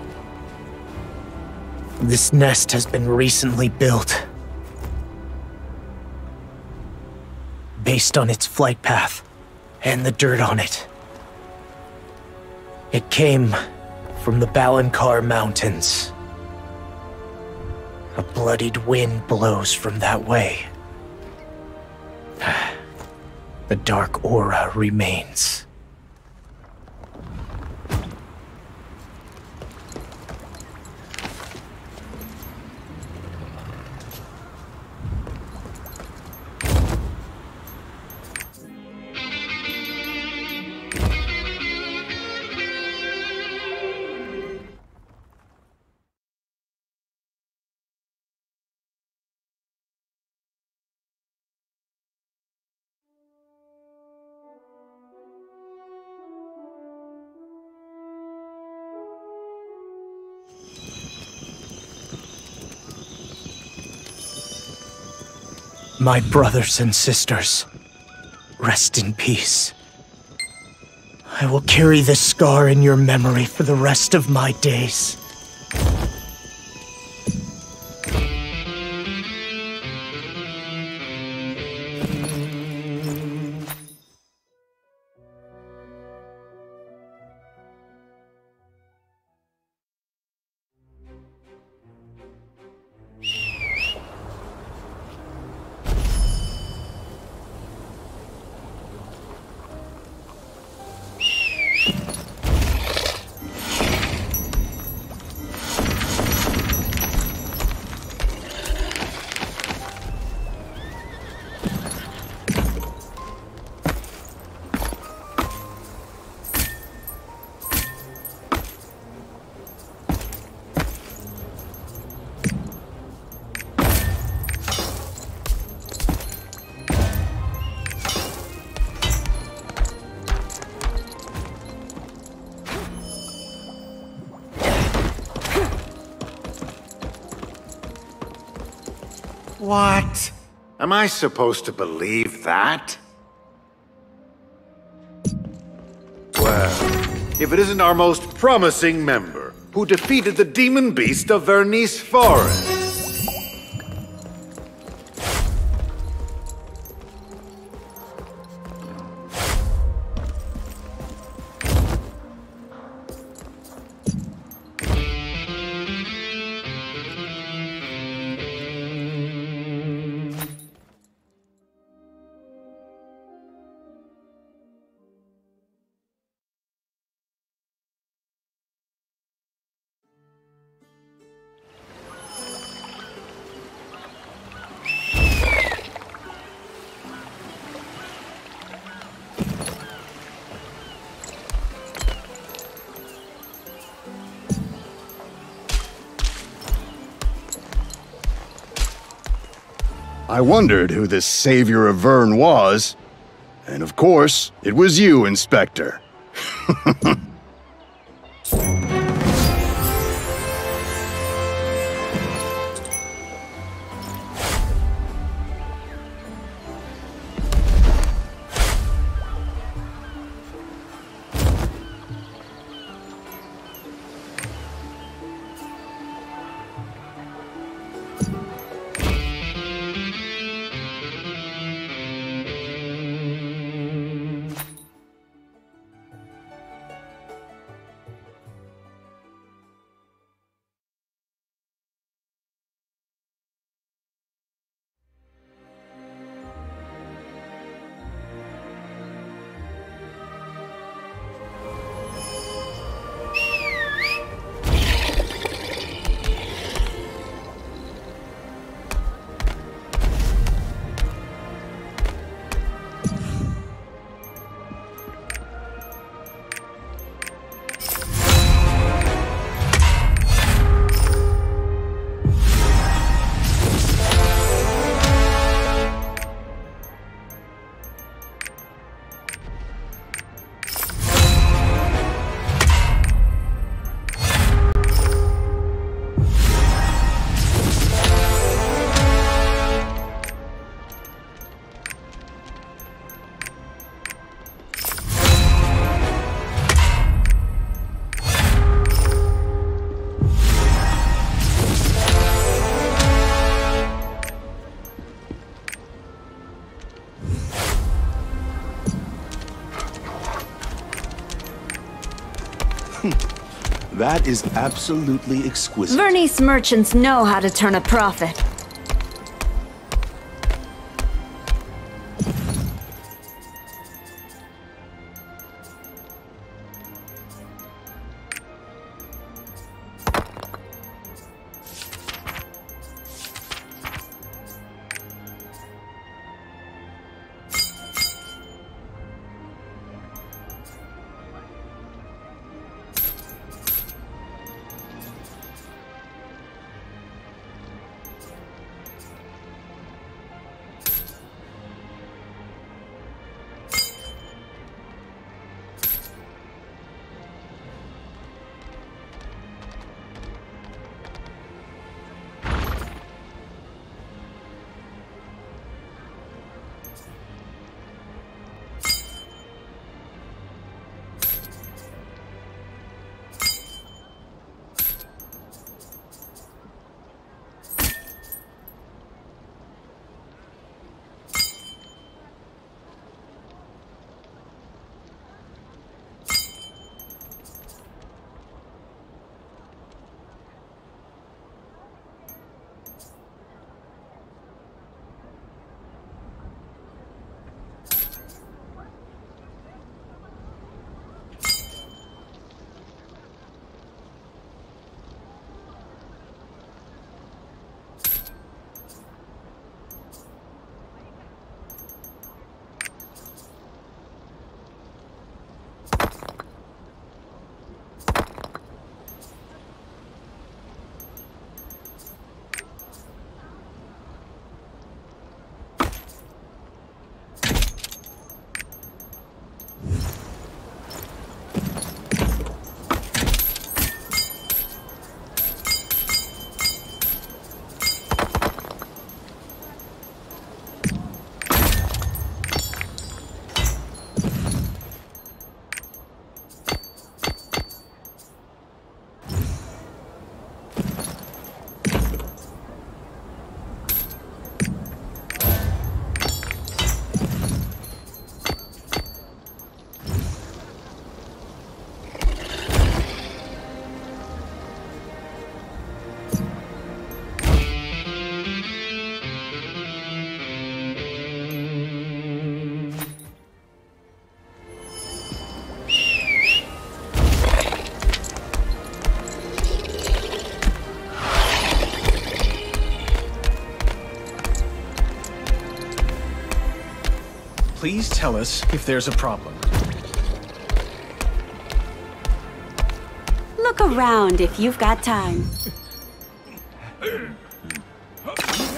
This nest has been recently built. Based on its flight path and the dirt on it. It came from the Balankar Mountains. A bloodied wind blows from that way. The dark aura remains. My brothers and sisters, rest in peace. I will carry this scar in your memory for the rest of my days. What? Am I supposed to believe that? Well, if it isn't our most promising member, who defeated the demon beast of Vernese Forest. I wondered who this savior of Vern was. And of course, it was you, Inspector. That is absolutely exquisite. Vernese merchants know how to turn a profit. Please tell us if there's a problem. Look around if you've got time.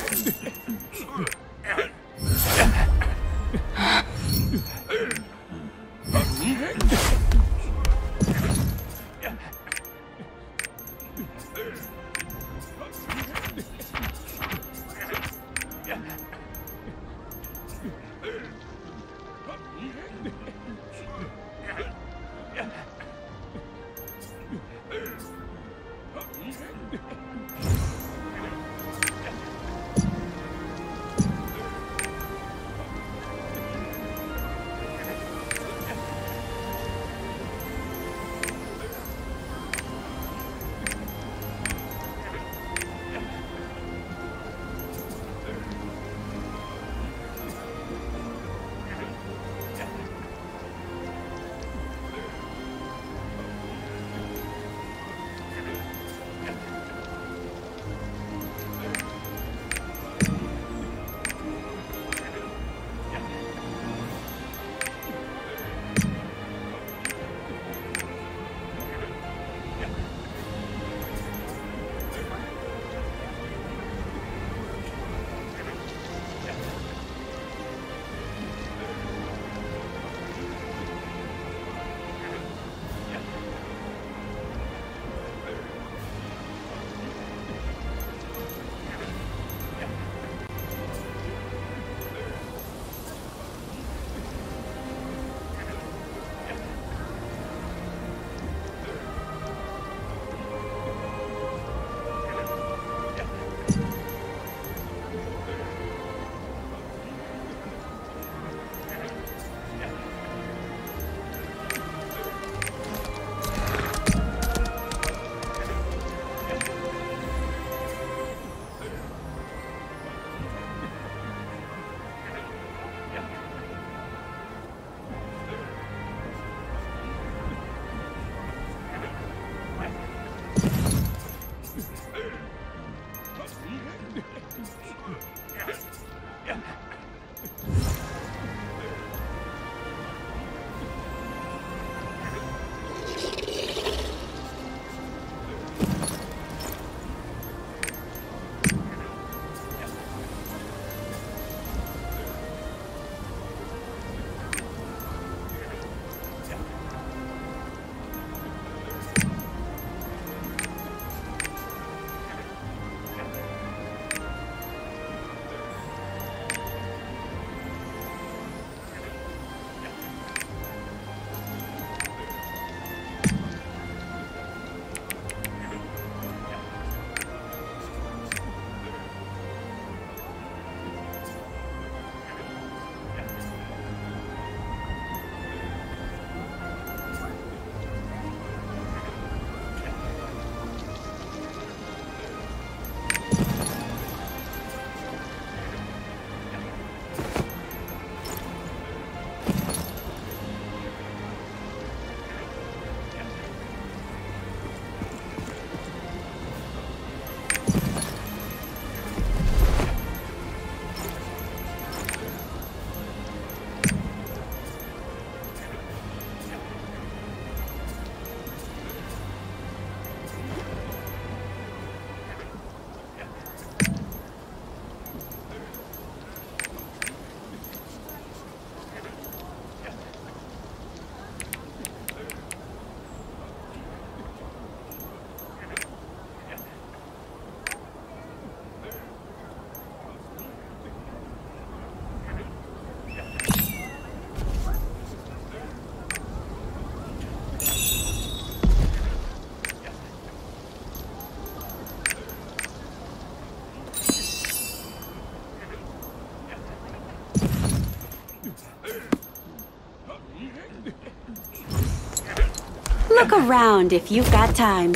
Look around if you've got time.